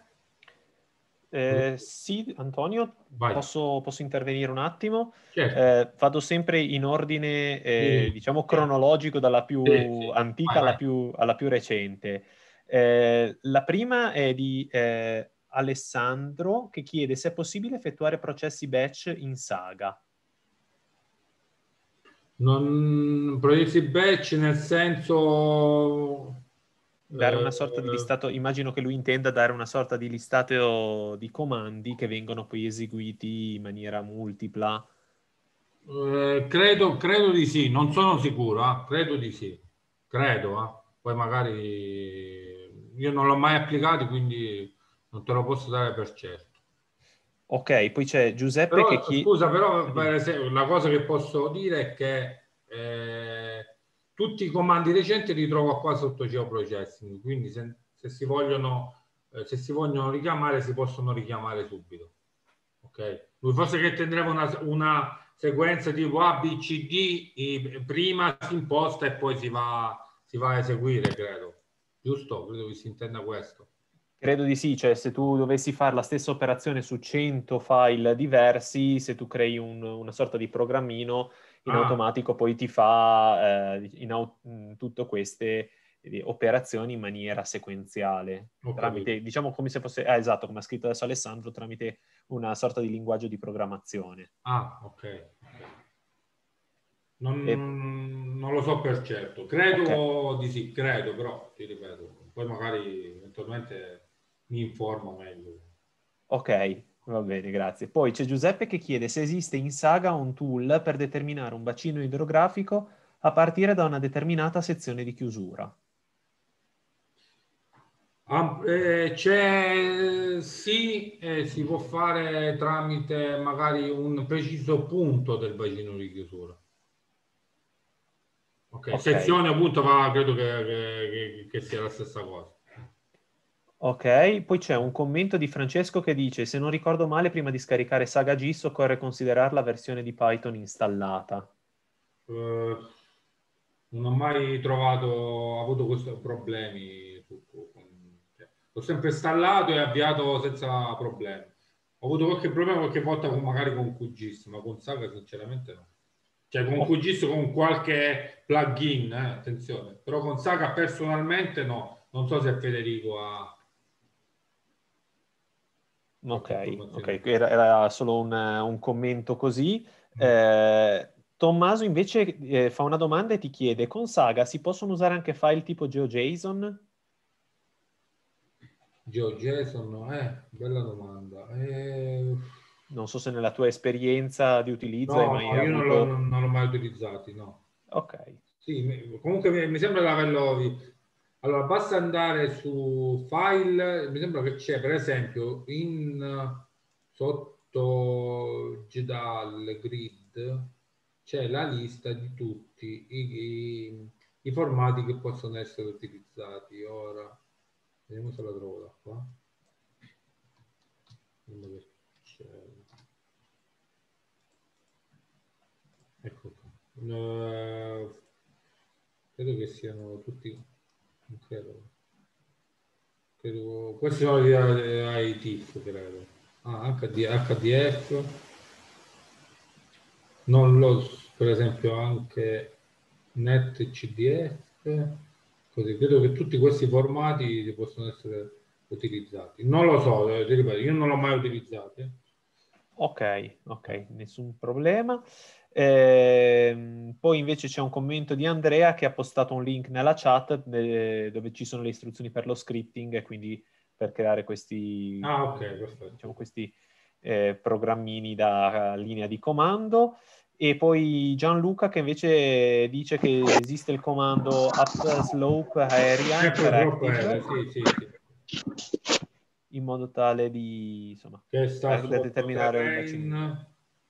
Sì, Antonio, posso intervenire un attimo? Certo. Vado sempre in ordine, diciamo, cronologico, dalla più antica alla più recente. La prima è di Alessandro, che chiede se è possibile effettuare processi batch in Saga. Processi batch nel senso... Dare una sorta di listato, immagino che lui intenda dare una sorta di listato di comandi che vengono poi eseguiti in maniera multipla. Credo di sì, non sono sicuro, credo di sì, poi magari io non l'ho mai applicato, quindi non te lo posso dare per certo. Ok, poi c'è Giuseppe che chiede... Scusa, però per esempio, la cosa che posso dire è che tutti i comandi recenti li trovo qua sotto geoprocessing, quindi se si vogliono richiamare, si possono richiamare subito. Ok? Forse che tendremo una sequenza tipo A, B, C, D, prima si imposta e poi si va a eseguire, credo. Giusto? Credo che si intenda questo. Credo di sì, cioè se tu dovessi fare la stessa operazione su 100 file diversi, se tu crei una sorta di programmino, in automatico poi ti fa tutte queste operazioni in maniera sequenziale, tramite, diciamo come se fosse, esatto, come ha scritto adesso Alessandro, tramite una sorta di linguaggio di programmazione. Ok. Non lo so per certo, credo di sì, però ti ripeto, poi magari eventualmente mi informo meglio. Ok, va bene, grazie. Poi c'è Giuseppe che chiede se esiste in Saga un tool per determinare un bacino idrografico a partire da una determinata sezione di chiusura. Sì, sì, si può fare tramite magari un preciso punto del bacino di chiusura. Ok, sezione appunto credo che sia la stessa cosa. Ok, poi c'è un commento di Francesco che dice: se non ricordo male, prima di scaricare Saga GIS occorre considerare la versione di Python installata. Non ho mai avuto questi problemi. L'ho sempre installato e avviato senza problemi. Ho avuto qualche problema qualche volta magari con QGIS, ma con Saga sinceramente no. Cioè con QGIS con qualche plugin, attenzione. Però con Saga personalmente no. Non so se Federico ha... Ok, era solo un commento così. Tommaso invece fa una domanda e ti chiede: con Saga si possono usare anche file tipo GeoJSON? GeoJSON, bella domanda. Non so se nella tua esperienza di utilizzo hai mai io avuto... non l'ho mai utilizzato, no. Ok. Sì, comunque mi sembra di averlo... Allora, basta andare su file, mi sembra che c'è, per esempio, sotto GDAL Grid, c'è la lista di tutti i formati che possono essere utilizzati. Ora, vediamo se la trovo da qua. Ecco qua. Credo che siano tutti... Credo, questi sono gli ITIF, credo. HDF. Per esempio anche NetCDF. Così, credo che tutti questi formati possono essere utilizzati. Non lo so, ti ripeto, io non l'ho mai utilizzato. Ok, nessun problema. Poi invece c'è un commento di Andrea che ha postato un link nella chat dove ci sono le istruzioni per lo scripting e quindi per creare questi, diciamo, questi programmini da linea di comando. E poi Gianluca che invece dice che esiste il comando upslope area interactive. Sì. In modo tale di, insomma, che sta da determinare il bacino.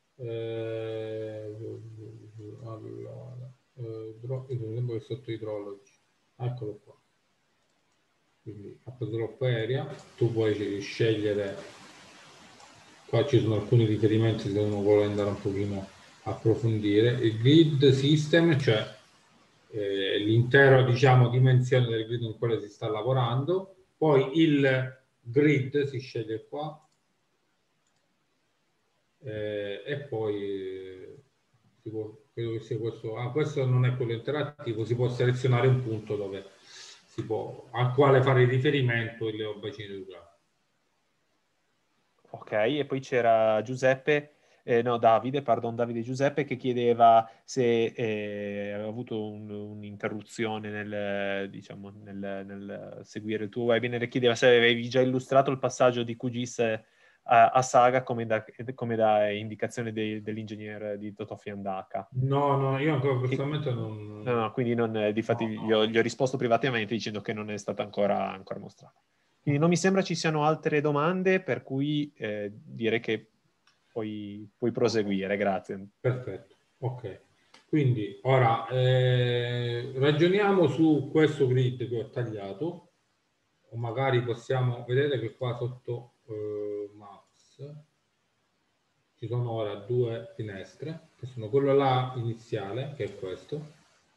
Allora, sotto hydrology. Eccolo qua. Quindi upslope area, tu puoi scegliere, qua ci sono alcuni riferimenti se uno vuole andare un pochino a approfondire. Il grid system, cioè l'intera, diciamo, dimensione del grid in quale si sta lavorando, poi il grid si sceglie qua e poi credo che sia questo. Questo non è quello interattivo, si può selezionare un punto dove al quale fare riferimento il bacino idrografico. Ok, e poi c'era Davide Giuseppe che chiedeva se aveva avuto un'interruzione nel seguire il tuo webinar e chiedeva se avevi già illustrato il passaggio di QGIS a Saga come da indicazione dell'ingegner di Totò Fiandaca. No, io ancora personalmente non... No, quindi difatti gli ho risposto privatamente dicendo che non è stata ancora mostrata. Quindi non mi sembra ci siano altre domande, per cui direi che puoi proseguire, grazie. Perfetto, ok. Quindi ora ragioniamo su questo grid che ho tagliato, o magari possiamo vedere che qua sotto Maps ci sono ora due finestre, che sono quello là iniziale, che è questo,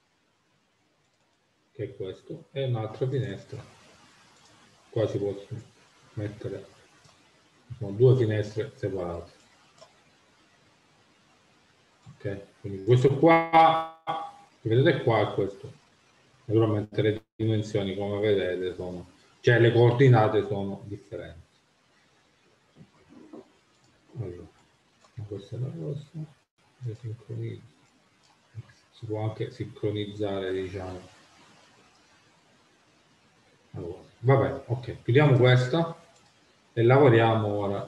e un'altra finestra. Qua si possono mettere, sono due finestre separate. Ok, quindi questo qua, vedete qua è questo. Naturalmente le dimensioni, come vedete, cioè le coordinate sono differenti. Allora, questa è la cosa, si può anche sincronizzare, diciamo. Allora, vabbè, ok, chiudiamo questa e lavoriamo ora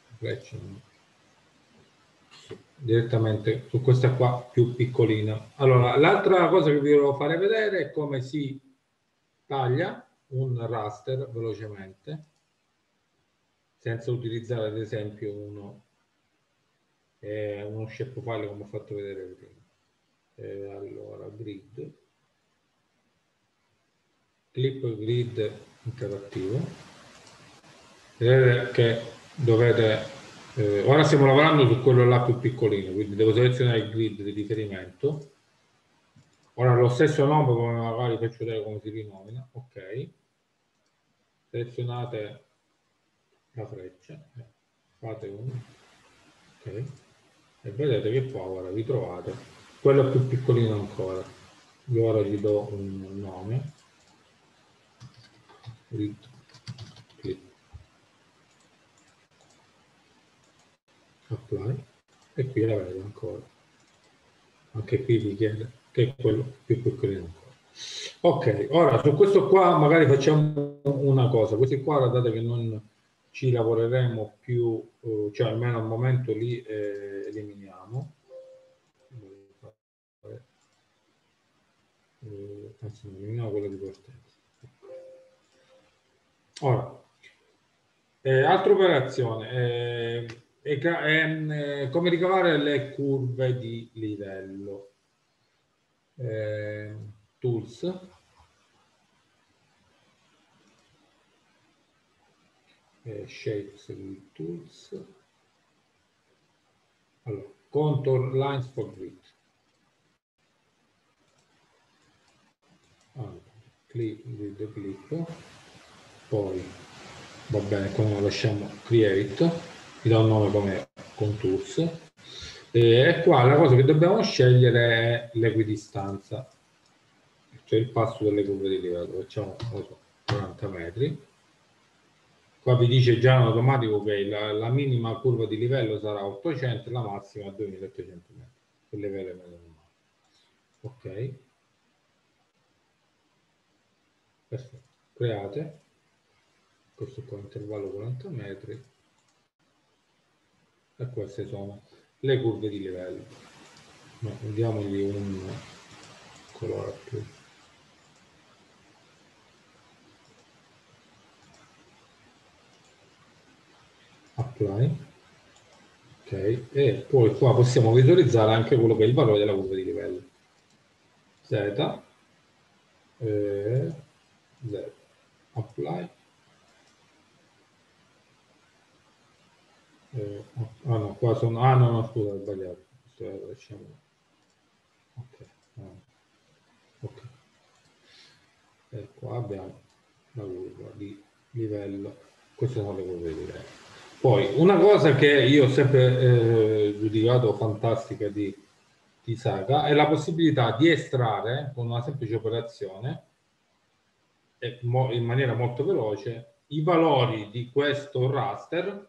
direttamente su questa qua più piccolina. Allora, l'altra cosa che vi volevo fare vedere è come si taglia un raster velocemente. senza utilizzare ad esempio uno shapefile come ho fatto vedere prima. Allora, grid, clip grid interattivo. Vedete che dovete ora stiamo lavorando su quello là più piccolino, quindi devo selezionare il grid di riferimento. Ora lo stesso nome, come magari faccio vedere come si rinomina. Ok, selezionate la freccia, fate uno, ok, e vedete che poi ora vi trovate quello più piccolino ancora. Io ora gli do un nome, apply, e qui la vedo ancora. Anche qui vi chiede che è quello più piccolino ancora. Ok, ora su questo qua magari facciamo una cosa. Questi qua, guardate che non ci lavoreremo più, cioè almeno al momento li eliminiamo. Anzi, eliminiamo quello di partenza. Ora, altra operazione come ricavare le curve di livello. Tools, shapes tools, allora, contour lines for grid, allora, clip, poi va bene, come lasciamo create, gli do un nome come contours, e qua la cosa che dobbiamo scegliere è l'equidistanza, cioè il passo delle curve di livello. Facciamo 40 metri. Qua vi dice già in automatico che la minima curva di livello sarà 800 e la massima 2800 metri per le vele medio normali. Ok, perfetto, create questo qua intervallo 40 metri e queste sono le curve di livello. Diamogli un colore più. Apply, ok, e poi qua possiamo visualizzare anche quello che è il valore della curva di livello. Z, Z, apply, no, qua sono, no, scusa, ho sbagliato, ok, ok, e qua abbiamo la curva di livello, queste sono le curve di livello. Poi una cosa che io ho sempre giudicato fantastica di Saga è la possibilità di estrarre con una semplice operazione in maniera molto veloce i valori di questo raster,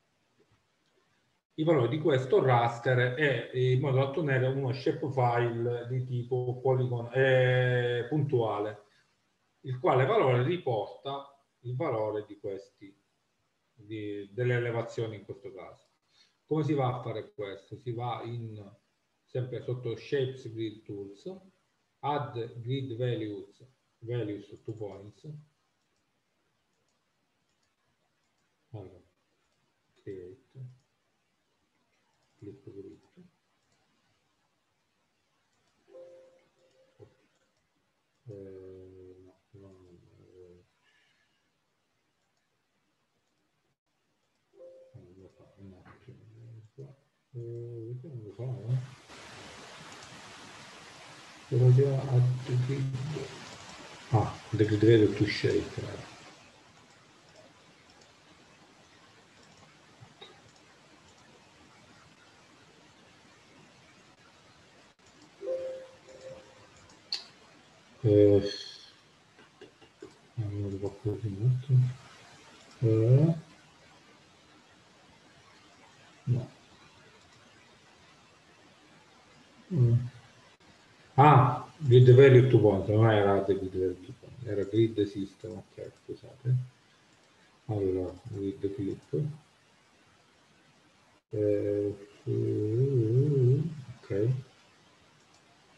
e in modo da ottenere uno shapefile di tipo polygon puntuale, il quale valore riporta il valore di questi delle elevazioni in questo caso. Come si va a fare questo? Si va sempre sotto Shapes Grid Tools, Add Grid Values to Points, allora, Create, Clip Grid, the grid value to shape. Non lo può così molto. No. Grid value to point, non era grid value to point, era grid system, ok, scusate. Allora, grid clip. Ok.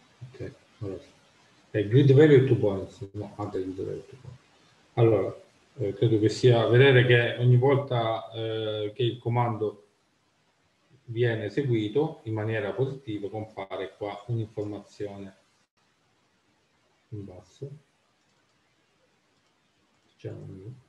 Ok, allora. Grid value to points, no, add grid value to points. Allora, credo che sia vedere che ogni volta che il comando viene eseguito in maniera positiva compare qua un'informazione in basso. Diciamo,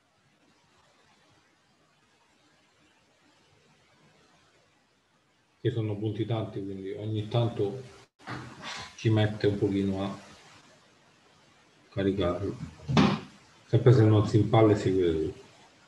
che sono punti tanti, quindi ogni tanto ci mette un pochino a caricarlo, sempre se non si impalla e si vede tutto.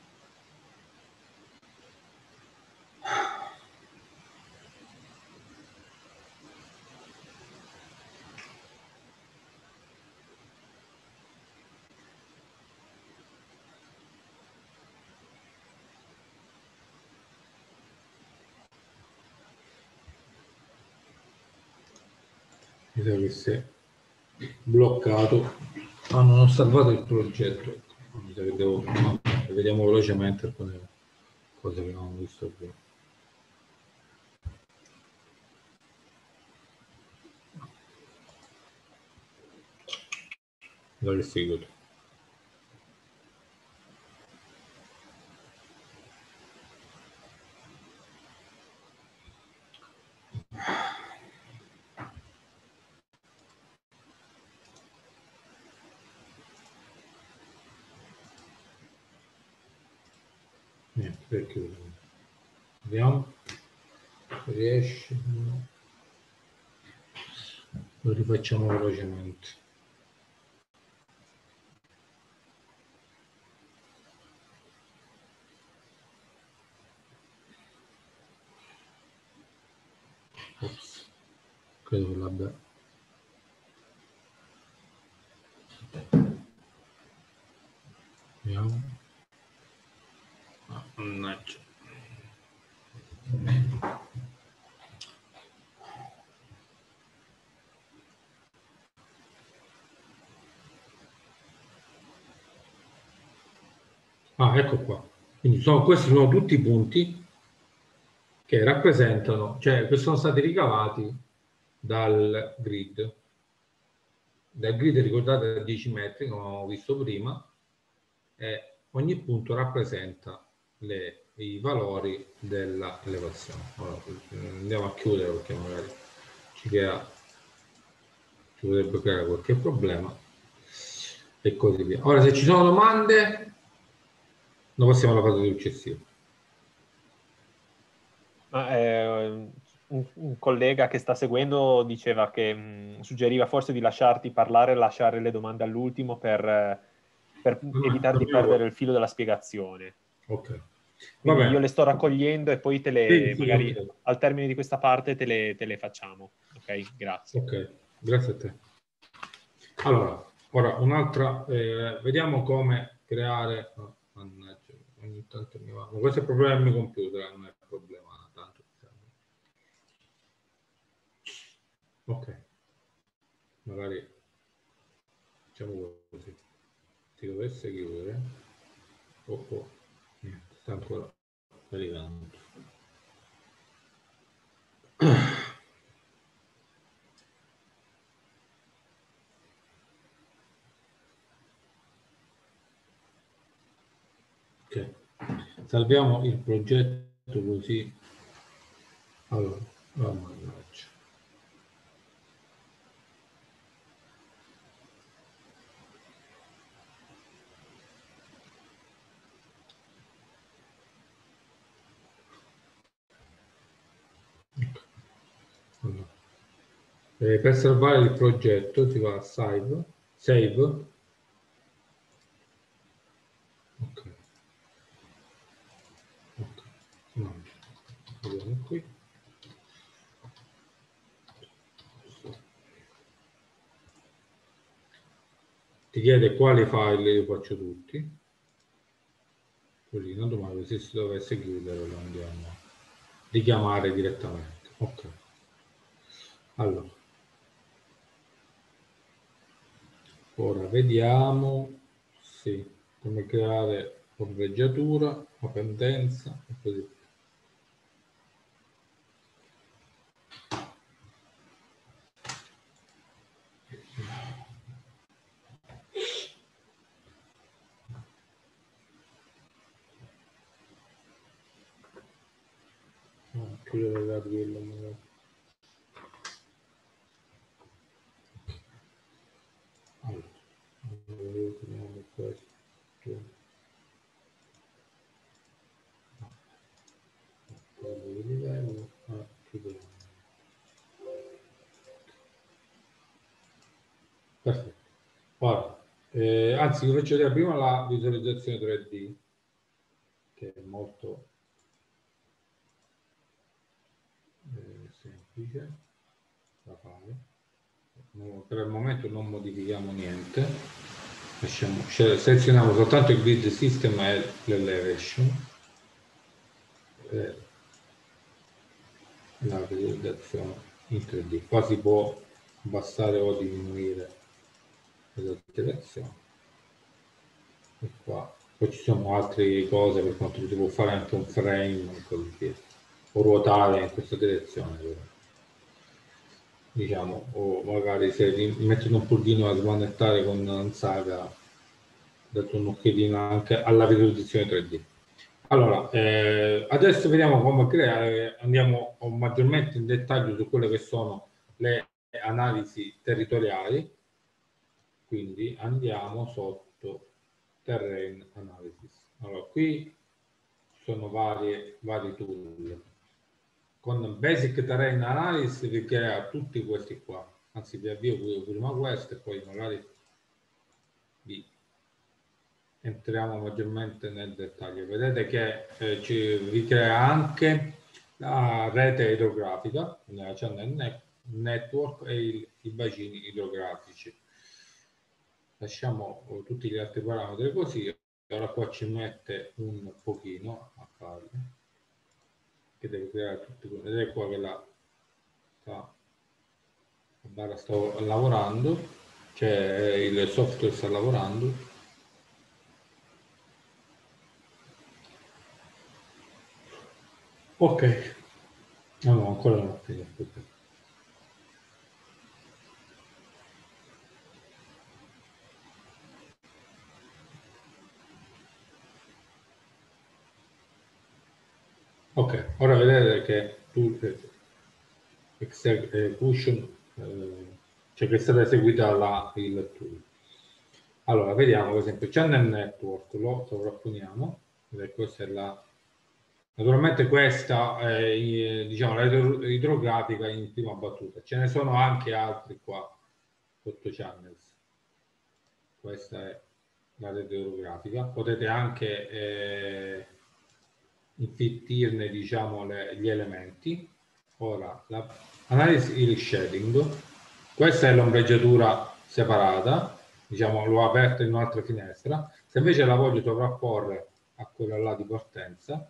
Mi sa che si è bloccato. Non ho salvato il progetto. Mi sa che devo... vediamo velocemente alcune cose che non ho visto prima. Dal seguito. Niente, perché vediamo se riesce. Lo rifacciamo velocemente. Ops. Credo che l'abbia. Vediamo. Mannaggia. Ecco qua. Quindi questi sono tutti i punti che rappresentano, cioè che sono stati ricavati dal grid. Dal grid, ricordate, da 10 metri, come abbiamo visto prima, e ogni punto rappresenta i valori della elevazione. Allora, andiamo a chiudere perché magari ci potrebbe creare qualche problema e così via. Ora, se ci sono domande, noi passiamo alla fase successiva. Un collega che sta seguendo diceva che suggeriva forse di lasciarti parlare e lasciare le domande all'ultimo per evitare di perdere il filo della spiegazione. Ok. Quindi io le sto raccogliendo e poi magari okay. Al termine di questa parte te le facciamo. Ok, grazie. Ok, grazie a te. Allora, ora un'altra, vediamo come creare, mannaggia, ogni tanto mi va, ma questo è il problema del mio computer, non è il problema tanto. Ok, magari facciamo così, si dovesse chiudere, niente, sta ancora arrivando. Ok, salviamo il progetto così. Allora, mannaggia. Allora. Per salvare il progetto si va a save. Ok. No. Vediamo qui. Ti chiede quali file io faccio tutti. Così, non domani, se si dovesse chiudere lo andiamo a richiamare direttamente. Ok. Allora. Ora vediamo come creare orveggiatura, la pendenza e così via. chiudere la grillo magari. Allora, vediamo questo. Di livello, chiudiamo. Perfetto. Ora, anzi, vi faccio vedere prima la visualizzazione 3D, che è molto semplice da fare. Per il momento non modifichiamo niente, selezioniamo soltanto il grid system e l'elevation, la visualizzazione in 3D. Qua si può abbassare o diminuire l'esagerazione, e qua poi ci sono altre cose, per quanto si può fare anche un frame e così via, o ruotare in questa direzione, diciamo, o magari se mettete un pulgino a smanettare con un Saga, date un'occhiatina anche alla visualizzazione 3D. Allora, adesso vediamo come creare, andiamo maggiormente in dettaglio su quelle che sono le analisi territoriali. Quindi andiamo sotto Terrain Analysis. Allora, qui sono vari tool. Con Basic Terrain Analysis vi crea tutti questi qua. Anzi, vi avvio prima questo e poi magari entriamo maggiormente nel dettaglio. Vedete che vi crea anche la rete idrografica, la channel network e i bacini idrografici. Lasciamo tutti gli altri parametri così. Ora qua ci mette un pochino a farlo, che deve creare tutti. Vedete qua che la barra sta lavorando, cioè il software sta lavorando. Ok, no, ancora non ho finito. Ok, ora vedete che execution, cioè che è stata eseguita il tool. Allora, vediamo per esempio channel network, lo sovrapponiamo, questa è la. Naturalmente questa è diciamo, la idrografica in prima battuta, ce ne sono anche altri qua sotto channels. Questa è la rete idrografica, potete anche infittirne diciamo gli elementi. Ora l'analisi il shading, questa è l'ombreggiatura separata, diciamo l'ho aperta in un'altra finestra. Se invece la voglio sovrapporre a quella là di partenza,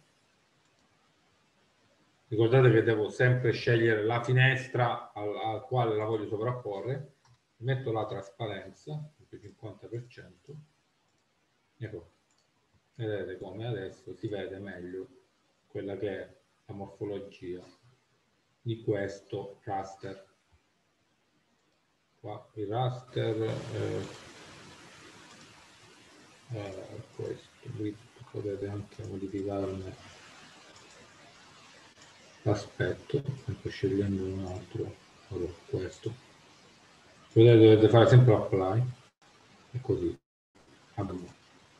ricordate che devo sempre scegliere la finestra al quale la voglio sovrapporre, metto la trasparenza, il 50%, ecco. Vedete come adesso si vede meglio quella che è la morfologia di questo raster. Qua il raster questo, potete anche modificarne l'aspetto, anche scegliendo un altro, allora, questo. Vedete, dovete fare sempre apply e così abbiamo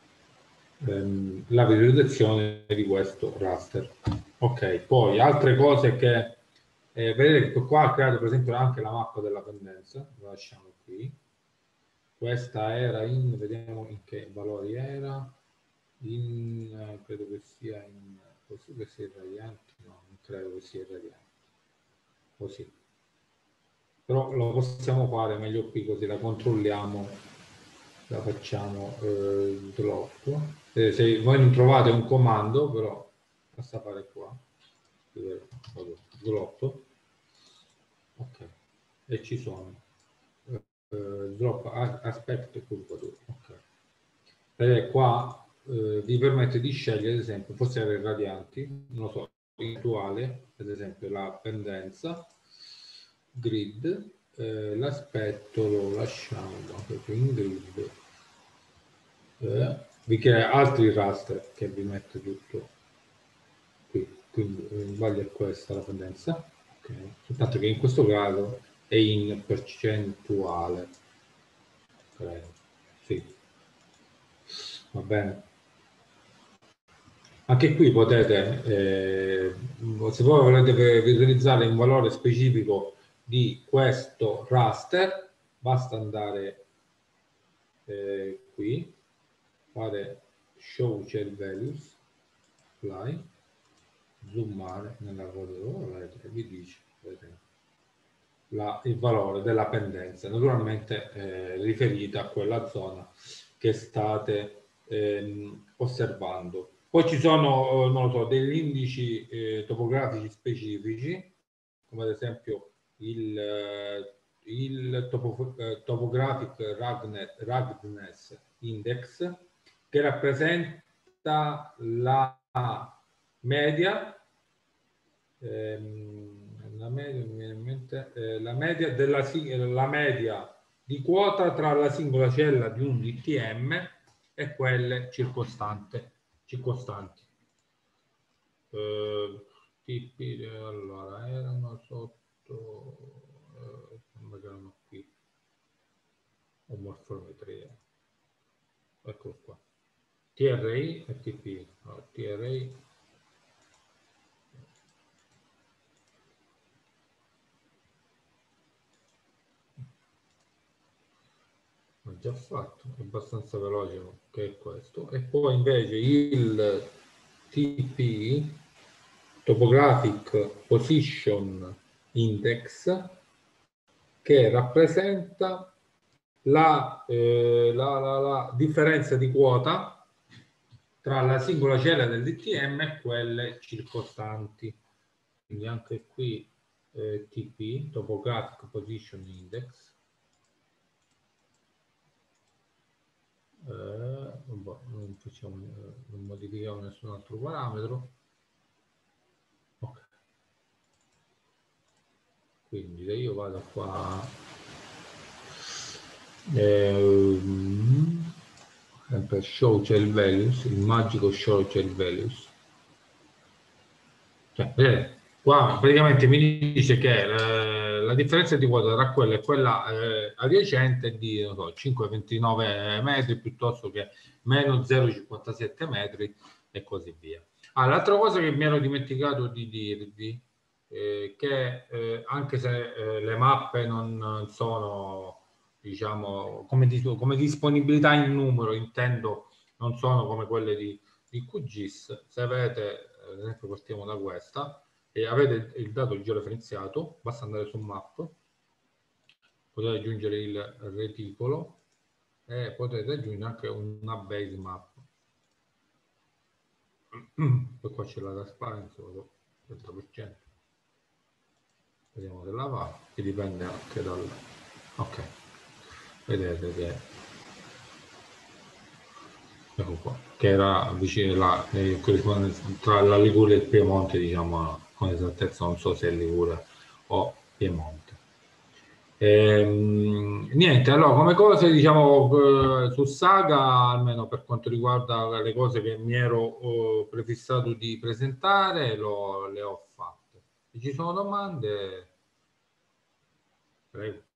la visualizzazione di questo raster. Ok, poi altre cose che vedete che qua ha creato per esempio anche la mappa della pendenza, la lasciamo qui. Questa era in, vediamo in che valori era, in credo che sia in così, che sia irradiante, no, non credo che sia irradiante, così. Però lo possiamo fare meglio qui, così la controlliamo, la facciamo drop. Se voi non trovate un comando, però basta fare qua, drop, ok, e ci sono drop aspetto e curvatura, ok. Vedete qua vi permette di scegliere, ad esempio, forse avere radianti, non lo so, attuale, ad esempio la pendenza, grid, l'aspetto lo lasciamo in grid, vi crea altri raster che vi mette tutto qui, quindi il vaglio è questa la pendenza, okay. Soltanto che in questo caso è in percentuale, credo. Sì, va bene. Anche qui potete, se voi volete visualizzare un valore specifico di questo raster, basta andare qui, fare show child values, apply, zoomare nella cosa, vi dice il valore della pendenza, naturalmente riferita a quella zona che state osservando. Poi ci sono, non lo so, degli indici topografici specifici, come ad esempio il Topographic Ruggedness Index, che rappresenta la media, la media di quota tra la singola cella di un DTM e quelle circostanti. Tipi, allora, erano sotto, erano qui, o morfometria, eccolo qua, TRI e TP, no, TRI, ho già fatto, è abbastanza veloce che è questo, e poi invece il TP, Topographic Position Index, che rappresenta la differenza di quota tra la singola cella del DTM e quelle circostanti. Quindi anche qui TP, Topographic Position Index. Non modifichiamo nessun altro parametro. Okay. Quindi se io vado qua, per show child values, il magico show child values, cioè, qua praticamente mi dice che la differenza di quota tra quella e quella adiacente è di, non so, 5,29 metri piuttosto che meno 0,57 metri e così via. L'altra cosa che mi ero dimenticato di dirvi, che anche se le mappe non sono, diciamo, come disponibilità in numero, intendo, non sono come quelle di QGIS, se avete, ad esempio partiamo da questa, e avete il dato georeferenziato, basta andare su map, potete aggiungere il reticolo e potete aggiungere anche una base map. Poi qua c'è la trasparenza, 30%. Vediamo se la va, che dipende anche dal... Ok, vedete che... Ecco qua, che era vicino tra la Liguria e il Piemonte, diciamo, con esattezza non so se è Liguria o Piemonte. Niente, allora come cose, diciamo, su Saga, almeno per quanto riguarda le cose che mi ero prefissato di presentare, le ho fatte. Se ci sono domande, prego.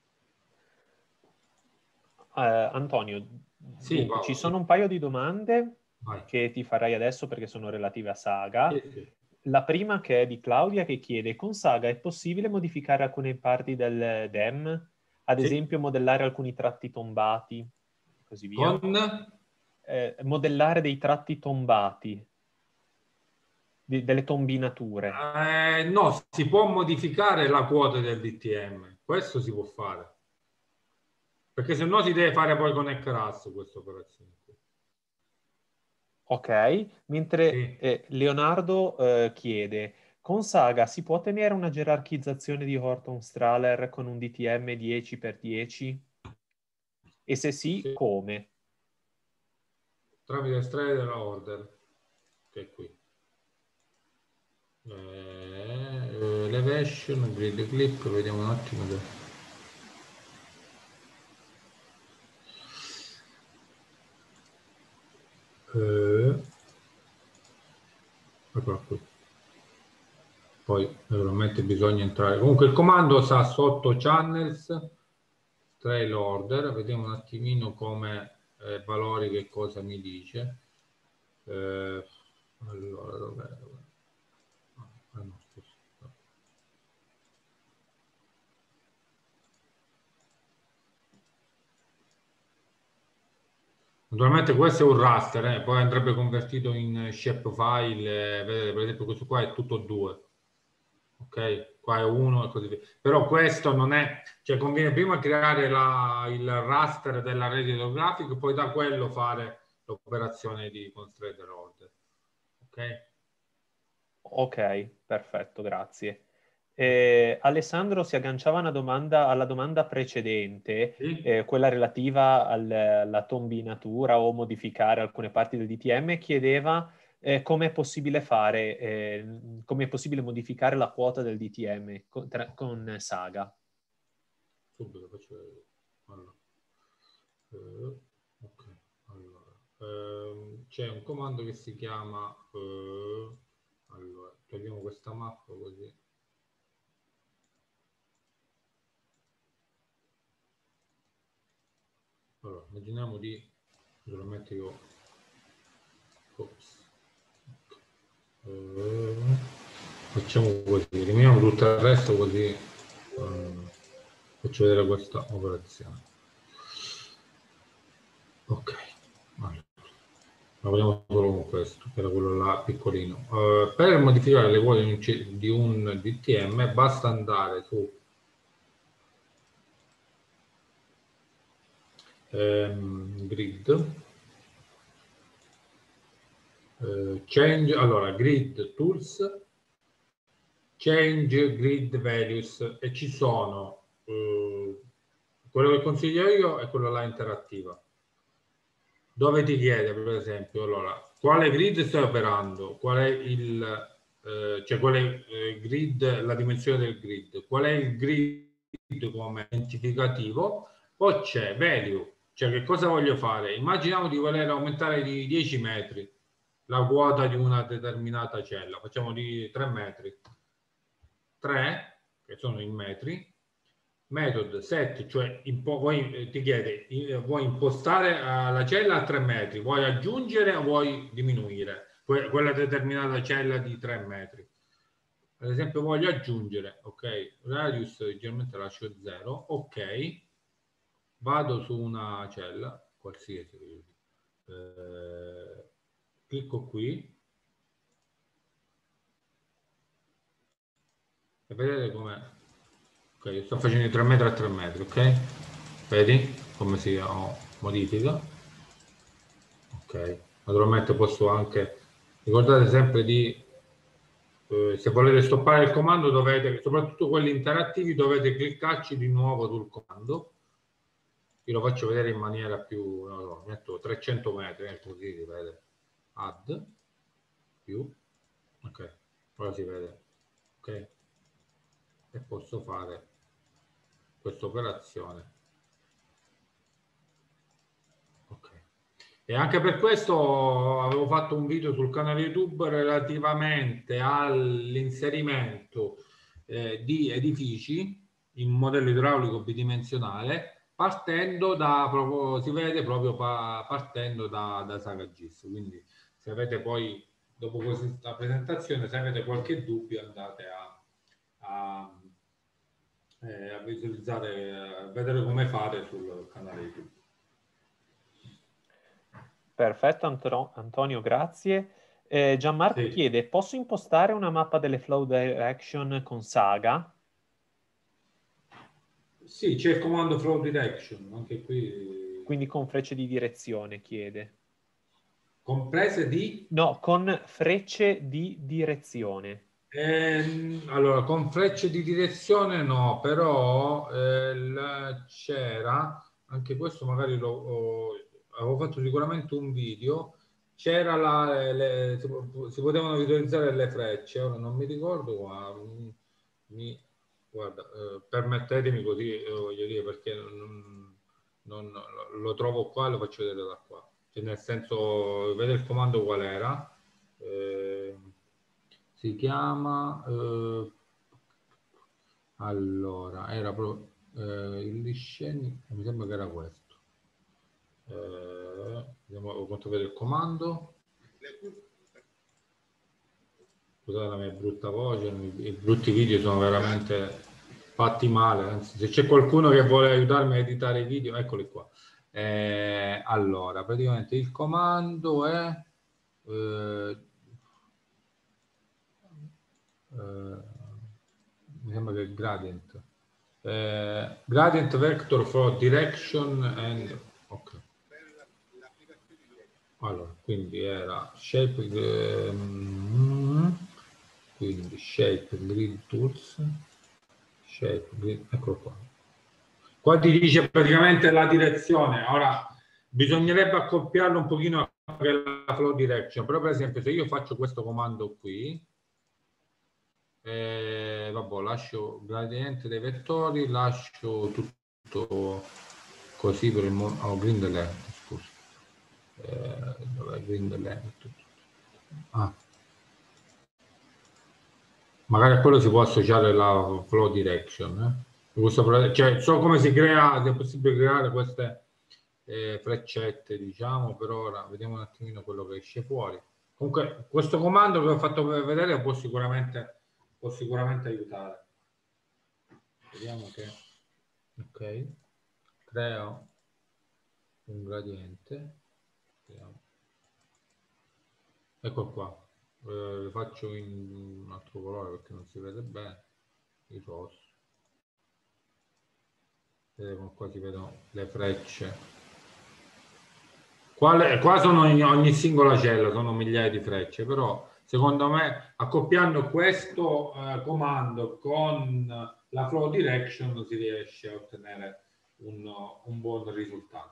Antonio, sì, dunque, ci sono un paio di domande che ti farei adesso perché sono relative a Saga. Sì. La prima, che è di Claudia, che chiede: con Saga è possibile modificare alcune parti del DEM? Ad esempio modellare alcuni tratti tombati, e così via? Modellare dei tratti tombati, delle tombinature. No, si può modificare la quota del DTM, questo si può fare. Perché se no si deve fare poi con ECRAS questa operazione. Ok, mentre Leonardo chiede: con Saga si può ottenere una gerarchizzazione di Horton-Strahler con un DTM 10x10? E se sì, come? Tramite Strider Order, che è qui. Elevation, grid clip, vediamo un attimo. Eccola qui. poi naturalmente bisogna entrare. Comunque il comando sa sotto channels, trail order, vediamo un attimino come valori, che cosa mi dice. Allora, dov'è? No, scusa. Naturalmente questo è un raster, poi andrebbe convertito in shapefile, vedete per esempio questo qua è tutto 2, ok? Qua è 1 e così via. Però questo non è, cioè conviene prima creare il raster della rete idrografica e poi da quello fare l'operazione di constraint order, ok? Ok, perfetto, grazie. Alessandro si agganciava alla domanda precedente, sì? quella relativa alla tombinatura o modificare alcune parti del DTM, chiedeva come è possibile come è possibile modificare la quota del DTM con Saga. Subito faccio vedere. Allora. Ok, allora. C'è un comando che si chiama allora, togliamo questa mappa così. Allora, immaginiamo di naturalmente io facciamo così, eliminiamo tutto il resto così faccio vedere questa operazione. Ok, allora. Lavoriamo solo con questo, che era quello là piccolino. Per modificare le quote di un DTM basta andare su grid, change, allora grid tools, change grid values, e ci sono quello che consiglio io è quello là interattiva, dove ti chiede per esempio allora quale grid stai operando, qual è il cioè qual è grid, la dimensione del grid, qual è il grid come identificativo, poi c'è value, cioè che cosa voglio fare. Immaginiamo di voler aumentare di 10 metri la quota di una determinata cella, facciamo di 3 metri, 3 che sono in metri, method set, cioè ti chiede vuoi impostare la cella a 3 metri, vuoi aggiungere o vuoi diminuire quella determinata cella di 3 metri. Ad esempio voglio aggiungere, ok, radius generalmente lascio 0, ok, vado su una cella qualsiasi, clicco qui e vedete come, ok, io sto facendo di 3 metri a 3 metri, ok, vedi come si modifica, ok, naturalmente posso anche, ricordate sempre di se volete stoppare il comando dovete, soprattutto quelli interattivi, dovete cliccarci di nuovo sul comando. Io lo faccio vedere in maniera più, non so, metto 300 metri, così si vede, add, più, ok, ora si vede, ok, e posso fare questa operazione, ok. E anche per questo avevo fatto un video sul canale YouTube relativamente all'inserimento di edifici in modello idraulico bidimensionale, partendo da proprio, si vede proprio partendo da Saga GIS. Quindi se avete poi, dopo questa presentazione, se avete qualche dubbio andate a visualizzare, a vedere come fare sul canale YouTube. Perfetto Antonio, grazie. Gianmarco Sì. chiede, posso impostare una mappa delle flow direction con Saga? Sì, c'è il comando flow direction, anche qui. Quindi con frecce di direzione, chiede. Comprese di? No, con frecce di direzione. Allora, con frecce di direzione no, però c'era, anche questo magari avevo fatto sicuramente un video, c'era si potevano visualizzare le frecce, ora non mi ricordo qua, guarda, permettetemi così, voglio dire, perché non lo trovo qua, lo faccio vedere da qua, cioè, nel senso, vedete il comando qual era? si chiama allora era proprio il sceni, mi sembra che era questo. Vediamo quanto vede il comando. Scusate la mia brutta voce, i brutti video sono veramente fatti male, anzi se c'è qualcuno che vuole aiutarmi a editare i video, eccoli qua. Allora, praticamente il comando è mi sembra che è gradient. Gradient vector for direction and ok. Allora, quindi era shape quindi shape grid tools, shape grid, eccolo qua. Qua ti dice praticamente la direzione. Ora bisognerebbe accoppiarlo un pochino a la flow direction, però per esempio se io faccio questo comando qui, vabbè, lascio gradiente dei vettori, lascio tutto così per il green length, scusa. Dov'è green length? Magari a quello si può associare la flow direction, cioè so come si crea, se è possibile creare queste freccette, diciamo. Per ora vediamo un attimino quello che esce fuori. Comunque questo comando che ho fatto vedere può sicuramente aiutare. Vediamo che ok, creo un gradiente, vediamo. Ecco qua. Lo faccio in un altro colore perché non si vede bene, il rosso. Vedete, qua si vedono le frecce. Qua sono in ogni singola cella, sono migliaia di frecce, però secondo me accoppiando questo comando con la flow direction si riesce a ottenere un buon risultato.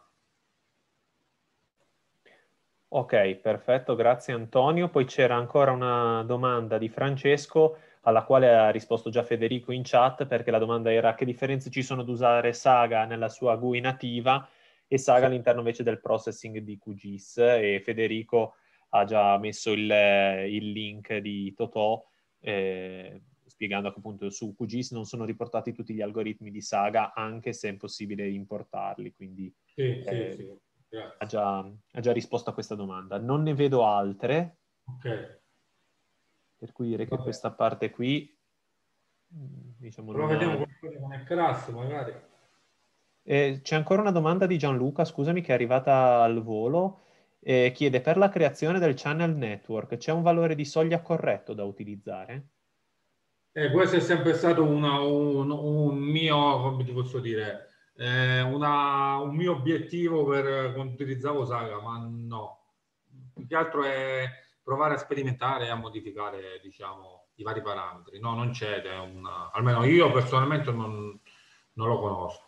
Ok, perfetto, grazie Antonio. Poi c'era ancora una domanda di Francesco alla quale ha risposto già Federico in chat, perché la domanda era: che differenze ci sono ad usare Saga nella sua GUI nativa e Saga all'interno invece del processing di QGIS? E Federico ha già messo il link di Totò spiegando che appunto su QGIS non sono riportati tutti gli algoritmi di Saga, anche se è impossibile importarli, quindi sì. ha già risposto a questa domanda. Non ne vedo altre. Ok. Per cui direi che questa parte qui, diciamo, però vediamo qualcosa con il CRAS magari. C'è ancora una domanda di Gianluca, scusami, che è arrivata al volo. Chiede: per la creazione del channel network c'è un valore di soglia corretto da utilizzare? Questo è sempre stato un mio, come ti posso dire, un mio obiettivo quando utilizzavo Saga, ma no. Più che altro è provare a sperimentare e a modificare, diciamo, i vari parametri. No, non c'è, almeno io personalmente non lo conosco.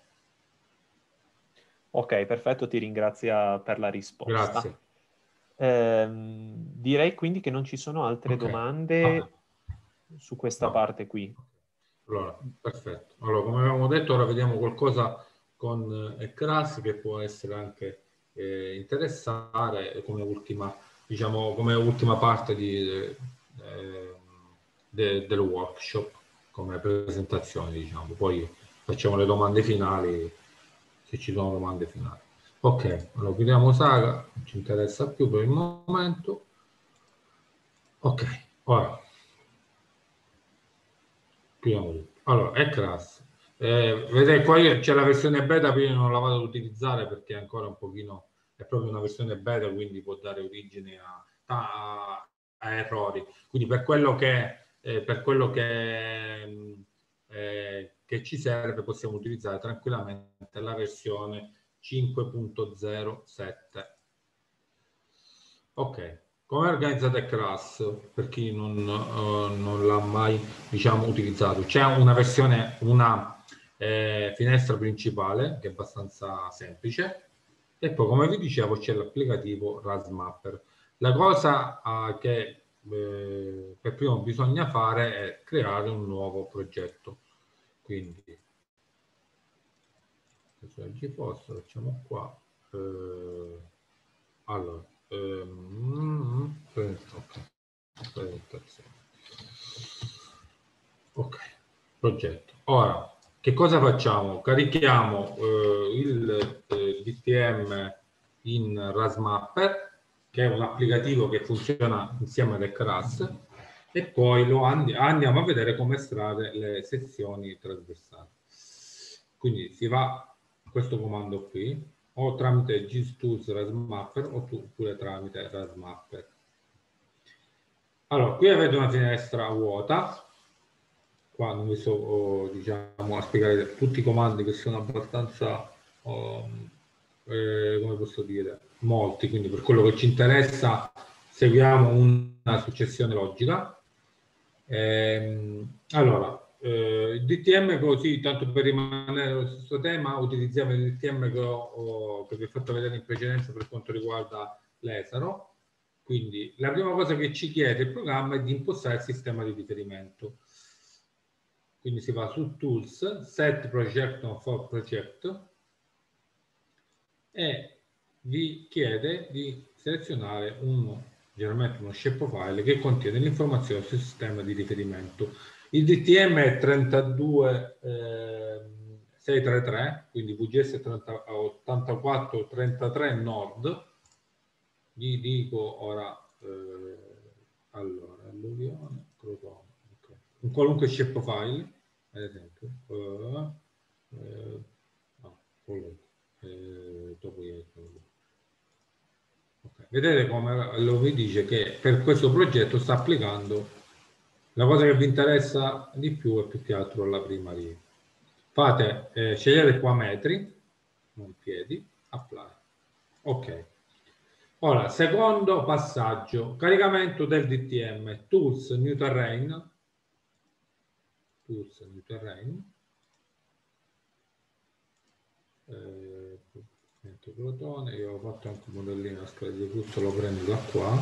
Ok, perfetto, ti ringrazio per la risposta. Grazie. Direi quindi che non ci sono altre domande su questa parte qui. Allora, perfetto. Allora, come avevamo detto, ora vediamo qualcosa con ECRAS che può essere anche interessare come ultima, diciamo, come ultima parte del workshop, come presentazione, diciamo. Poi facciamo le domande finali, se ci sono domande finali. Ok, allora chiudiamo Saga, non ci interessa più per il momento. Ok, ora chiudiamo tutto. Allora, ECRAS. Vedete qua c'è la versione beta, quindi non la vado ad utilizzare perché è ancora un pochino, è proprio una versione beta, quindi può dare origine a errori. Quindi per quello che ci serve possiamo utilizzare tranquillamente la versione 5.07. Ok. Come è organizzata ECRAS, per chi non l'ha mai, diciamo, utilizzato? C'è una versione, una finestra principale che è abbastanza semplice e poi, come vi dicevo, c'è l'applicativo RASMapper. La cosa che per primo bisogna fare è creare un nuovo progetto. Quindi, se ci fosse, lo facciamo qua. Allora. progetto. Ora, che cosa facciamo? Carichiamo il DTM in RASmapper, che è un applicativo che funziona insieme ad ECRAS, e poi lo andiamo a vedere come estrarre le sezioni trasversali. Quindi si va a questo comando qui, o tramite GIS-Tools RASmapper oppure tramite RASmapper. Allora, qui avete una finestra vuota. Qua non vi sto diciamo, a spiegare tutti i comandi che sono abbastanza, come posso dire, molti, quindi per quello che ci interessa seguiamo una successione logica. Allora, il DTM così, tanto per rimanere allo stesso tema, utilizziamo il DTM che vi ho fatto vedere in precedenza per quanto riguarda l'Esaro. Quindi la prima cosa che ci chiede il programma è di impostare il sistema di riferimento. Quindi si va su Tools, Set Projection for Project e vi chiede di selezionare generalmente uno shapefile che contiene l'informazione sul sistema di riferimento. Il DTM è 32633, quindi VGS 8433 Nord. Vi dico ora, allora, alluvione, crotone. Un qualunque shapefile, ad esempio, vedete come lo vi dice che per questo progetto sta applicando la cosa che vi interessa di più è più che altro la prima riga. Fate, scegliete qua metri, non piedi, apply. Ok. Ora, secondo passaggio, caricamento del DTM, Tools, New Terrain, protone, io ho fatto anche un modellino a scala di flusso, lo prendo da qua,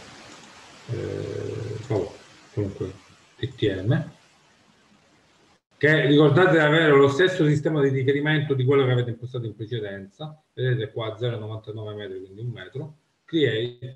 comunque DTM, che ricordate di avere lo stesso sistema di riferimento di quello che avete impostato in precedenza, vedete qua 0,99 metri, quindi 1 metro, create,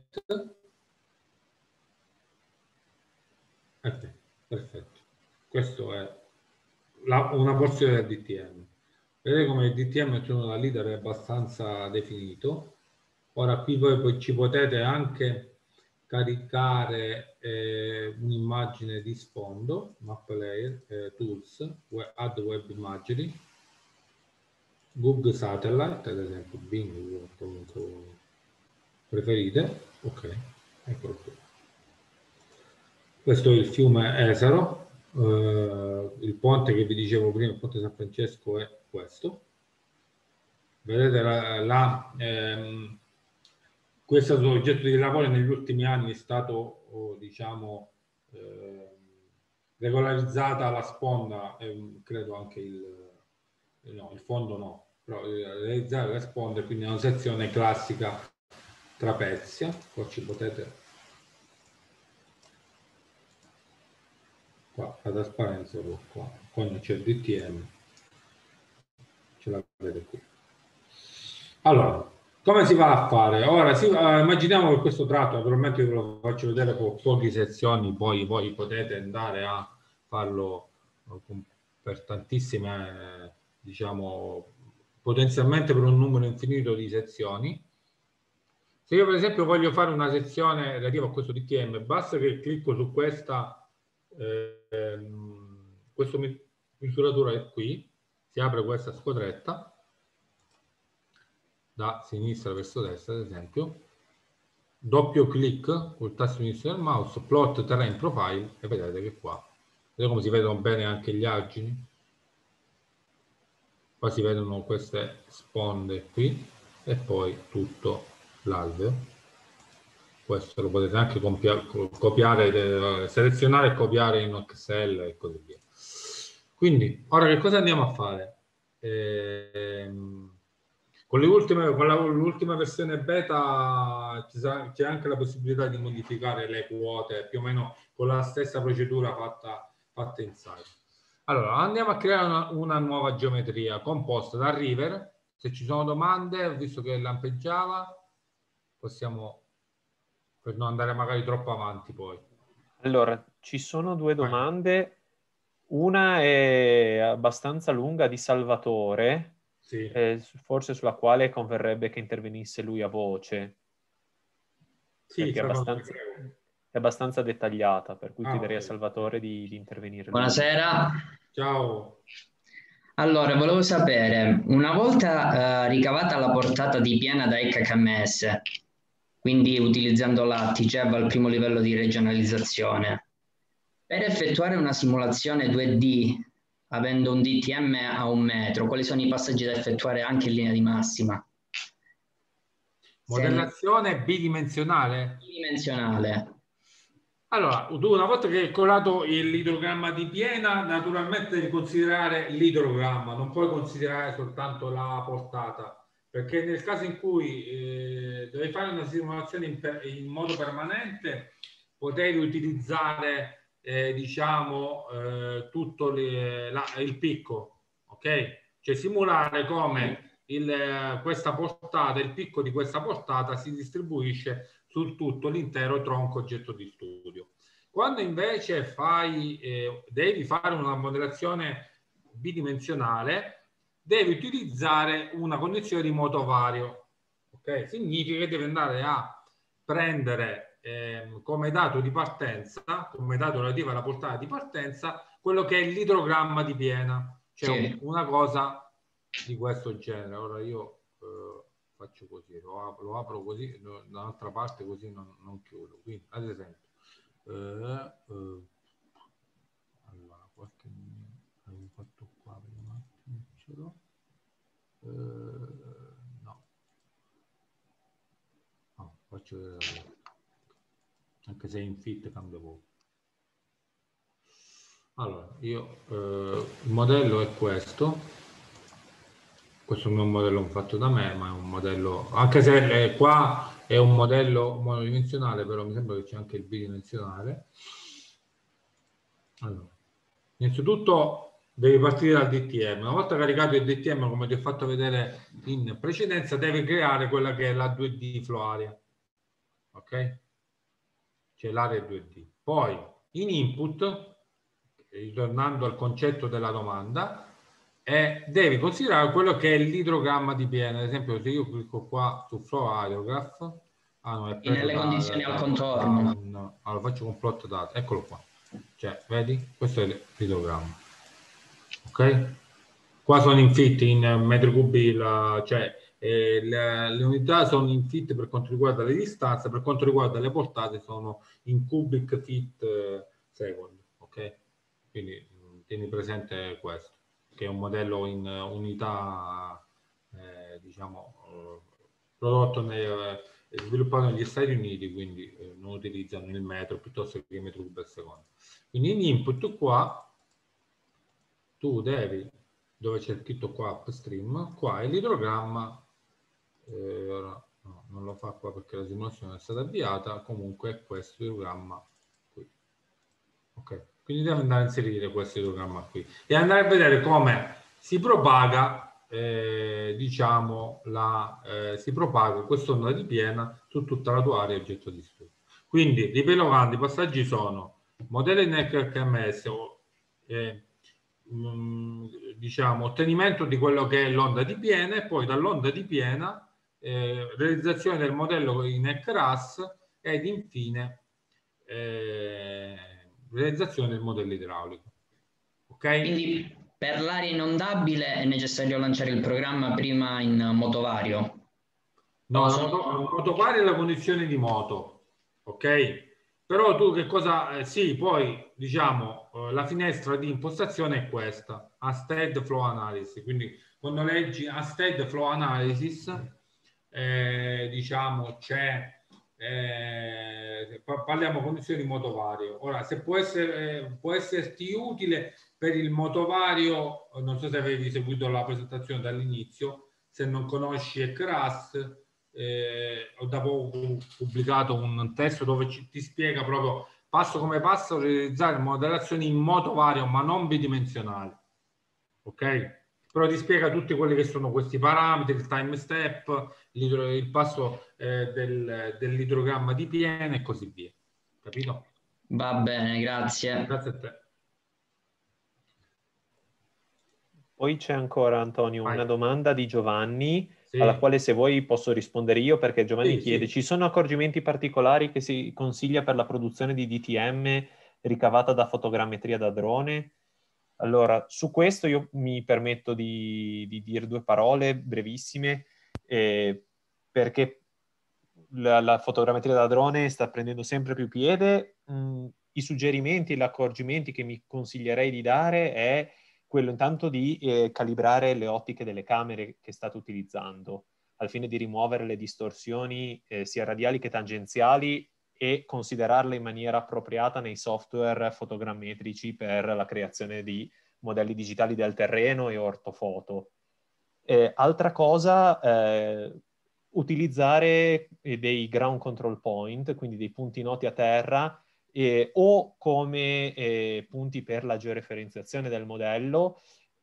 perfetto, questo è una porzione del DTM. Vedete come il DTM da leader è abbastanza definito. Ora qui voi ci potete anche caricare un'immagine di sfondo, map layer, tools, add web imagery, Google Satellite, ad esempio Bing, comunque preferite. Ok, eccolo qui. Questo è il fiume Esaro. Il ponte che vi dicevo prima, il ponte San Francesco, è questo. Vedete questo oggetto di lavoro negli ultimi anni è stato diciamo regolarizzata la sponda, credo anche il fondo no, però realizzare le sponde, quindi una sezione classica trapezia. Qua ci potete, qua la trasparenza, qua quando c'è il DTM ce l'avete qui. Allora, come si va a fare? Ora immaginiamo che questo tratto, naturalmente ve lo faccio vedere con poche sezioni, poi voi potete andare a farlo per tantissime, diciamo, potenzialmente per un numero infinito di sezioni. Se io per esempio voglio fare una sezione relativa a questo DTM, basta che clicco su questa misuratura qui, si apre questa squadretta da sinistra verso destra, ad esempio, doppio clic col tasto sinistro del mouse, plot terrain profile, e vedete che qua, vedete come si vedono bene anche gli argini, qua si vedono queste sponde qui e poi tutto l'alveo. Questo lo potete anche copiare, selezionare e copiare in Excel e così via. Quindi, ora che cosa andiamo a fare? Con l'ultima versione beta c'è anche la possibilità di modificare le quote più o meno con la stessa procedura fatta in site. Allora, andiamo a creare una nuova geometria composta da river. Se ci sono domande, ho visto che lampeggiava, possiamo, per non andare magari troppo avanti poi. Allora, ci sono due domande. Una è abbastanza lunga di Salvatore, sì. Forse sulla quale converrebbe che intervenisse lui a voce. Sì, perché è abbastanza dettagliata, per cui chiederei a Salvatore di intervenire. Buonasera. Ciao. Allora, volevo sapere, una volta ricavata la portata di piena da HKMS, quindi utilizzando la TGEV al primo livello di regionalizzazione, per effettuare una simulazione 2D, avendo un DTM a 1 metro, quali sono i passaggi da effettuare anche in linea di massima? Modellazione bidimensionale? Bidimensionale. Allora, tu una volta che hai colato l'idrogramma di piena, naturalmente devi considerare l'idrogramma, non puoi considerare soltanto la portata, perché nel caso in cui devi fare una simulazione in modo permanente, potevi utilizzare, diciamo, tutto il picco, ok? Cioè simulare come questa portata, il picco di questa portata si distribuisce su tutto l'intero tronco oggetto di studio. Quando invece devi fare una modellazione bidimensionale, devi utilizzare una connessione di moto vario. Okay? Significa che devi andare a prendere come dato di partenza, come dato relativo alla portata di partenza, quello che è l'idrogramma di piena, cioè una cosa di questo genere. Ora io faccio così, lo apro così, dall'altra parte così non chiudo. Quindi, ad esempio, allora, qualche avevo fatto qua per un attimo, ce l'ho. No, faccio vedere, anche se in fit cambia poco. Allora, io il modello è questo. Questo non è un modello fatto da me, ma è un modello, anche se qua è un modello monodimensionale, però mi sembra che c'è anche il bidimensionale. Allora, innanzitutto devi partire dal DTM. Una volta caricato il DTM, come ti ho fatto vedere in precedenza, devi creare quella che è la 2D flow area. Ok? C'è l'area 2D. Poi, in input, ritornando al concetto della domanda, devi considerare quello che è l'idrogramma di piena. Ad esempio, se io clicco qua su flow aerograph, non è preso nelle condizioni al contorno. Allora faccio un plot data, eccolo qua, cioè vedi, questo è l'idrogramma, ok? Qua sono in fit in metri cubi, cioè le unità sono in fit per quanto riguarda le distanze, per quanto riguarda le portate sono in cubic feet second, ok? Quindi tieni presente questo, che è un modello in unità, diciamo, prodotto sviluppato negli Stati Uniti, quindi non utilizzano il metro piuttosto che il metro cubo al secondo. Quindi in input qua tu devi, dove c'è scritto qua upstream, qua è l'idrogramma, ora no, non lo fa qua perché la simulazione è stata avviata, comunque è questo idrogramma qui, ok? Quindi devi andare a inserire questo idrogramma qui e andare a vedere come si propaga, diciamo, si propaga quest'onda di piena su tutta la tua area oggetto di studio. Quindi, riepilogando, i passaggi sono modello in HKMS, diciamo, ottenimento di quello che è l'onda di piena e poi dall'onda di piena realizzazione del modello in HRAS ed infine realizzazione del modello idraulico. Ok? Quindi per l'area inondabile è necessario lanciare il programma prima in motovario? No, motovario è la condizione di moto, ok? Però tu che cosa... sì, poi diciamo la finestra di impostazione è questa, Asted Flow Analysis. Quindi quando leggi Asted Flow Analysis, diciamo c'è... parliamo condizioni di motovario. Ora, se può esserti utile per il motovario, non so se avevi seguito la presentazione dall'inizio, se non conosci ECRAS, ho da poco pubblicato un testo dove ti spiega proprio passo come passo realizzare modellazioni in motovario ma non bidimensionali, ok? Però ti spiega tutti quelli che sono questi parametri, il time step, il passo dell'idrogramma di piena e così via. Capito? Va bene, grazie. Grazie a te. Poi c'è ancora, Antonio, una domanda di Giovanni, sì, alla quale se vuoi posso rispondere io, perché Giovanni sì, chiede: sì. ci sono accorgimenti particolari che si consiglia per la produzione di DTM ricavata da fotogrammetria da drone? Allora, su questo io mi permetto di dire due parole brevissime, perché la fotogrammetria da drone sta prendendo sempre più piede. I suggerimenti e gli accorgimenti che mi consiglierei di dare è quello intanto di calibrare le ottiche delle camere che state utilizzando, al fine di rimuovere le distorsioni sia radiali che tangenziali e considerarle in maniera appropriata nei software fotogrammetrici per la creazione di modelli digitali del terreno e ortofoto. Altra cosa, utilizzare dei ground control point, quindi dei punti noti a terra, o come punti per la georeferenziazione del modello,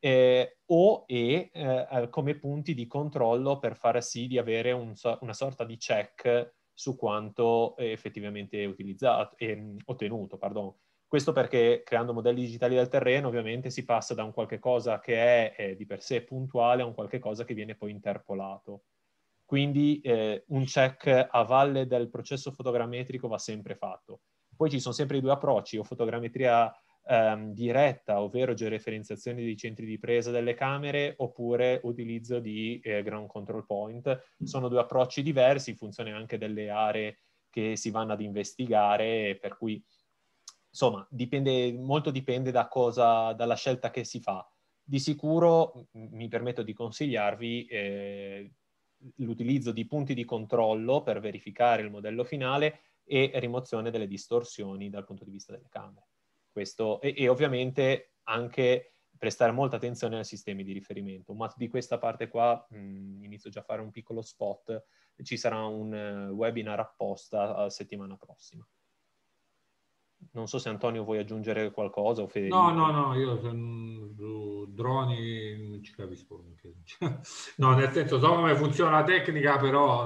come punti di controllo per far sì di avere una sorta di check su quanto effettivamente utilizzato, ottenuto, pardon. Questo perché creando modelli digitali del terreno ovviamente si passa da un qualche cosa che è di per sé puntuale a un qualche cosa che viene poi interpolato. Quindi un check a valle del processo fotogrammetrico va sempre fatto. Poi ci sono sempre i due approcci, o fotogrammetria diretta, ovvero georeferenziazione dei centri di presa delle camere, oppure utilizzo di ground control point. Sono due approcci diversi in funzione anche delle aree che si vanno ad investigare, per cui insomma molto dipende dalla scelta che si fa. Di sicuro mi permetto di consigliarvi l'utilizzo di punti di controllo per verificare il modello finale e rimozione delle distorsioni dal punto di vista delle camere. Questo, e ovviamente anche prestare molta attenzione ai sistemi di riferimento. Ma di questa parte qua inizio già a fare un piccolo spot. Ci sarà un webinar apposta la settimana prossima. Non so se Antonio vuoi aggiungere qualcosa o Federico. No, io su droni non ci capisco. No, nel senso, so come funziona la tecnica, però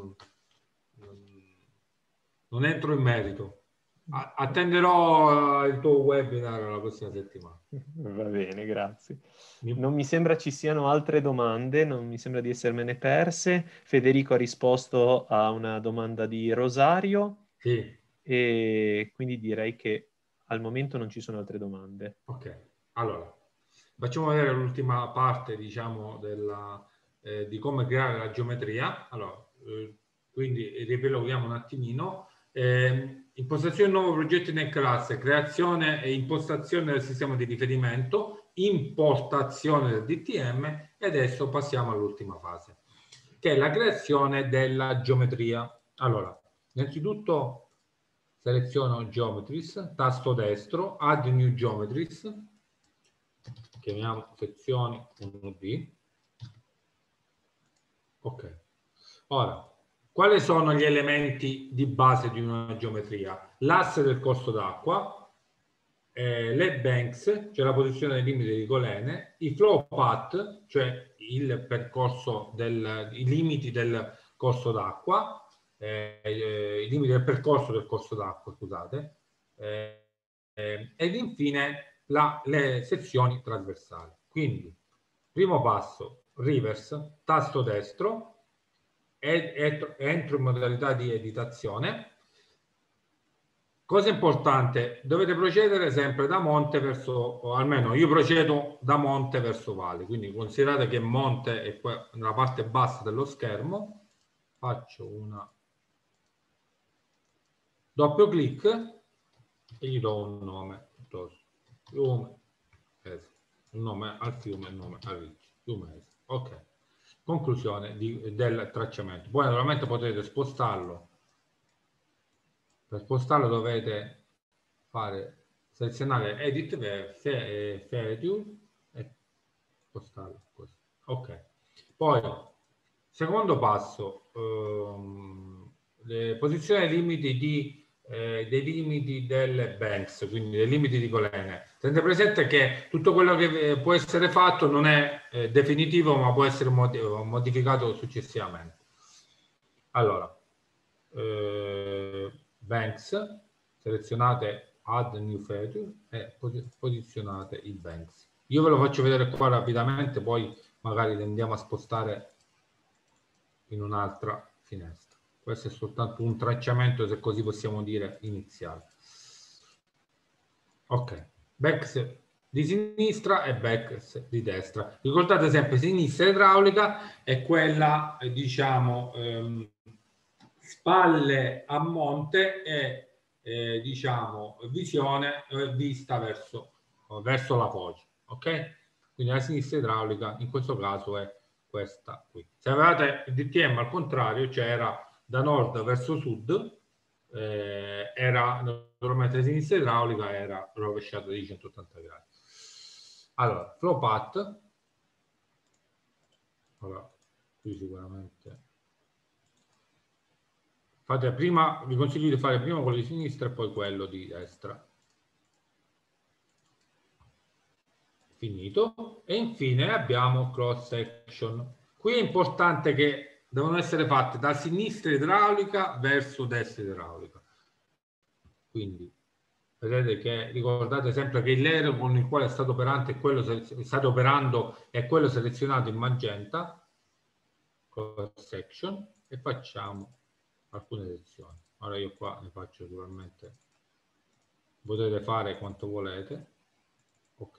non entro in merito. Attenderò il tuo webinar la prossima settimana. Va bene, grazie. Non mi sembra ci siano altre domande, non mi sembra di essermene perse. Federico ha risposto a una domanda di Rosario. Sì. E quindi direi che al momento non ci sono altre domande. Ok, allora facciamo vedere l'ultima parte, diciamo, di come creare la geometria. Allora, quindi riepiloghiamo un attimino. Impostazione nuovo progetto in classe, creazione e impostazione del sistema di riferimento, importazione del DTM e adesso passiamo all'ultima fase, che è la creazione della geometria. Allora, innanzitutto seleziono Geometries, tasto destro, Add New Geometries, chiamiamo sezioni 1D. Ok. Ora, quali sono gli elementi di base di una geometria? L'asse del corso d'acqua, le banks, cioè la posizione dei limiti di colene, i flow path, cioè il percorso i limiti del corso d'acqua, i limiti del percorso del corso d'acqua, scusate, ed infine le sezioni trasversali. Quindi, primo passo, reverse, tasto destro, entro in modalità di editazione. Cosa importante, dovete procedere sempre da monte verso, o almeno io procedo da monte verso valle, quindi considerate che monte è qua nella parte bassa dello schermo, faccio una doppio clic e gli do un nome, fiume, un nome al fiume e un nome al fiume. Ok, conclusione del tracciamento. Poi naturalmente potete spostarlo. Per spostarlo dovete selezionare Edit Feature e spostarlo così. Ok. Poi, secondo passo, le posizioni limiti dei limiti delle banks, quindi dei limiti di colene. Tenete presente che tutto quello che può essere fatto non è definitivo, ma può essere modificato successivamente. Allora, banks, selezionate Add New Feature e posizionate i banks. Io ve lo faccio vedere qua rapidamente, poi magari li andiamo a spostare in un'altra finestra. Questo è soltanto un tracciamento, se così possiamo dire, iniziale. Ok, back di sinistra e back di destra. Ricordate sempre, sinistra idraulica è quella, diciamo, spalle a monte e diciamo visione vista verso la foce, ok? Quindi la sinistra idraulica in questo caso è questa qui. Se avevate il DTM al contrario, cioè era da nord verso sud, era normalmente la sinistra idraulica era rovesciata di 180 gradi. Allora, flow path. Allora, qui sicuramente fate prima, vi consiglio di fare prima quello di sinistra e poi quello di destra. Finito. E infine abbiamo cross section. Qui è importante che devono essere fatte da sinistra idraulica verso destra idraulica. Quindi vedete che ricordate sempre che il layer con il quale state operando è quello selezionato in magenta, cross section, e facciamo alcune sezioni. Ora io qua ne faccio naturalmente, potete fare quanto volete. Ok.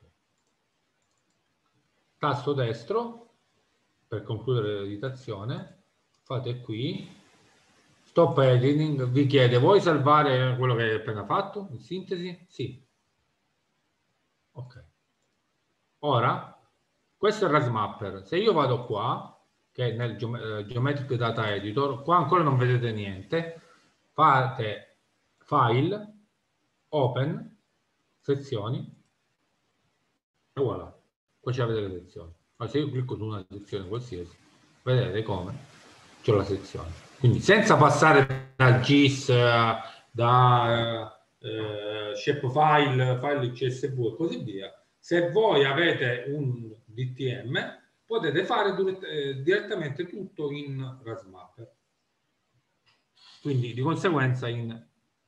Tasto destro per concludere l'editazione, fate qui stop editing, vi chiede vuoi salvare quello che hai appena fatto in sintesi? Sì. Ok. Ora questo è il ResMapper. Se io vado qua che è nel Geometric Data Editor, qua ancora non vedete niente, fate file, open, sezioni e voilà, qua ci avete le sezioni. Ma se io clicco su una sezione qualsiasi, vedete come c'ho la sezione. Quindi senza passare da GIS, da shapefile, file CSV e così via, se voi avete un DTM potete fare direttamente tutto in ResMapper. Quindi di conseguenza in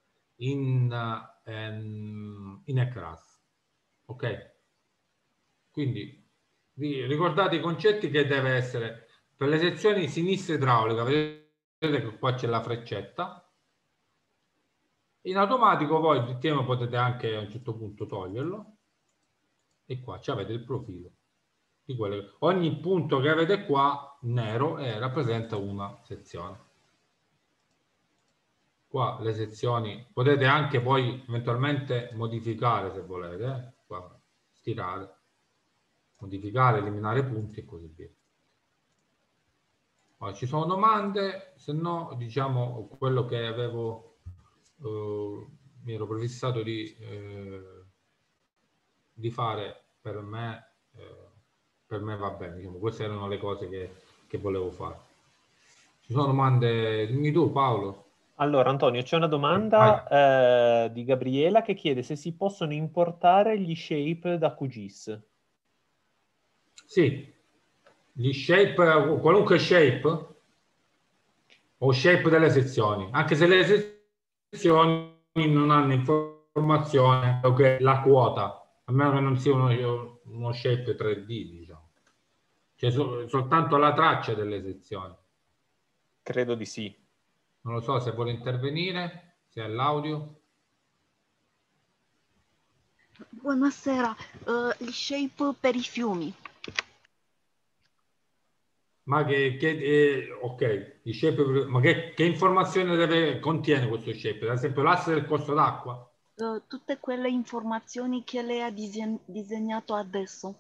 ECRAS. Ok? Quindi ricordate i concetti che deve essere per le sezioni sinistra idraulica, vedete che qua c'è la freccetta. In automatico voi il DTM potete anche a un certo punto toglierlo e qua avete il profilo di quelle. Ogni punto che avete qua nero rappresenta una sezione. Qua le sezioni potete anche poi eventualmente modificare se volete, qua, stirare, modificare, eliminare punti e così via. Allora, ci sono domande? Se no, diciamo quello che avevo, mi ero prefissato di fare per me va bene. Diciamo, queste erano le cose che volevo fare. Ci sono domande? Dimmi tu, Paolo. Allora, Antonio, c'è una domanda di Gabriela che chiede se si possono importare gli shape da QGIS. Sì, gli shape, qualunque shape o shape delle sezioni, anche se le sezioni non hanno informazione che la quota, a meno che non sia uno shape 3D, diciamo. C'è soltanto la traccia delle sezioni. Credo di sì. Non lo so se vuole intervenire, se è l'audio. Buonasera, il shape per i fiumi. Ma ok, il shape, ma che informazione contiene questo shape? Ad esempio l'asse del corso d'acqua? Tutte quelle informazioni che lei ha disegnato adesso.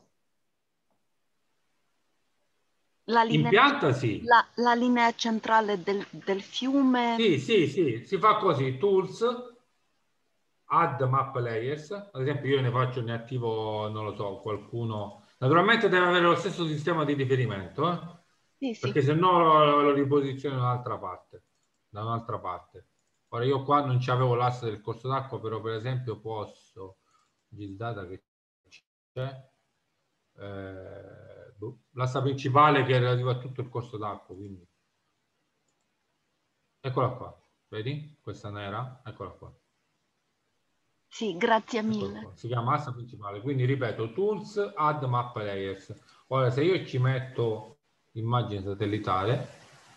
In pianta sì. La linea centrale del fiume. Sì, si fa così, tools, add map layers, ad esempio io ne attivo, non lo so, qualcuno, naturalmente deve avere lo stesso sistema di riferimento, Sì. Perché se no lo riposiziono da un'altra parte. Ora io qua non c'avevo l'asse del corso d'acqua, però per esempio posso, data che c'è, l'assa principale che è relativa a tutto il corso d'acqua, quindi eccola qua, vedi? Questa nera, eccola qua. Sì, grazie mille. Si chiama asse principale, quindi ripeto, tools, add map layers. Ora se io ci metto immagine satellitare,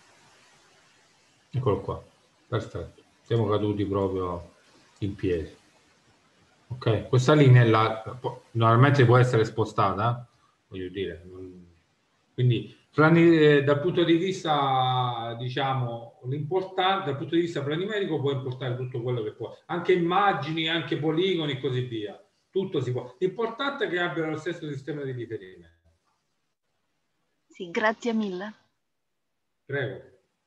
eccolo qua, perfetto, siamo caduti proprio in piedi. Ok, questa linea è normalmente può essere spostata, voglio dire, quindi dal punto di vista, diciamo, l'importante, dal punto di vista planimerico può importare tutto quello che può, anche immagini, anche poligoni e così via, tutto si può. L'importante è che abbia lo stesso sistema di riferimento. Sì, grazie mille. Prego.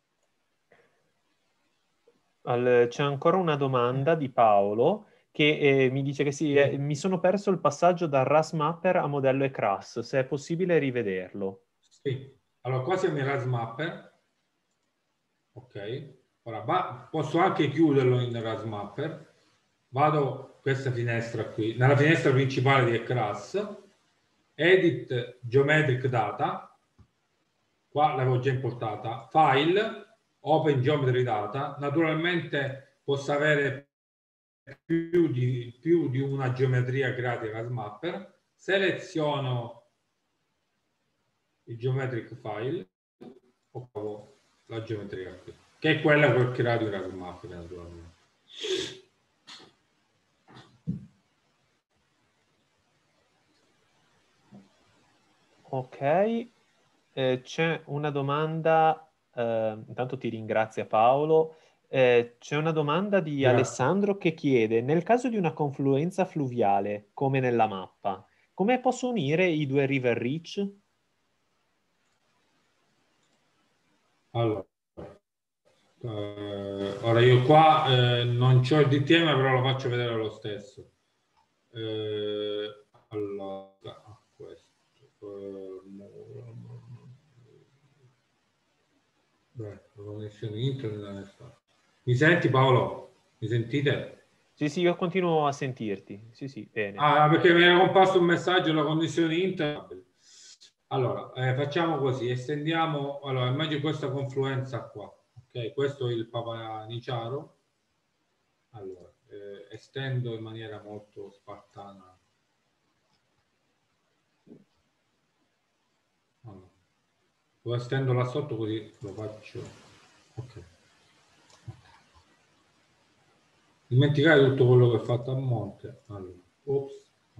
C'è ancora una domanda di Paolo che mi dice che sì, mi sono perso il passaggio da RAS Mapper a modello ECRAS, se è possibile rivederlo. Sì, allora qua siamo in RAS Mapper, ok, ora posso anche chiuderlo in RAS Mapper, vado questa finestra qui, nella finestra principale di ECRAS, Edit Geometric Data, qua l'avevo già importata, File, Open Geometry Data, naturalmente posso avere più di una geometria creata in RAS Mapper, seleziono il geometric file, o la geometria qui, che è quella che ho creato in RAS Mapper naturalmente. Ok, c'è una domanda, intanto ti ringrazia Paolo, c'è una domanda di Grazie. Alessandro che chiede, nel caso di una confluenza fluviale, come nella mappa, come posso unire i due river reach? Allora, ora io qua non c'ho il DTM, però lo faccio vedere lo stesso. Allora, questo. La connessione internet. Mi senti Paolo? Mi sentite? Sì, sì, io continuo a sentirti. Sì, sì, bene. Ah, perché mi era comparso un messaggio la connessione internet. Allora, facciamo così, estendiamo, allora immagino questa confluenza qua, ok? Questo è il Papa Niciaro. Allora, estendo in maniera molto spartana. Allora, lo estendo là sotto così lo faccio. Ok. Dimenticare tutto quello che ho fatto a monte. Allora, ops.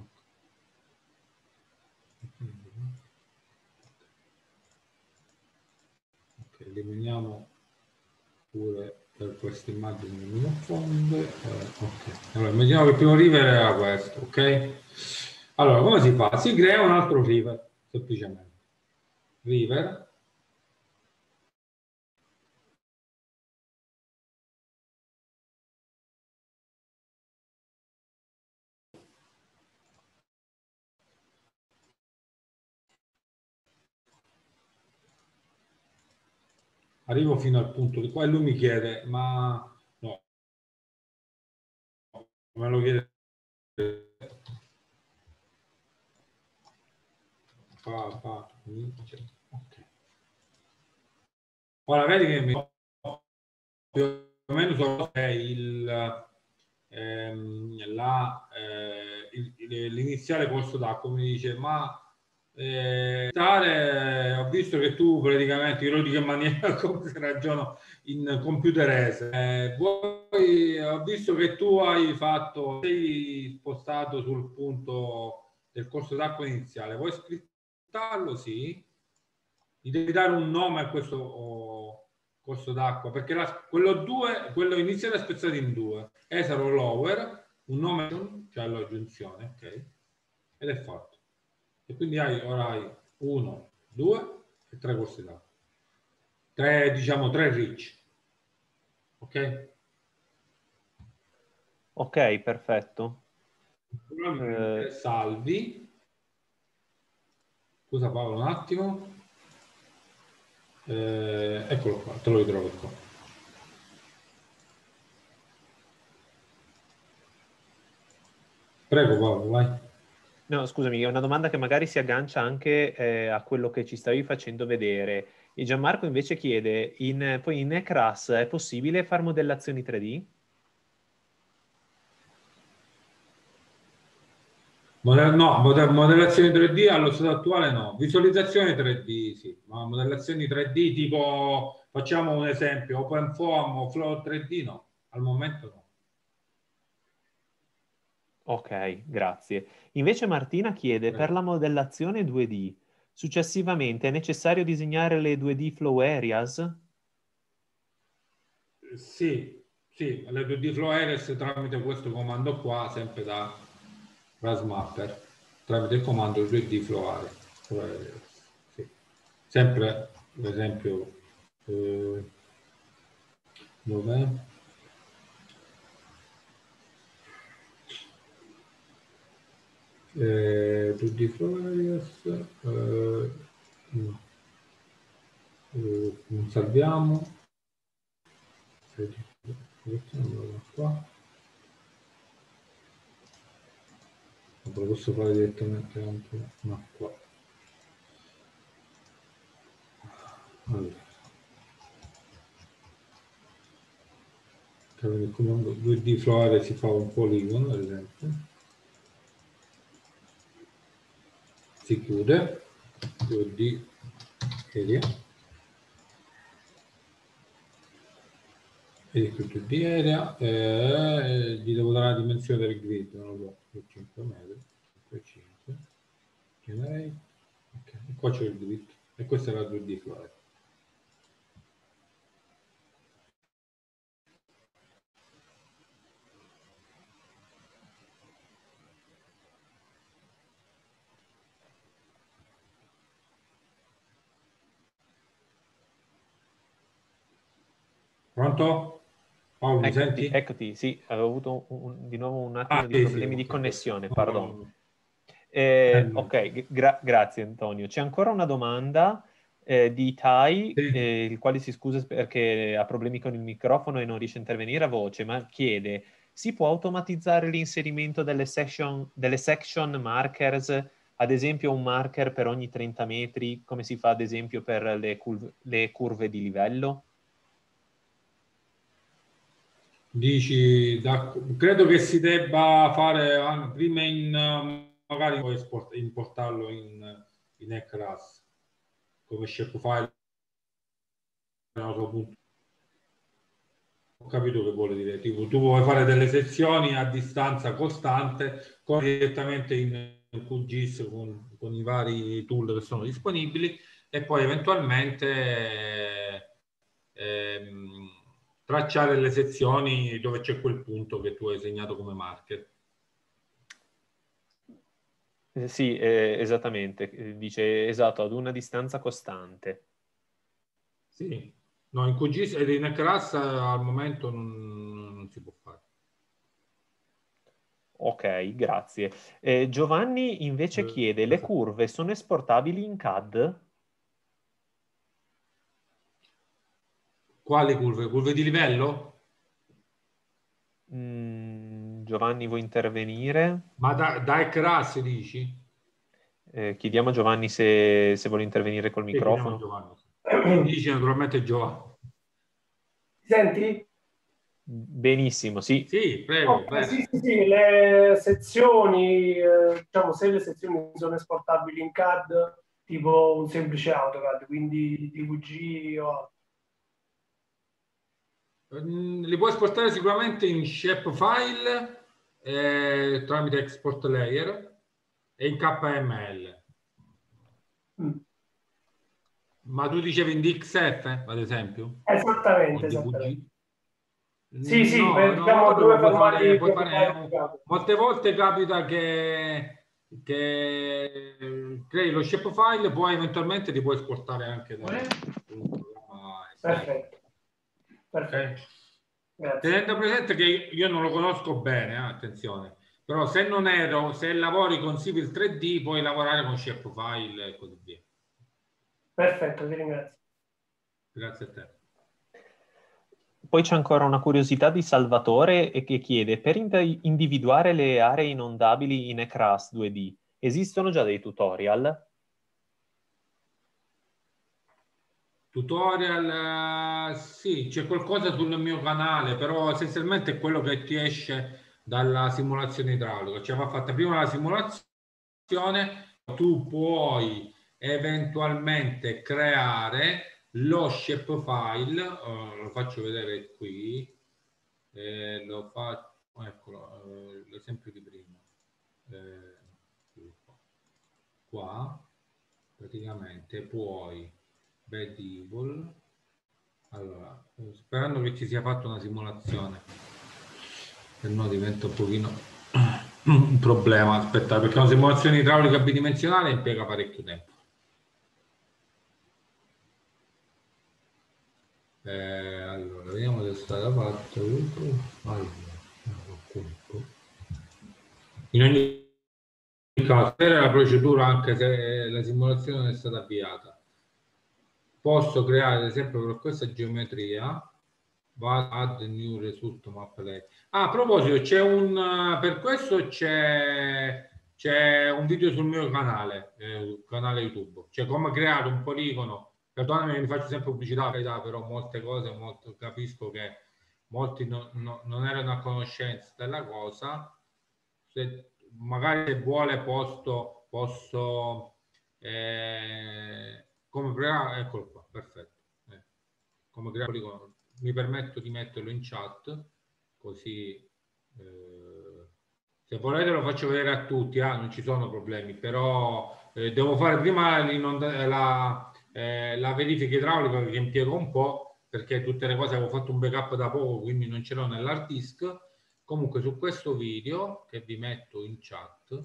Ok, eliminiamo pure per questa immagine che mi confonde. Ok, allora immaginiamo che il primo river era questo, ok? Allora, come si fa? Si crea un altro river, semplicemente. River. Arrivo fino al punto di qua e lui mi chiede, ma no, me lo chiede. Okay. Ora vedi che più o meno so che l'iniziale corso d'acqua mi dice, ma ho visto che tu praticamente, io lo dico in maniera come se ragiono in computerese, ho visto che tu sei spostato sul punto del corso d'acqua iniziale, vuoi scrittarlo? Sì, gli devi dare un nome a questo corso d'acqua, perché quello iniziale è spezzato in due, esero lower, un nome, cioè l'aggiunzione, ok, ed è fatto. E quindi ora hai 1, 2 e 3 corsi d'acqua. 3 reach. Ok? Ok, perfetto. Salvi. Scusa Paolo, un attimo. Eccolo qua, te lo ritrovo qua. Prego Paolo, vai. No, scusami, è una domanda che magari si aggancia anche a quello che ci stavi facendo vedere. E Gianmarco invece chiede, poi in ECRAS è possibile fare modellazioni 3D? Modellazioni 3D allo stato attuale no. Visualizzazione 3D sì, ma modellazioni 3D tipo, facciamo un esempio, OpenFOAM o Flow 3D no, al momento no. Ok, grazie. Invece Martina chiede, per la modellazione 2D, successivamente è necessario disegnare le 2D flow areas? Sì, le 2D flow areas tramite questo comando qua, sempre da Grasshopper, tramite il comando 2D flow areas. Sì. Sempre, per esempio, dov'è? Tutti i flyers no. Non salviamo qua, lo posso fare direttamente anche no, qua. Allora, il comando 2D floware si fa un poligono, ad esempio, si chiude 2D area e tutto di area, gli devo dare la dimensione del grid, non lo so, 5 metri, 5, generate, ok, e qua c'è il grid, e questa è la 2D flyer. Pronto? Paolo, mi senti? Eccoti, sì, avevo avuto di nuovo un attimo di problemi di connessione, pardon. Ok, grazie Antonio. C'è ancora una domanda di Tai, il quale si scusa perché ha problemi con il microfono e non riesce a intervenire a voce, ma chiede, si può automatizzare l'inserimento delle section markers, ad esempio un marker per ogni 30 metri, come si fa ad esempio per le curve di livello? Dici, credo che si debba fare prima magari puoi importarlo in ECRAS come shapefile. Ho capito che vuole dire, tipo tu vuoi fare delle sezioni a distanza costante direttamente in QGIS con i vari tool che sono disponibili e poi eventualmente tracciare le sezioni dove c'è quel punto che tu hai segnato come marker. Sì, esattamente, dice esatto, ad una distanza costante. Sì, no, in QGIS ed in ECRAS al momento non si può fare. Ok, grazie. Giovanni invece chiede, le curve sono esportabili in CAD? Quali curve? Curve di livello? Giovanni, vuoi intervenire? Ma da ECRAS dici? Chiediamo a Giovanni se vuole intervenire col microfono. Giovanni. Dice naturalmente Giovanni. Senti? Benissimo, sì. Sì, prego. Okay, sì, le sezioni, diciamo, se le sezioni sono esportabili in CAD, tipo un semplice AutoCAD, quindi DVG o altro. Li puoi esportare sicuramente in shapefile tramite export layer e in KML. Ma tu dicevi in DXF, ad esempio? Esattamente, esattamente. Sì, diciamo puoi formati fare molte volte capita che crei lo shapefile, poi eventualmente ti puoi esportare anche da Perfetto. Okay. Tenendo presente che io non lo conosco bene, attenzione, però se lavori con Civil 3D puoi lavorare con shapefile e così via. Perfetto, ti ringrazio. Grazie a te. Poi c'è ancora una curiosità di Salvatore che chiede, per individuare le aree inondabili in ECRAS 2D, esistono già dei tutorial? Tutorial, sì, c'è qualcosa sul mio canale, però essenzialmente è quello che ti esce dalla simulazione idraulica. Cioè va fatta prima la simulazione tu puoi eventualmente creare lo shapefile, lo faccio vedere qui, lo faccio, eccolo, l'esempio di prima, qua praticamente puoi Medieval, allora, sperando che ci sia fatta una simulazione, se no diventa un pochino un problema, aspetta, perché una simulazione idraulica bidimensionale impiega parecchio tempo. Allora, vediamo se è stata fatta. In ogni caso, era la procedura anche se la simulazione non è stata avviata. Posso creare, ad esempio, per questa geometria, add new result map layer. A proposito, c'è per questo c'è un video sul mio canale YouTube, cioè come creare un poligono. Perdonami, mi faccio sempre pubblicità, però molte cose, capisco che molti non erano a conoscenza della cosa. Magari se vuole posso come creare, eccolo qua, perfetto. Come creare un poligono. Mi permetto di metterlo in chat, così se volete lo faccio vedere a tutti, non ci sono problemi, però devo fare prima la verifica idraulica che impiego un po', perché tutte le cose avevo fatto un backup da poco, quindi non ce l'ho nell'hard disk. Comunque su questo video che vi metto in chat,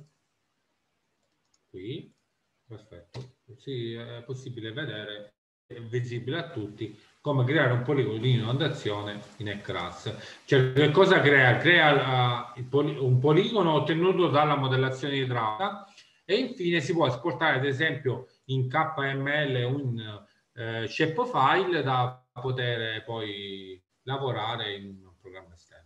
qui, perfetto, così è possibile vedere, è visibile a tutti, come creare un poligono di inondazione in ECRAS. Cioè, che cosa crea? Crea un poligono ottenuto dalla modellazione idraulica e infine si può esportare ad esempio in KML un shapefile da poter poi lavorare in un programma esterno.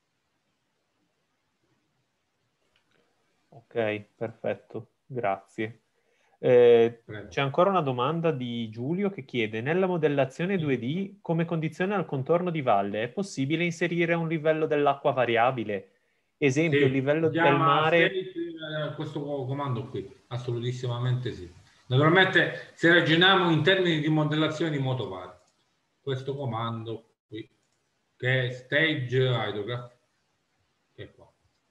Ok, perfetto, grazie. C'è ancora una domanda di Giulio che chiede: nella modellazione 2D come condizione al contorno di valle è possibile inserire un livello dell'acqua variabile? Esempio, Sì, il livello del mare... questo comando qui, assolutissimamente sì. Naturalmente se ragioniamo in termini di modellazione di motovari, questo comando qui, che è Stage Hydrograph, che è qua.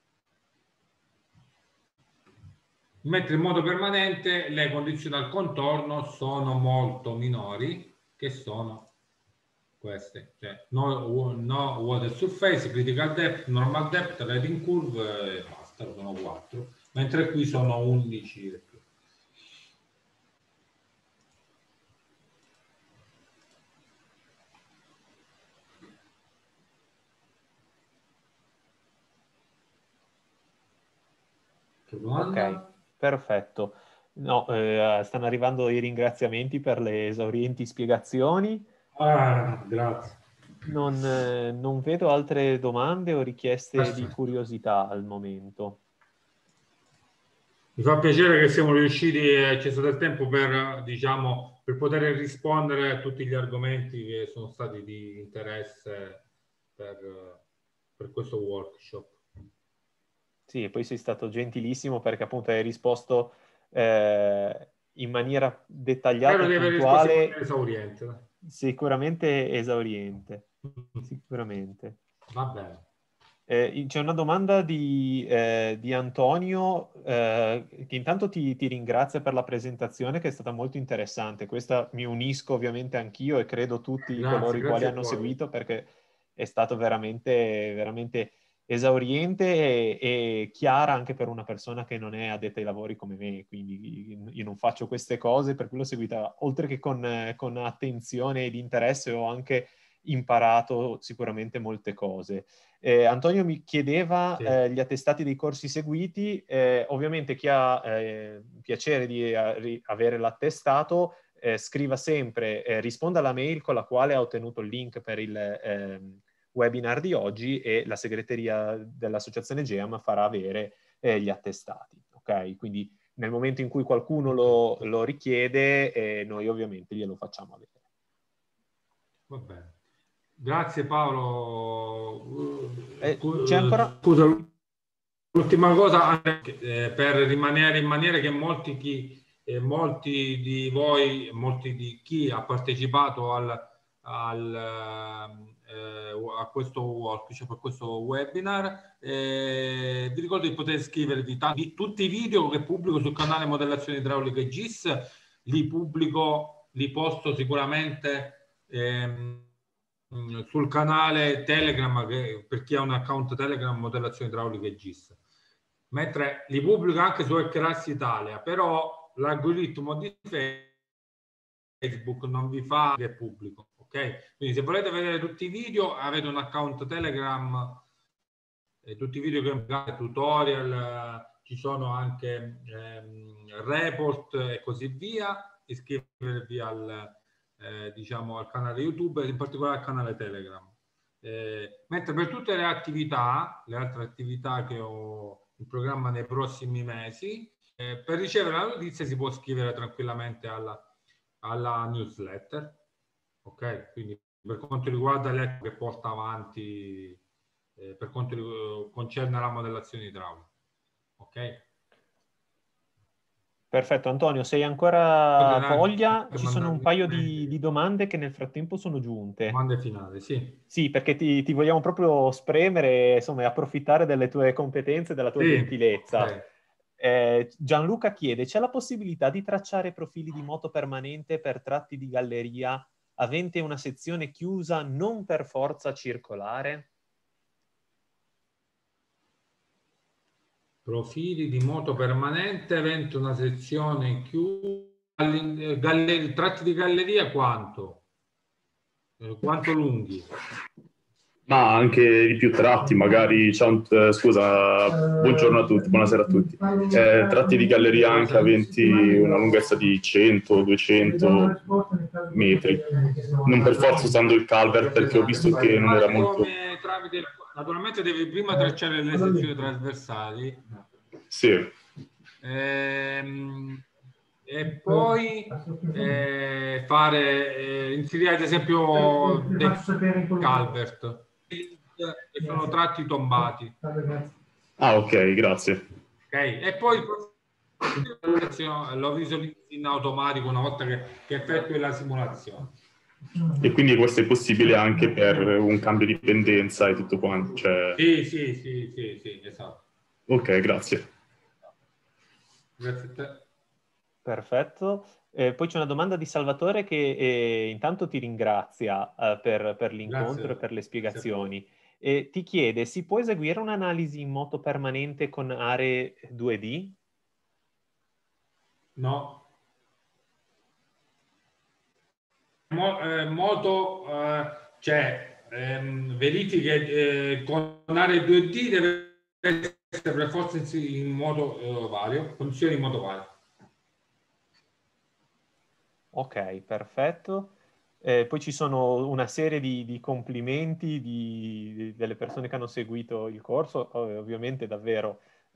Mentre in modo permanente le condizioni al contorno sono molto minori, che sono queste, cioè no water surface, critical depth, normal depth, leading curve e basta, sono 4, mentre qui sono 11 e più. Ok, perfetto. No, stanno arrivando i ringraziamenti per le esaurienti spiegazioni. Grazie. Non vedo altre domande o richieste di curiosità al momento. Mi fa piacere che siamo riusciti, c'è stato il tempo per, diciamo, per poter rispondere a tutti gli argomenti che sono stati di interesse per questo workshop. Sì, e poi sei stato gentilissimo perché appunto hai risposto in maniera dettagliata e puntuale. Esauriente. Sicuramente esauriente. Sicuramente. Va bene. C'è una domanda di Antonio che intanto ti ringrazia per la presentazione che è stata molto interessante. Questa mi unisco ovviamente anch'io e credo tutti coloro i quali hanno seguito perché è stato veramente, veramente esauriente e chiara anche per una persona che non è addetta ai lavori come me, quindi io non faccio queste cose, per cui l'ho seguita oltre che con attenzione ed interesse, ho anche imparato sicuramente molte cose. Antonio mi chiedeva gli attestati dei corsi seguiti, ovviamente chi ha piacere di avere l'attestato scriva sempre, risponda alla mail con la quale ha ottenuto il link per il webinar di oggi e la segreteria dell'associazione GEAM farà avere gli attestati. Ok? Quindi nel momento in cui qualcuno lo richiede, noi ovviamente glielo facciamo avere. Va bene. Grazie Paolo. C'è ancora... Scusa. L'ultima cosa, per rimanere in maniera che molti di voi, molti di chi ha partecipato a questo workshop, a questo webinar, vi ricordo di poter iscrivervi. Tutti i video che pubblico sul canale Modellazione Idraulica e GIS li posto sicuramente sul canale Telegram, per chi ha un account Telegram Modellazione Idraulica e GIS, mentre li pubblico anche su Hackers Italia, però l'algoritmo di Facebook non vi fa che è pubblico, ok? Quindi se volete vedere tutti i video, avete un account Telegram, tutti i video che tutorial, ci sono anche report e così via. Iscrivervi diciamo al canale YouTube e in particolare al canale Telegram. Mentre per tutte le altre attività che ho in programma nei prossimi mesi, per ricevere la notizia si può scrivere tranquillamente alla newsletter, ok? Quindi per quanto riguarda le che porta avanti per quanto concerne la modellazione idraulica, ok? Perfetto, Antonio, se hai ancora voglia, ci sono un paio di domande che nel frattempo sono giunte. Domande finali, sì. Sì, perché ti vogliamo proprio spremere, insomma, e approfittare delle tue competenze e della tua gentilezza. Okay. Gianluca chiede, c'è la possibilità di tracciare profili di moto permanente per tratti di galleria avente una sezione chiusa, non per forza circolare? Profili di moto permanente avente una sezione chiusa, tratti di galleria quanto? Quanto lunghi? Ma anche di più tratti, magari scusa, buongiorno a tutti, buonasera a tutti. Tratti di galleria anche aventi una lunghezza di 100-200 metri, non per forza usando il calvert, perché ho visto che non era molto... Naturalmente devi prima tracciare le sezioni trasversali. Sì. E poi inserire ad esempio dei calvert che sono tratti tombati. Ah, ok, grazie. Ok, e poi lo visualizzi in automatico una volta che effettui la simulazione. E quindi questo è possibile anche per un cambio di pendenza e tutto quanto? Cioè... Sì, esatto. Ok, grazie. Grazie a te. Perfetto. Poi c'è una domanda di Salvatore che intanto ti ringrazia per l'incontro e per le spiegazioni. Ti chiede, si può eseguire un'analisi in moto permanente con aree 2D? No. Verifiche con aree 2D deve essere per forza in modo vario, condizioni in modo vario. Ok, perfetto. Poi ci sono una serie di complimenti delle persone che hanno seguito il corso, ovviamente davvero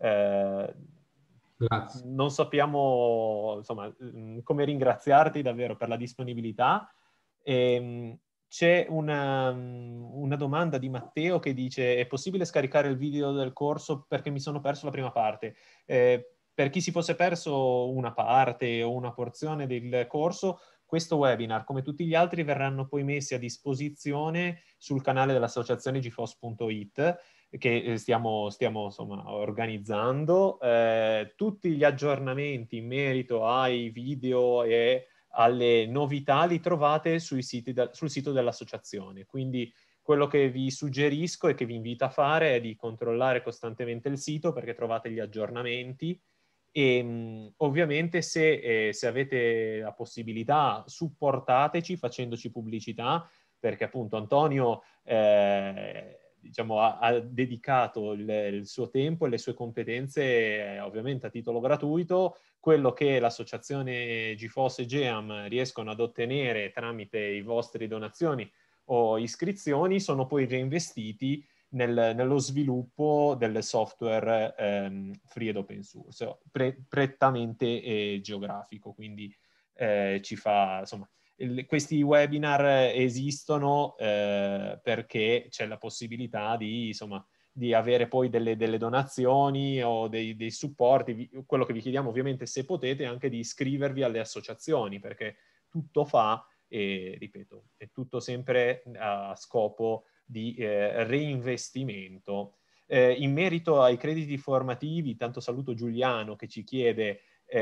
non sappiamo insomma, come ringraziarti davvero per la disponibilità. C'è una domanda di Matteo che dice: è possibile scaricare il video del corso perché mi sono perso la prima parte? Per chi si fosse perso una parte o una porzione del corso, questo webinar, come tutti gli altri, verranno poi messi a disposizione sul canale dell'associazione gfos.it che stiamo insomma, organizzando. Tutti gli aggiornamenti in merito ai video e alle novità li trovate sul sito dell'associazione. Quindi quello che vi suggerisco e che vi invito a fare è di controllare costantemente il sito perché trovate gli aggiornamenti. E ovviamente se avete la possibilità supportateci facendoci pubblicità, perché appunto Antonio diciamo, ha dedicato il suo tempo e le sue competenze ovviamente a titolo gratuito. Quello che l'associazione GFOS e GEAM riescono ad ottenere tramite i vostri donazioni o iscrizioni sono poi reinvestiti nello sviluppo del software free ed open source, prettamente geografico. Quindi ci fa, insomma, questi webinar esistono perché c'è la possibilità di, insomma, di avere poi delle donazioni o dei supporti. Quello che vi chiediamo ovviamente, se potete, è anche di iscrivervi alle associazioni, perché tutto fa, e ripeto, è tutto sempre a scopo di reinvestimento. In merito ai crediti formativi, tanto saluto Giuliano che ci chiede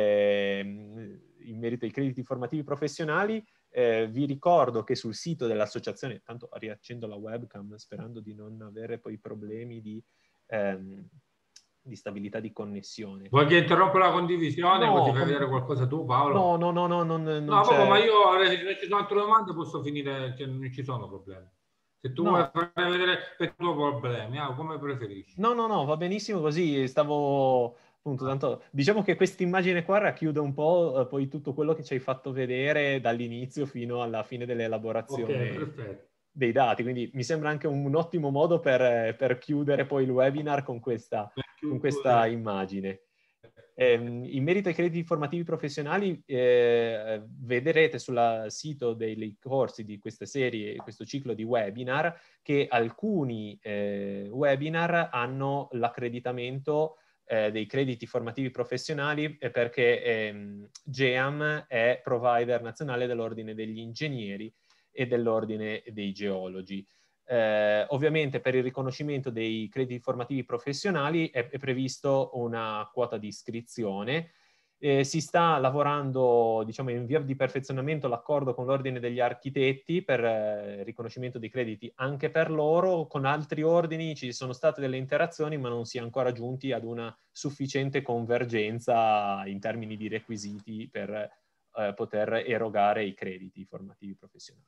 in merito ai crediti formativi professionali. Vi ricordo che sul sito dell'associazione, tanto riaccendo la webcam sperando di non avere poi problemi di stabilità di connessione. Vuoi che interrompa la condivisione, no, così fai vedere qualcosa tu, Paolo? No, non proprio, ma io se ci sono altre domande posso finire, cioè, non ci sono problemi. Se tu vuoi fare vedere per tuoi problemi, come preferisci. No, va benissimo così, stavo... Appunto, tanto, diciamo che questa immagine qua racchiude un po' poi tutto quello che ci hai fatto vedere dall'inizio fino alla fine dell'elaborazione dei dati, quindi mi sembra anche un ottimo modo per chiudere poi il webinar con questa immagine. In merito ai crediti formativi professionali, vedrete sul sito dei corsi di questa serie, questo ciclo di webinar, che alcuni webinar hanno l'accreditamento dei crediti formativi professionali perché GEAM è provider nazionale dell'Ordine degli Ingegneri e dell'Ordine dei Geologi. Ovviamente per il riconoscimento dei crediti formativi professionali è previsto una quota di iscrizione. Si sta lavorando, diciamo, in via di perfezionamento l'accordo con l'Ordine degli Architetti per riconoscimento dei crediti anche per loro. Con altri ordini ci sono state delle interazioni, ma non si è ancora giunti ad una sufficiente convergenza in termini di requisiti per poter erogare i crediti formativi professionali.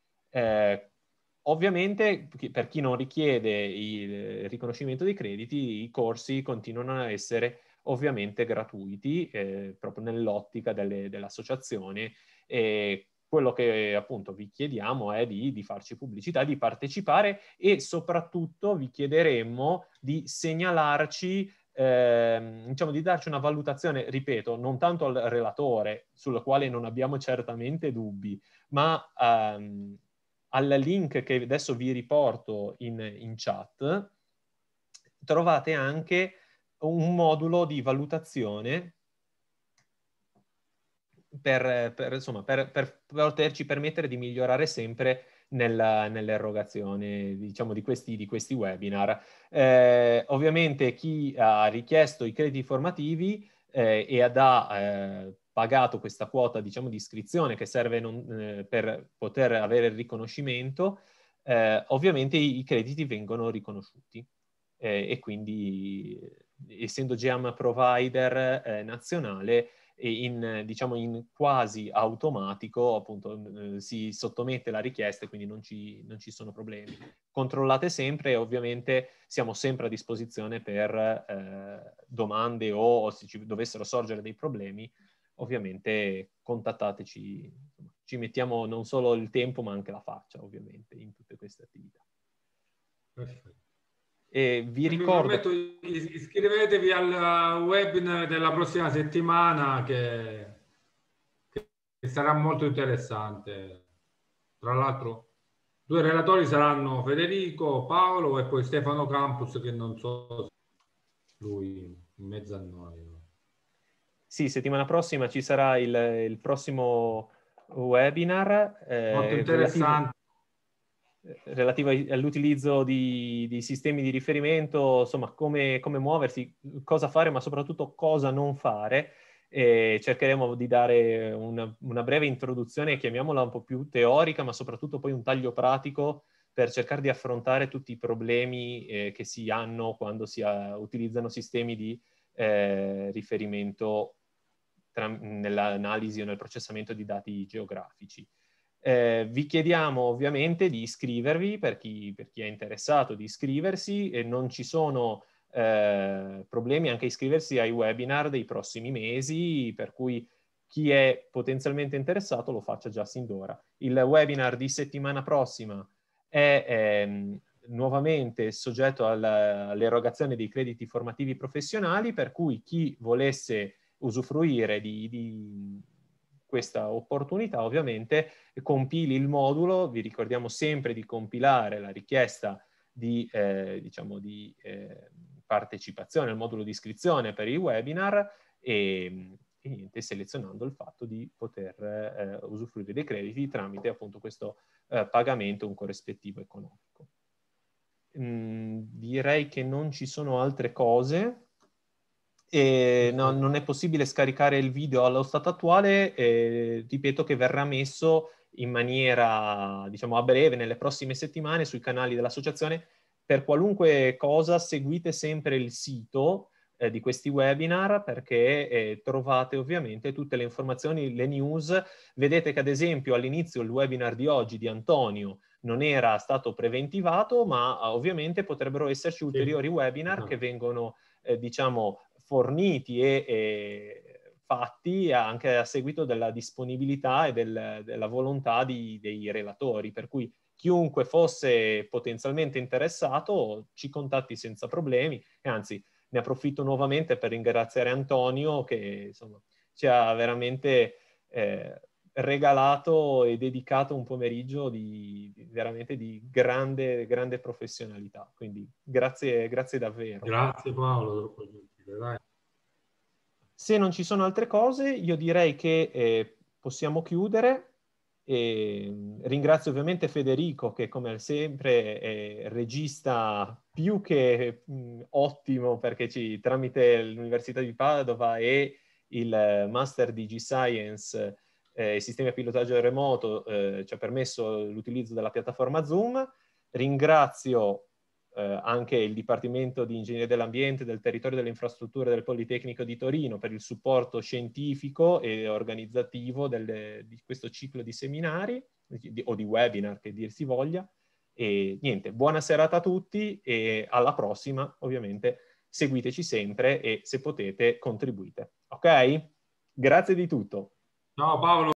Ovviamente, per chi non richiede il riconoscimento dei crediti, i corsi continuano a essere ovviamente gratuiti, proprio nell'ottica dell'associazione. Quello che appunto vi chiediamo è di farci pubblicità, di partecipare, e soprattutto vi chiederemmo di segnalarci, diciamo, di darci una valutazione, ripeto, non tanto al relatore, sul quale non abbiamo certamente dubbi, ma al link che adesso vi riporto in chat. Trovate anche un modulo di valutazione per poterci permettere di migliorare sempre nell'erogazione, diciamo, di questi webinar. Ovviamente chi ha richiesto i crediti formativi e ha pagato questa quota, diciamo, di iscrizione che serve per poter avere il riconoscimento, ovviamente i crediti vengono riconosciuti. E quindi, essendo GEAM provider nazionale, diciamo in quasi automatico, appunto, si sottomette la richiesta e quindi non ci sono problemi. Controllate sempre, e ovviamente siamo sempre a disposizione per domande o se ci dovessero sorgere dei problemi, ovviamente contattateci. Ci mettiamo non solo il tempo ma anche la faccia, ovviamente, in tutte queste attività. Perfetto. E vi ricordo... Iscrivetevi al webinar della prossima settimana che sarà molto interessante. Tra l'altro 2 relatori saranno Federico, Paolo e poi Stefano Campus, che non so se lui in mezzo a noi. Sì, settimana prossima ci sarà il prossimo webinar molto interessante, relativo all'utilizzo di sistemi di riferimento, insomma, come muoversi, cosa fare, ma soprattutto cosa non fare. Cercheremo di dare una breve introduzione, chiamiamola un po' più teorica, ma soprattutto poi un taglio pratico per cercare di affrontare tutti i problemi che si hanno quando si utilizzano sistemi di riferimento nell'analisi o nel processamento di dati geografici. Vi chiediamo ovviamente di iscrivervi, per chi è interessato di iscriversi, e non ci sono problemi anche a iscriversi ai webinar dei prossimi mesi, per cui chi è potenzialmente interessato lo faccia già sin d'ora. Il webinar di settimana prossima è nuovamente soggetto all'erogazione dei crediti formativi professionali, per cui chi volesse usufruire di questa opportunità ovviamente compili il modulo. Vi ricordiamo sempre di compilare la richiesta diciamo, di partecipazione al modulo di iscrizione per i webinar e niente, selezionando il fatto di poter usufruire dei crediti tramite appunto questo pagamento, un corrispettivo economico. Direi che non ci sono altre cose. No, non è possibile scaricare il video allo stato attuale, ripeto che verrà messo in maniera, diciamo, a breve, nelle prossime settimane, sui canali dell'associazione. Per qualunque cosa seguite sempre il sito di questi webinar, perché trovate ovviamente tutte le informazioni, le news. Vedete che ad esempio all'inizio il webinar di oggi di Antonio non era stato preventivato, ma ovviamente potrebbero esserci ulteriori webinar che vengono, diciamo, forniti e fatti anche a seguito della disponibilità e della volontà dei relatori, per cui chiunque fosse potenzialmente interessato ci contatti senza problemi, e anzi ne approfitto nuovamente per ringraziare Antonio che insomma ci ha veramente regalato e dedicato un pomeriggio veramente di grande professionalità, quindi grazie davvero. Grazie Paolo. Dai. Se non ci sono altre cose, io direi che possiamo chiudere. Ringrazio ovviamente Federico che come sempre è regista più che ottimo, perché tramite l'Università di Padova e il Master di G-Science e sistemi a pilotaggio remoto ci ha permesso l'utilizzo della piattaforma Zoom. Ringrazio anche il Dipartimento di Ingegneria dell'Ambiente, del Territorio e delle Infrastrutture del Politecnico di Torino per il supporto scientifico e organizzativo di questo ciclo di seminari o di webinar, che dir si voglia. E niente, buona serata a tutti e alla prossima. Ovviamente seguiteci sempre e se potete contribuite. Ok? Grazie di tutto. Ciao Paolo.